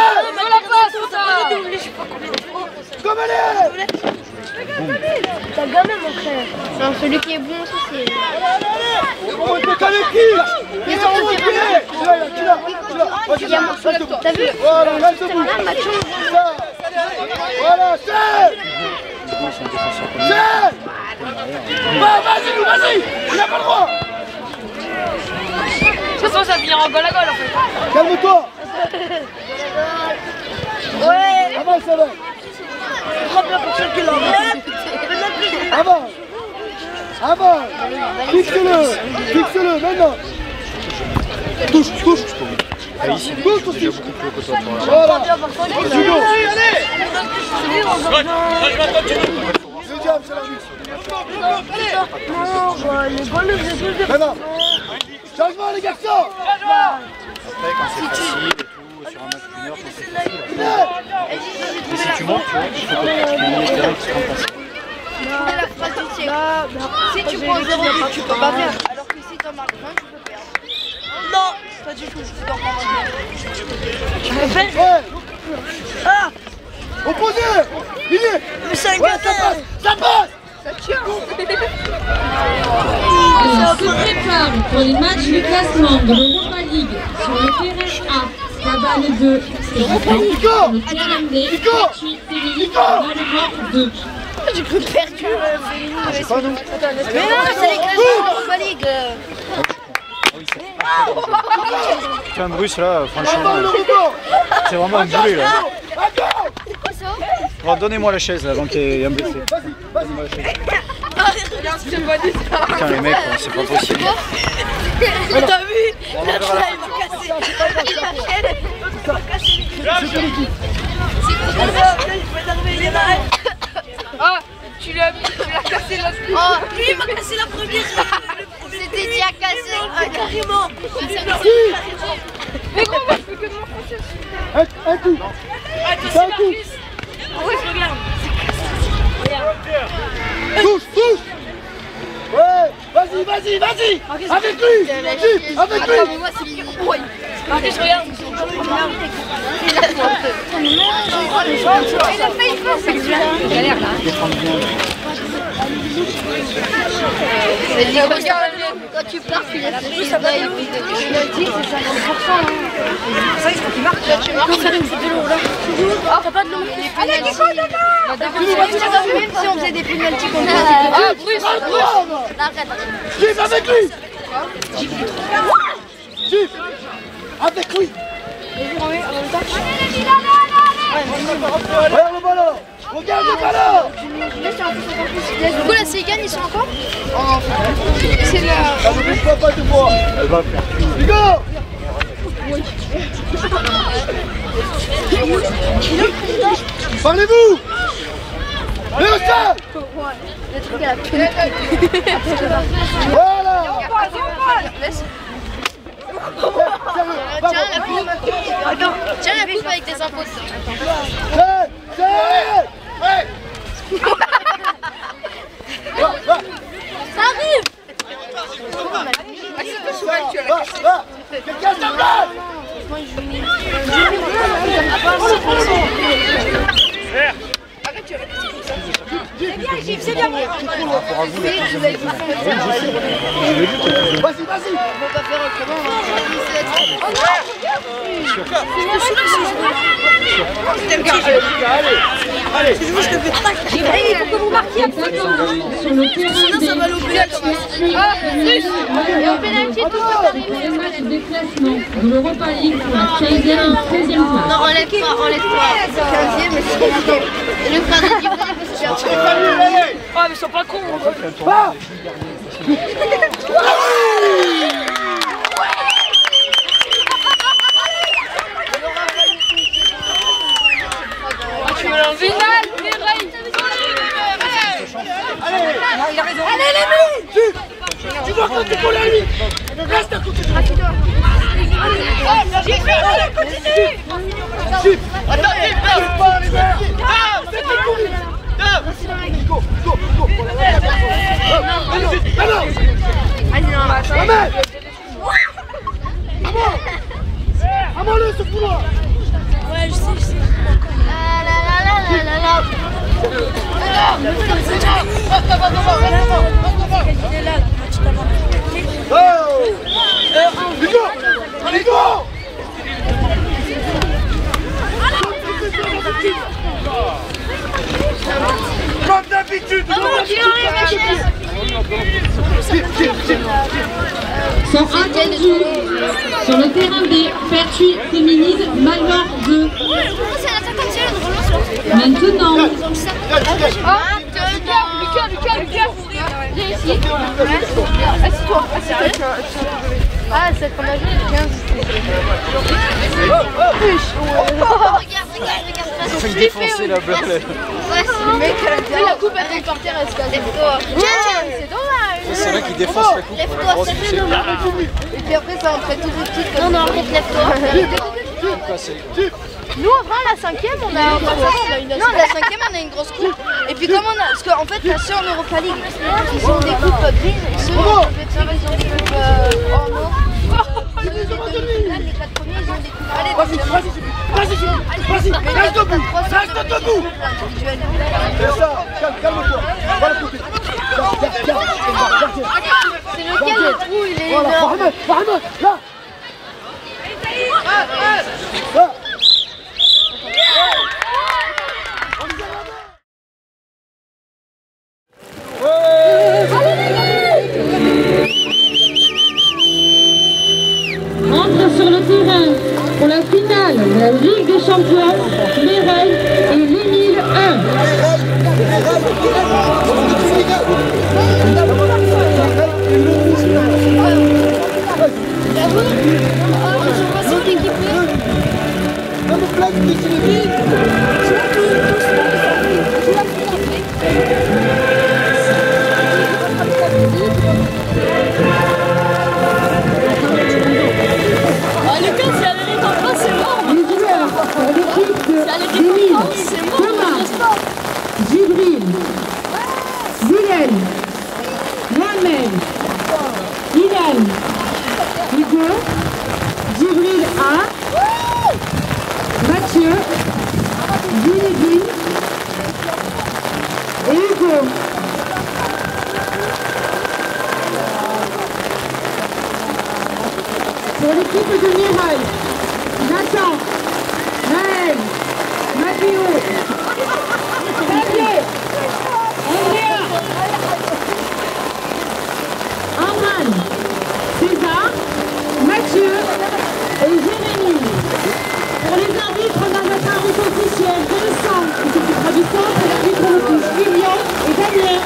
[SPEAKER 11] Comme elle est.
[SPEAKER 2] T'as gagné mon frère. Non, celui qui est bon aussi c'est...
[SPEAKER 11] T'as les qui?
[SPEAKER 2] T'as vu?
[SPEAKER 11] Voilà, reste debout. Voilà, c'est. Vas-y, il n'a pas le droit.
[SPEAKER 13] De toute façon, ça vient en goal à goal en fait.
[SPEAKER 11] Calme-toi.
[SPEAKER 2] Ouais.
[SPEAKER 11] Avance, ça va.
[SPEAKER 2] Frappe la personne qui l'enlève.
[SPEAKER 11] Avance. Avance. Fixe-le, maintenant. Touche. Touche aussi. Voilà. Judo. Deuxième, c'est la juge. Maintenant. Changement les garçons.
[SPEAKER 9] Après, quand c'est facile et tout, sur un match junior, quand c'est facile. Mais si tu montes, tu vois, il faut que tu aies les terrains qui se remplacent.
[SPEAKER 14] Si tu prends 0 but, tu peux pas perdre. Alors que si t'en marques 20, tu peux perdre.
[SPEAKER 2] Non, pas du tout. Tu dois prendre 1. Tu peux faire? Ah!
[SPEAKER 11] Opposé. Lié.
[SPEAKER 2] Mais c'est un gâteau.
[SPEAKER 11] Ça passe.
[SPEAKER 2] Ça tient.
[SPEAKER 3] On se prépare pour les matchs du classement de l'Europa League sur le terrain A. Cabane 2, c'est Europa League. Sur le terrain B, Pertuis, Séville, Malmort 2.
[SPEAKER 14] J'ai cru perdu.
[SPEAKER 9] C'est pas nous.
[SPEAKER 14] Mais non, c'est les classements de l'Europa League.
[SPEAKER 9] Putain, Bruce là, franchement, c'est vraiment un boulet là. Bon, donnez-moi la chaise là, avant qu'il y ait un blessé. Donnez-moi la chaise. Putain, les mecs, c'est pas possible.
[SPEAKER 2] T'as vu? La chaise, il m'a cassé.
[SPEAKER 13] Ah, tu l'as cassé la première.
[SPEAKER 2] Oh, lui il m'a cassé la première.
[SPEAKER 14] C'était déjà cassé.
[SPEAKER 2] Carrément.
[SPEAKER 13] Mais gros, moi je fais que de mon français.
[SPEAKER 11] Un coup.
[SPEAKER 13] Ah, toi aussi, Marcus. Ouais, je regarde.
[SPEAKER 11] Touche. Ouais, vas-y. Avec lui. Avec lui.
[SPEAKER 13] Marcus, regarde.
[SPEAKER 14] Il a failli faire cette galère là. Quand tu pars, tu laisses le ça va. Il a dit c'est 50%. tu marques. Faire une petite de l'eau là. T'as pas de l'eau. Allez, Kiko, même si on faisait des pénaltys contre toi. Ah, Bruce.
[SPEAKER 11] Gif avec lui. Gif avec lui. Regarde le ballon. Regarde le ballon.
[SPEAKER 14] Du coup, la Cégane, ils sont encore. C'est la.
[SPEAKER 11] Elle ne bouge pas de moi. Elle va faire. Hugo. Parlez-vous. Mais au sol.
[SPEAKER 14] Le truc à la pile.
[SPEAKER 11] Voilà.
[SPEAKER 14] Tiens la coupe. Tiens la coupe avec tes impôts. Ça arrive.
[SPEAKER 11] Quelqu'un se place.
[SPEAKER 2] C'est bien, Gif, c'est bien.
[SPEAKER 11] Vas-y, vas-y.
[SPEAKER 14] On va pas faire autrement.
[SPEAKER 11] Allez.
[SPEAKER 2] Je te fais tac. Il faut que vous marquiez.
[SPEAKER 3] Sur le terrain
[SPEAKER 14] Ça va l'oublier. Et au pénalty, tout peut arriver.
[SPEAKER 3] le match de classement de l'Europa League pour la 15e et 13e place.
[SPEAKER 14] Non, enlève pas. 15e, mais c'est compliqué. Et le frère de Gif, c'est
[SPEAKER 13] Ah, mais ils sont pas cons.
[SPEAKER 2] Il a raison. Allez, les nuits.
[SPEAKER 11] Tu dois compter pour la nuit. Reste à côté de moi.
[SPEAKER 2] Gif, continue.
[SPEAKER 11] Attends, pas les mecs. Amand-le ce couloir.
[SPEAKER 2] Ouais, je sais.
[SPEAKER 11] Comme d'habitude.
[SPEAKER 3] Sont attendus sur le terrain des Pertuis féminines Malwar 2. Maintenant,
[SPEAKER 14] Ah, celle qu'on a vue, elle est 15.
[SPEAKER 9] Ça fait défoncer la balle.
[SPEAKER 14] Ouais, c'est le mec, elle a dit la coupe, elle tombe par terre, elle se casse. Lève-toi. C'est dommage.
[SPEAKER 9] C'est là qui défonce la coupe.
[SPEAKER 14] Lève-toi, c'est fait dommage. Et puis après, ça en fait toutes les petites. Non, non, arrête, lève-toi. Nous, en vrai, la 5e, on a une grosse coupe. Et puis, comme on a. Parce qu'en fait, là, ceux en Europa League, ils ont des coupes grises. Ceux en Compétition, ils ont des coupes en or. Les 4 premiers, ils ont des coupes. Allez,
[SPEAKER 11] Vas-y, reste debout. C'est ça, calme-toi. Va le couper.
[SPEAKER 14] C'est lequel le trou, il est
[SPEAKER 11] Voilà,
[SPEAKER 14] énorme.
[SPEAKER 11] Mohamed, là.
[SPEAKER 3] entre sur le terrain pour la finale de la Ligue des Champions, Mireille et Lille 1. Jibril, Bilal, Mohamed, Hilal, Hugo, Jibril A, Mathieu, Zinedine et Hugo. Pour l'équipe de Mireille, Nathan, plus haut. Xavier, Andrea, Amman, César, Mathieu et Jérémy. Pour les arbitres, on va mettre un route officiel. Vincent, qui s'occupera du centre, et l'arbitre le touche, Lilian et Damien.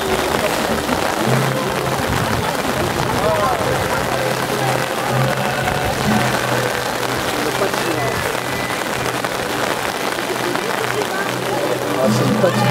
[SPEAKER 12] Ah, c'est pas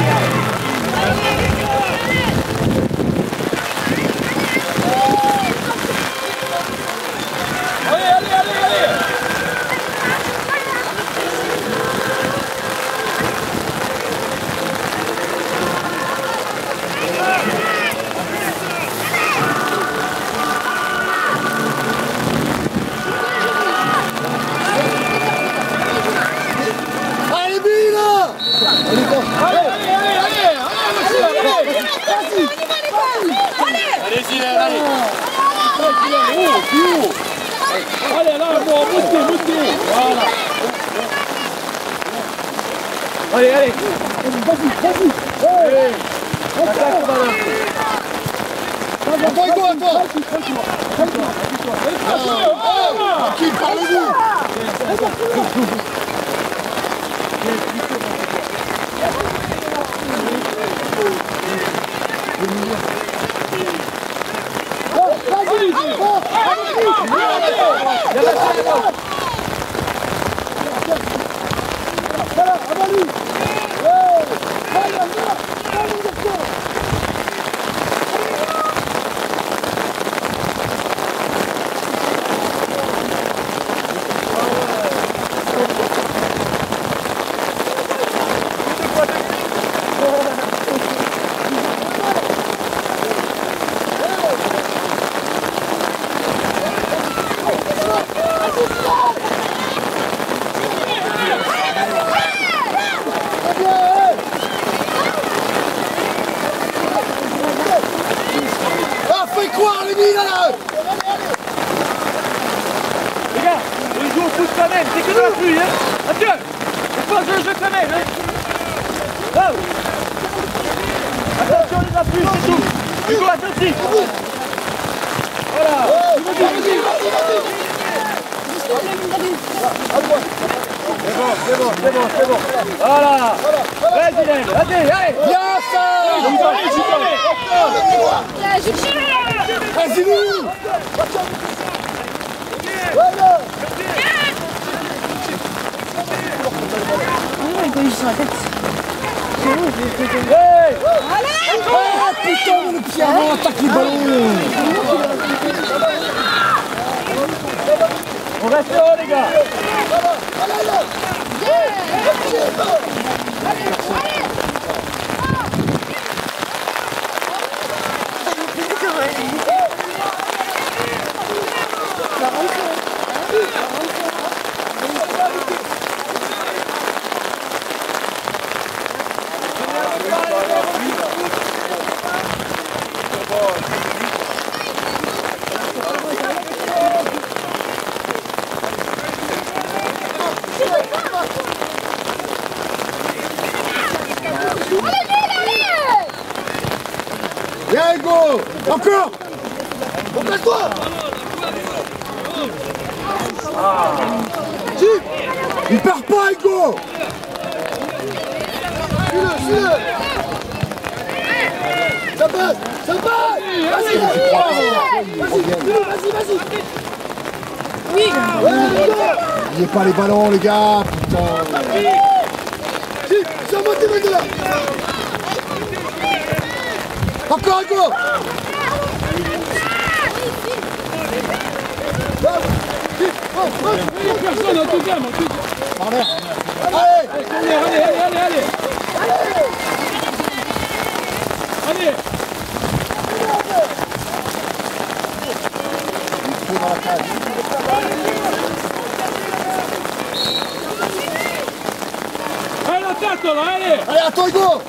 [SPEAKER 1] Allez, là, bon, montez. Voilà. Allez. Vas-y. Hey. Attaque, ballon.
[SPEAKER 12] Attends, Hugo, attends. Tranquille, parlez-vous.
[SPEAKER 1] Les gars, on joue au foot quand même, c'est que de la pluie, hein. Attention, on passe le jeu quand même, hein. Oh. Attention, il y a de la pluie, c'est tout. Hugo, attention. Voilà. C'est bon. Voilà. Vas-y, Lève. Allez.
[SPEAKER 12] Bien ça. Vas-y-nous.
[SPEAKER 4] Il peut juste sur la tête.
[SPEAKER 1] Hey.
[SPEAKER 4] Allez.
[SPEAKER 12] Oh putain, le pied avant attaque les ballons.
[SPEAKER 1] On reste haut, les gars.
[SPEAKER 12] Viens Hugo. Encore. Repose-toi. Il perd pas Hugo. Suis-le. Ça passe. Vas-y.
[SPEAKER 4] Oui.
[SPEAKER 12] N'oubliez pas les ballons les gars. Putain. Si, montez maintenant. Encore Hugo.
[SPEAKER 1] Personne en tout cas, Allez. Allez, l'attaque là, allez.
[SPEAKER 12] Allez, à toi Hugo.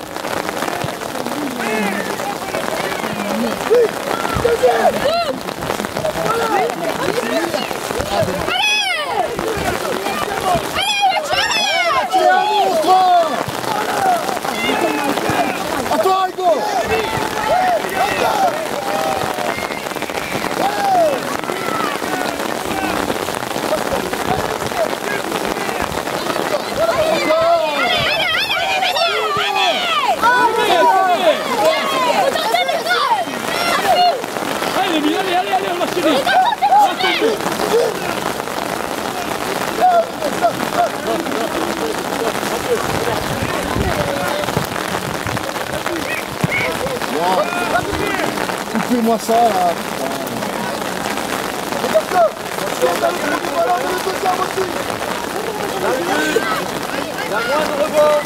[SPEAKER 12] C'est un monstre. Coupez-moi ça là.
[SPEAKER 1] La moindre rebond.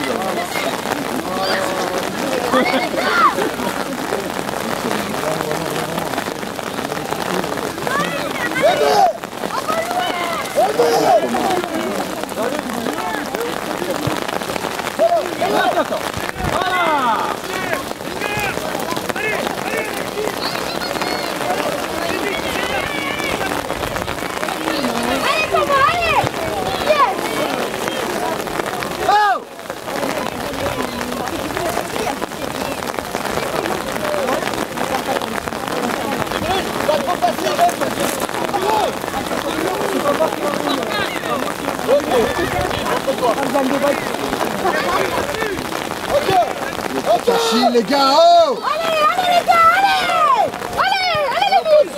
[SPEAKER 12] Chine les gars, oh!
[SPEAKER 8] Allez les gars, allez les bouts.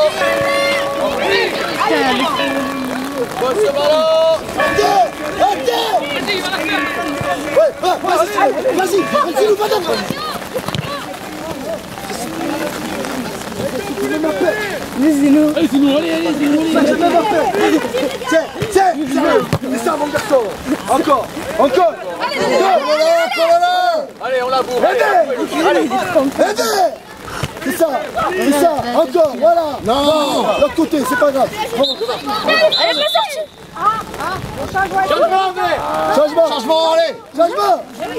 [SPEAKER 1] Passe le ballon.
[SPEAKER 12] Vas-y, nous va dedans. Tiens, ça mon garçon. Encore.
[SPEAKER 1] Allez, on la bourre.
[SPEAKER 12] Aidez. C'est ça, encore, voilà. Non, l'autre côté, c'est pas grave.
[SPEAKER 8] Allez, bien sorti.
[SPEAKER 12] Changement, allez. Changement.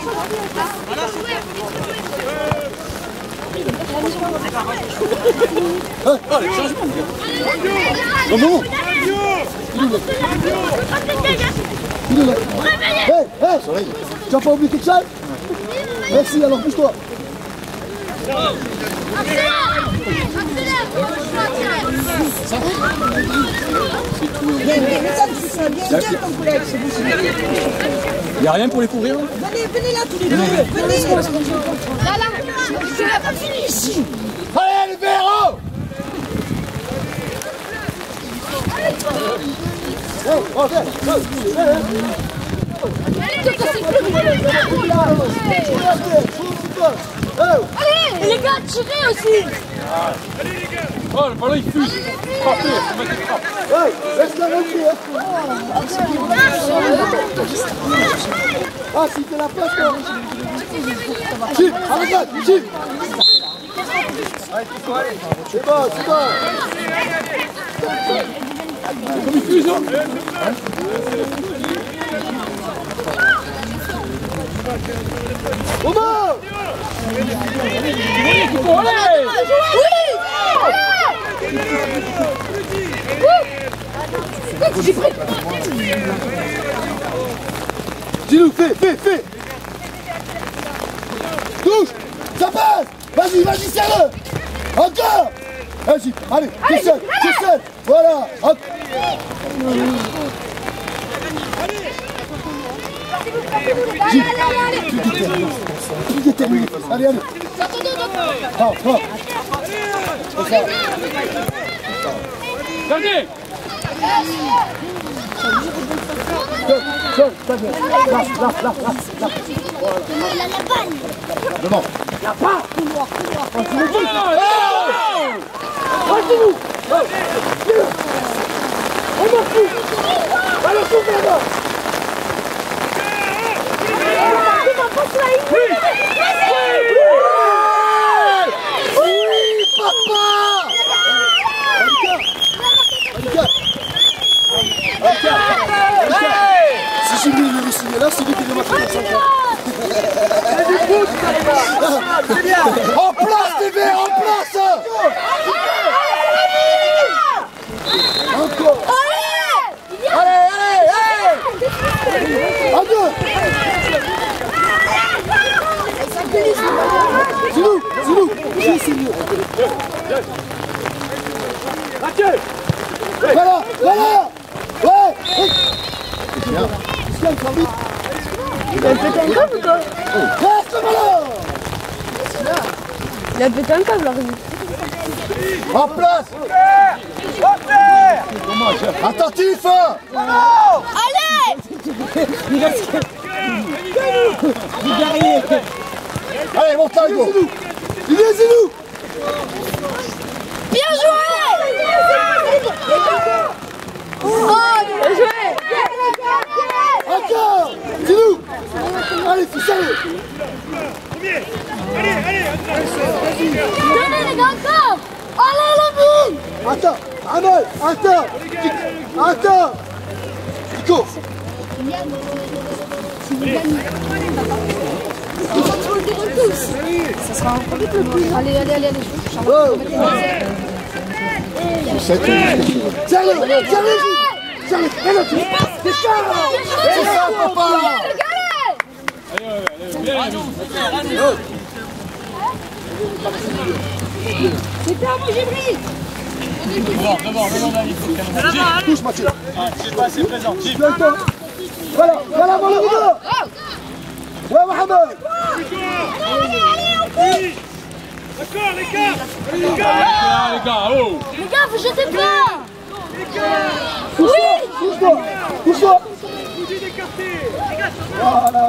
[SPEAKER 1] Allez, changement.
[SPEAKER 12] Non. Il est là. Hey, tu as pas oublié quelque chose? Merci, alors bouge-toi.
[SPEAKER 1] Il n'y a rien pour les couvrir?
[SPEAKER 8] Venez là tous les deux. Venez. Là, tu n'as pas fini ici.
[SPEAKER 12] Allez, les verrous.
[SPEAKER 8] Allez, les gars, tirez aussi.
[SPEAKER 1] Allez les gars. Oh, le ballon il fuse. Frappez, c'est moi qui frappe.
[SPEAKER 12] Laisse-la rentrer. Ah, si t'es la place, toi. Chip, arrête, Chip. C'est bon.
[SPEAKER 1] Comme il fuse, hein.
[SPEAKER 12] Omar! Dis-nous, fais! Touche! Ça passe! Vas-y, serre-le! Encore! Vas-y, allez, t'es seul! Voilà! Plus déterminé. Allez.
[SPEAKER 1] Gardez.
[SPEAKER 12] Là. Devant. Là-bas. On m'en fout. Alors, là-bas. Oui, papa! Si Julie veut signer là, c'est lui qui va faire ça. En place, TV, en place! Encore! Allez! À deux! Zilou! C'est mieux. Voilà! Ouais! Bien, trop vite.
[SPEAKER 8] Il a pété un câble ou quoi?
[SPEAKER 12] Reste le ballon!
[SPEAKER 8] Il a pété un câble, là.
[SPEAKER 12] En place! Attentif!
[SPEAKER 8] Allez!
[SPEAKER 12] Allez, monte là, Hugo! Il est Zilou! Mohamed, attends. Attends. Nico.
[SPEAKER 8] Si vous gagnez. Il faut que tu le déroules tous. Ça sera un peu plus. Allez.
[SPEAKER 12] Je sais que Serre-le. C'est ça, papa.
[SPEAKER 8] C'est bien, mon Jibril.
[SPEAKER 1] Devant, David.
[SPEAKER 12] Touche, Mathieu.
[SPEAKER 1] C'est pas assez présent.
[SPEAKER 12] Voilà, mon Hugo. Ouais, Mohamed.
[SPEAKER 5] D'accord, les gars.
[SPEAKER 1] Les gars, oh.
[SPEAKER 8] Les gars, vous jetez pas.
[SPEAKER 12] Touche-toi. Voilà.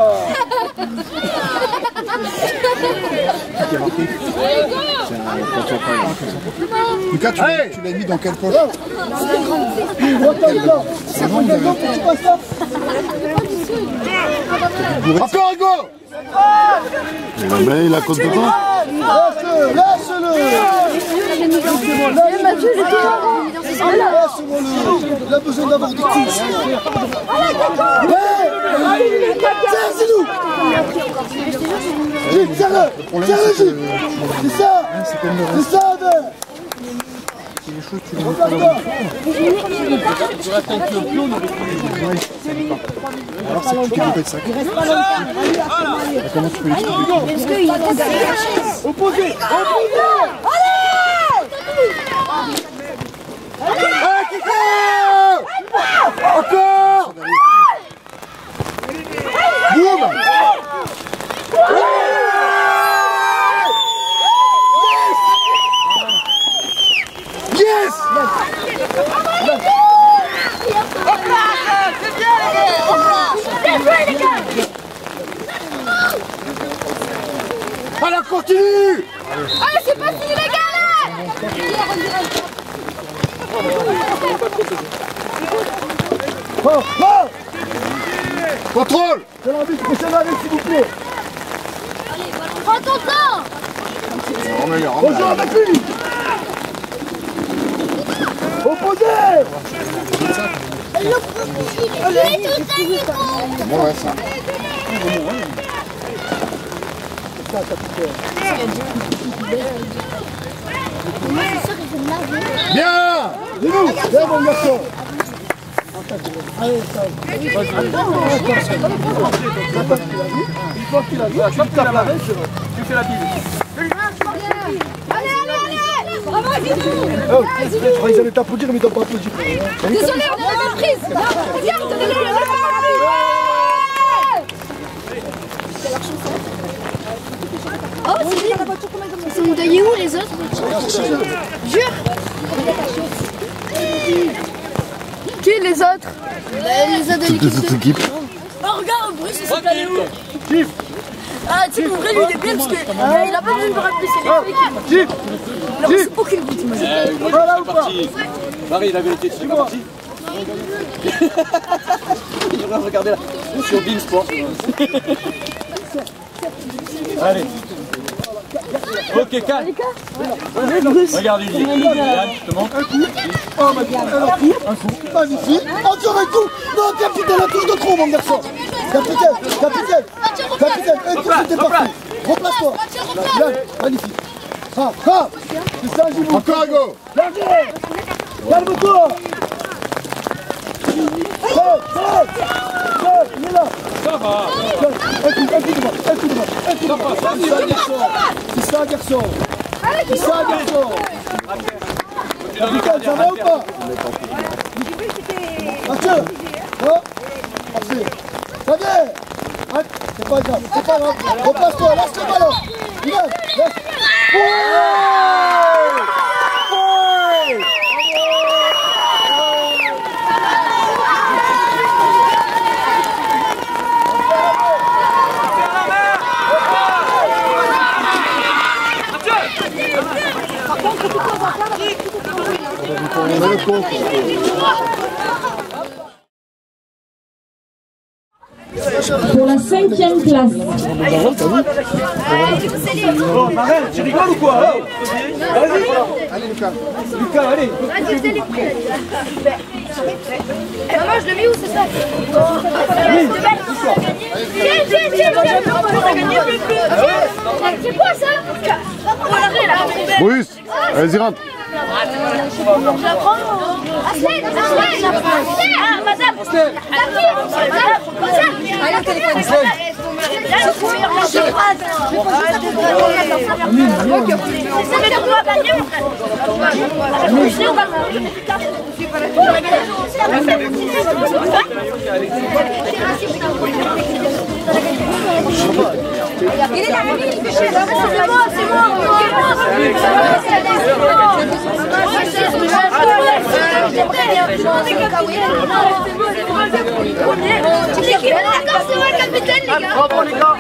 [SPEAKER 15] Lucas, tu l'as mis dans quelle poche?
[SPEAKER 12] Encore Hugo.
[SPEAKER 15] Mais il a compte dedans.
[SPEAKER 12] Laisse-le. Il a besoin d'avoir des couches. Serre-nous. Serre-le. C'est ça.
[SPEAKER 15] C'est des choses que tu alors c'est que tu t'es de ça. Comment tu peux l'expliquer?
[SPEAKER 8] Est-ce qu'il est derrière la chaise?
[SPEAKER 12] Opposé. Allez, Kiko. Encore. Boum. Yes. Allez, continue.
[SPEAKER 8] Allez, c'est pas fini, les gars, là.
[SPEAKER 12] Contrôle. C'est l'arbitre, c'est l'arbitre, s'il vous plaît.
[SPEAKER 8] Prends ton temps.
[SPEAKER 12] Bonjour avec lui. Opposé.
[SPEAKER 15] Bon, ouais, ça.
[SPEAKER 12] Bien. Dis-nous. Bien, mon garçon. Allez, ça. Une fois qu'il a vu, tu tapes la main, tu fais la bille.
[SPEAKER 8] Allez. Bravo, Guidou.
[SPEAKER 12] Je crois qu'ils allaient t'applaudir, mais ils t'ont pas applaudi.
[SPEAKER 8] Désolé, on a la même prise. Regarde, on a la même prise. Oh, c'est bien. Ils sont endeuillés où, les autres? Jure. Qui les autres? Les autres de l'équipe.
[SPEAKER 13] Oh, regarde, Bruce, il s'est allé où? Ah, tu sais, en vrai, lui, il est bien parce qu'il a pas besoin de me rappeler, c'est l'équipe. Alors, c'est aucune but.
[SPEAKER 12] Voilà ou pas?
[SPEAKER 1] Marie, la vérité, c'est pas parti. Il devrait regarder là. Sur Bean Sport. Allez. Ok, calme. Regarde, Lily. Yann, je te montre.
[SPEAKER 12] Un coup. Oh, un coup. Magnifique. Encore un coup. Non, capitaine, la touche de trop, mon garçon. Capitaine. Un coup, c'était parti. Replace-toi. Yann, magnifique. C'est ça, Gilou.
[SPEAKER 15] Encore Hugo.
[SPEAKER 12] Calme-toi. Il est là.
[SPEAKER 1] Ça va.
[SPEAKER 12] Un coup devant. C'est ça, garçon. Capitaine, ça va ou pas? Mathieu. Parfait. Ça vient. C'est pas grave. Repasse-toi, lâche le ballon. Laisse.
[SPEAKER 15] On a le compte.
[SPEAKER 3] pour la 5e classe.
[SPEAKER 1] Oh, Marelle, tu rigoles ou quoi? Vas-y.
[SPEAKER 15] Allez, Lucas.
[SPEAKER 1] Lucas, allez.
[SPEAKER 2] Vas-y, c'est les prix. Maman, je le mets où, c'est ça? C'est quoi ça?
[SPEAKER 11] Bruce, vas-y, rentre.
[SPEAKER 2] Je la prends. Madame. Il est là, c'est moi. D'accord, c'est moi le capitaine, les gars.
[SPEAKER 11] Bravo, les gars.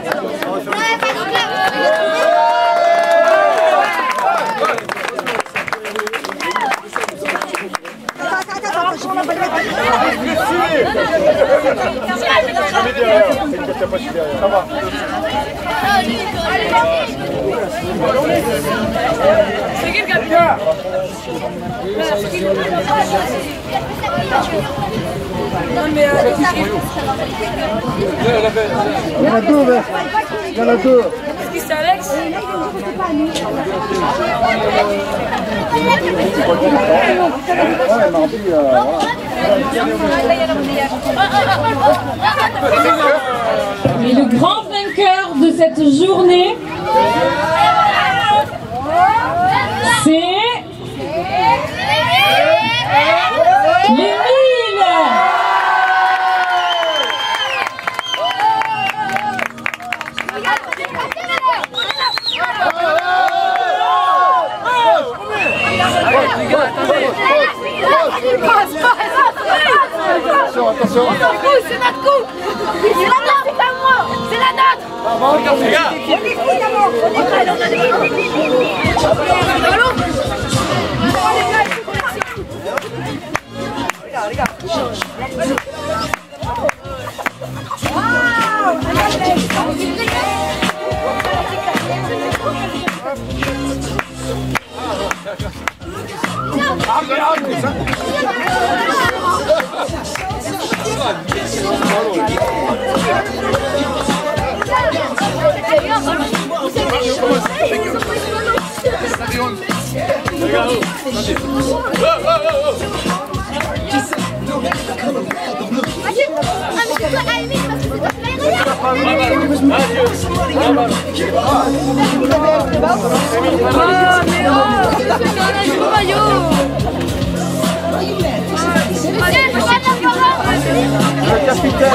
[SPEAKER 2] C'est qui le capitaine?
[SPEAKER 11] Il y en a deux, là. Il y en a deux.
[SPEAKER 2] Est-ce que c'est Alex?
[SPEAKER 3] Et le grand vainqueur de cette journée, c'est l'Émile.
[SPEAKER 11] Attention.
[SPEAKER 2] C'est notre coup. C'est la nôtre, c'est pas moi. C'est la nôtre.
[SPEAKER 1] Les gars.
[SPEAKER 11] Le capitaine.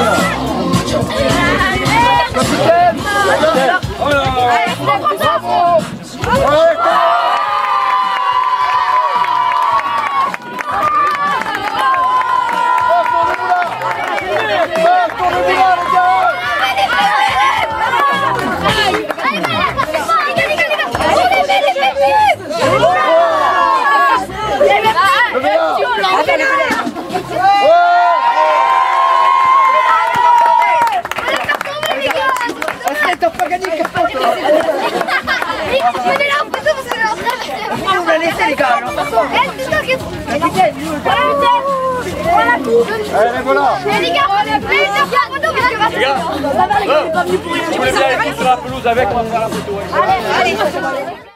[SPEAKER 2] Allez, voilà. Les gars,
[SPEAKER 1] Tu voulais bien aller sur la pelouse avec, on va faire la photo.
[SPEAKER 2] Allez.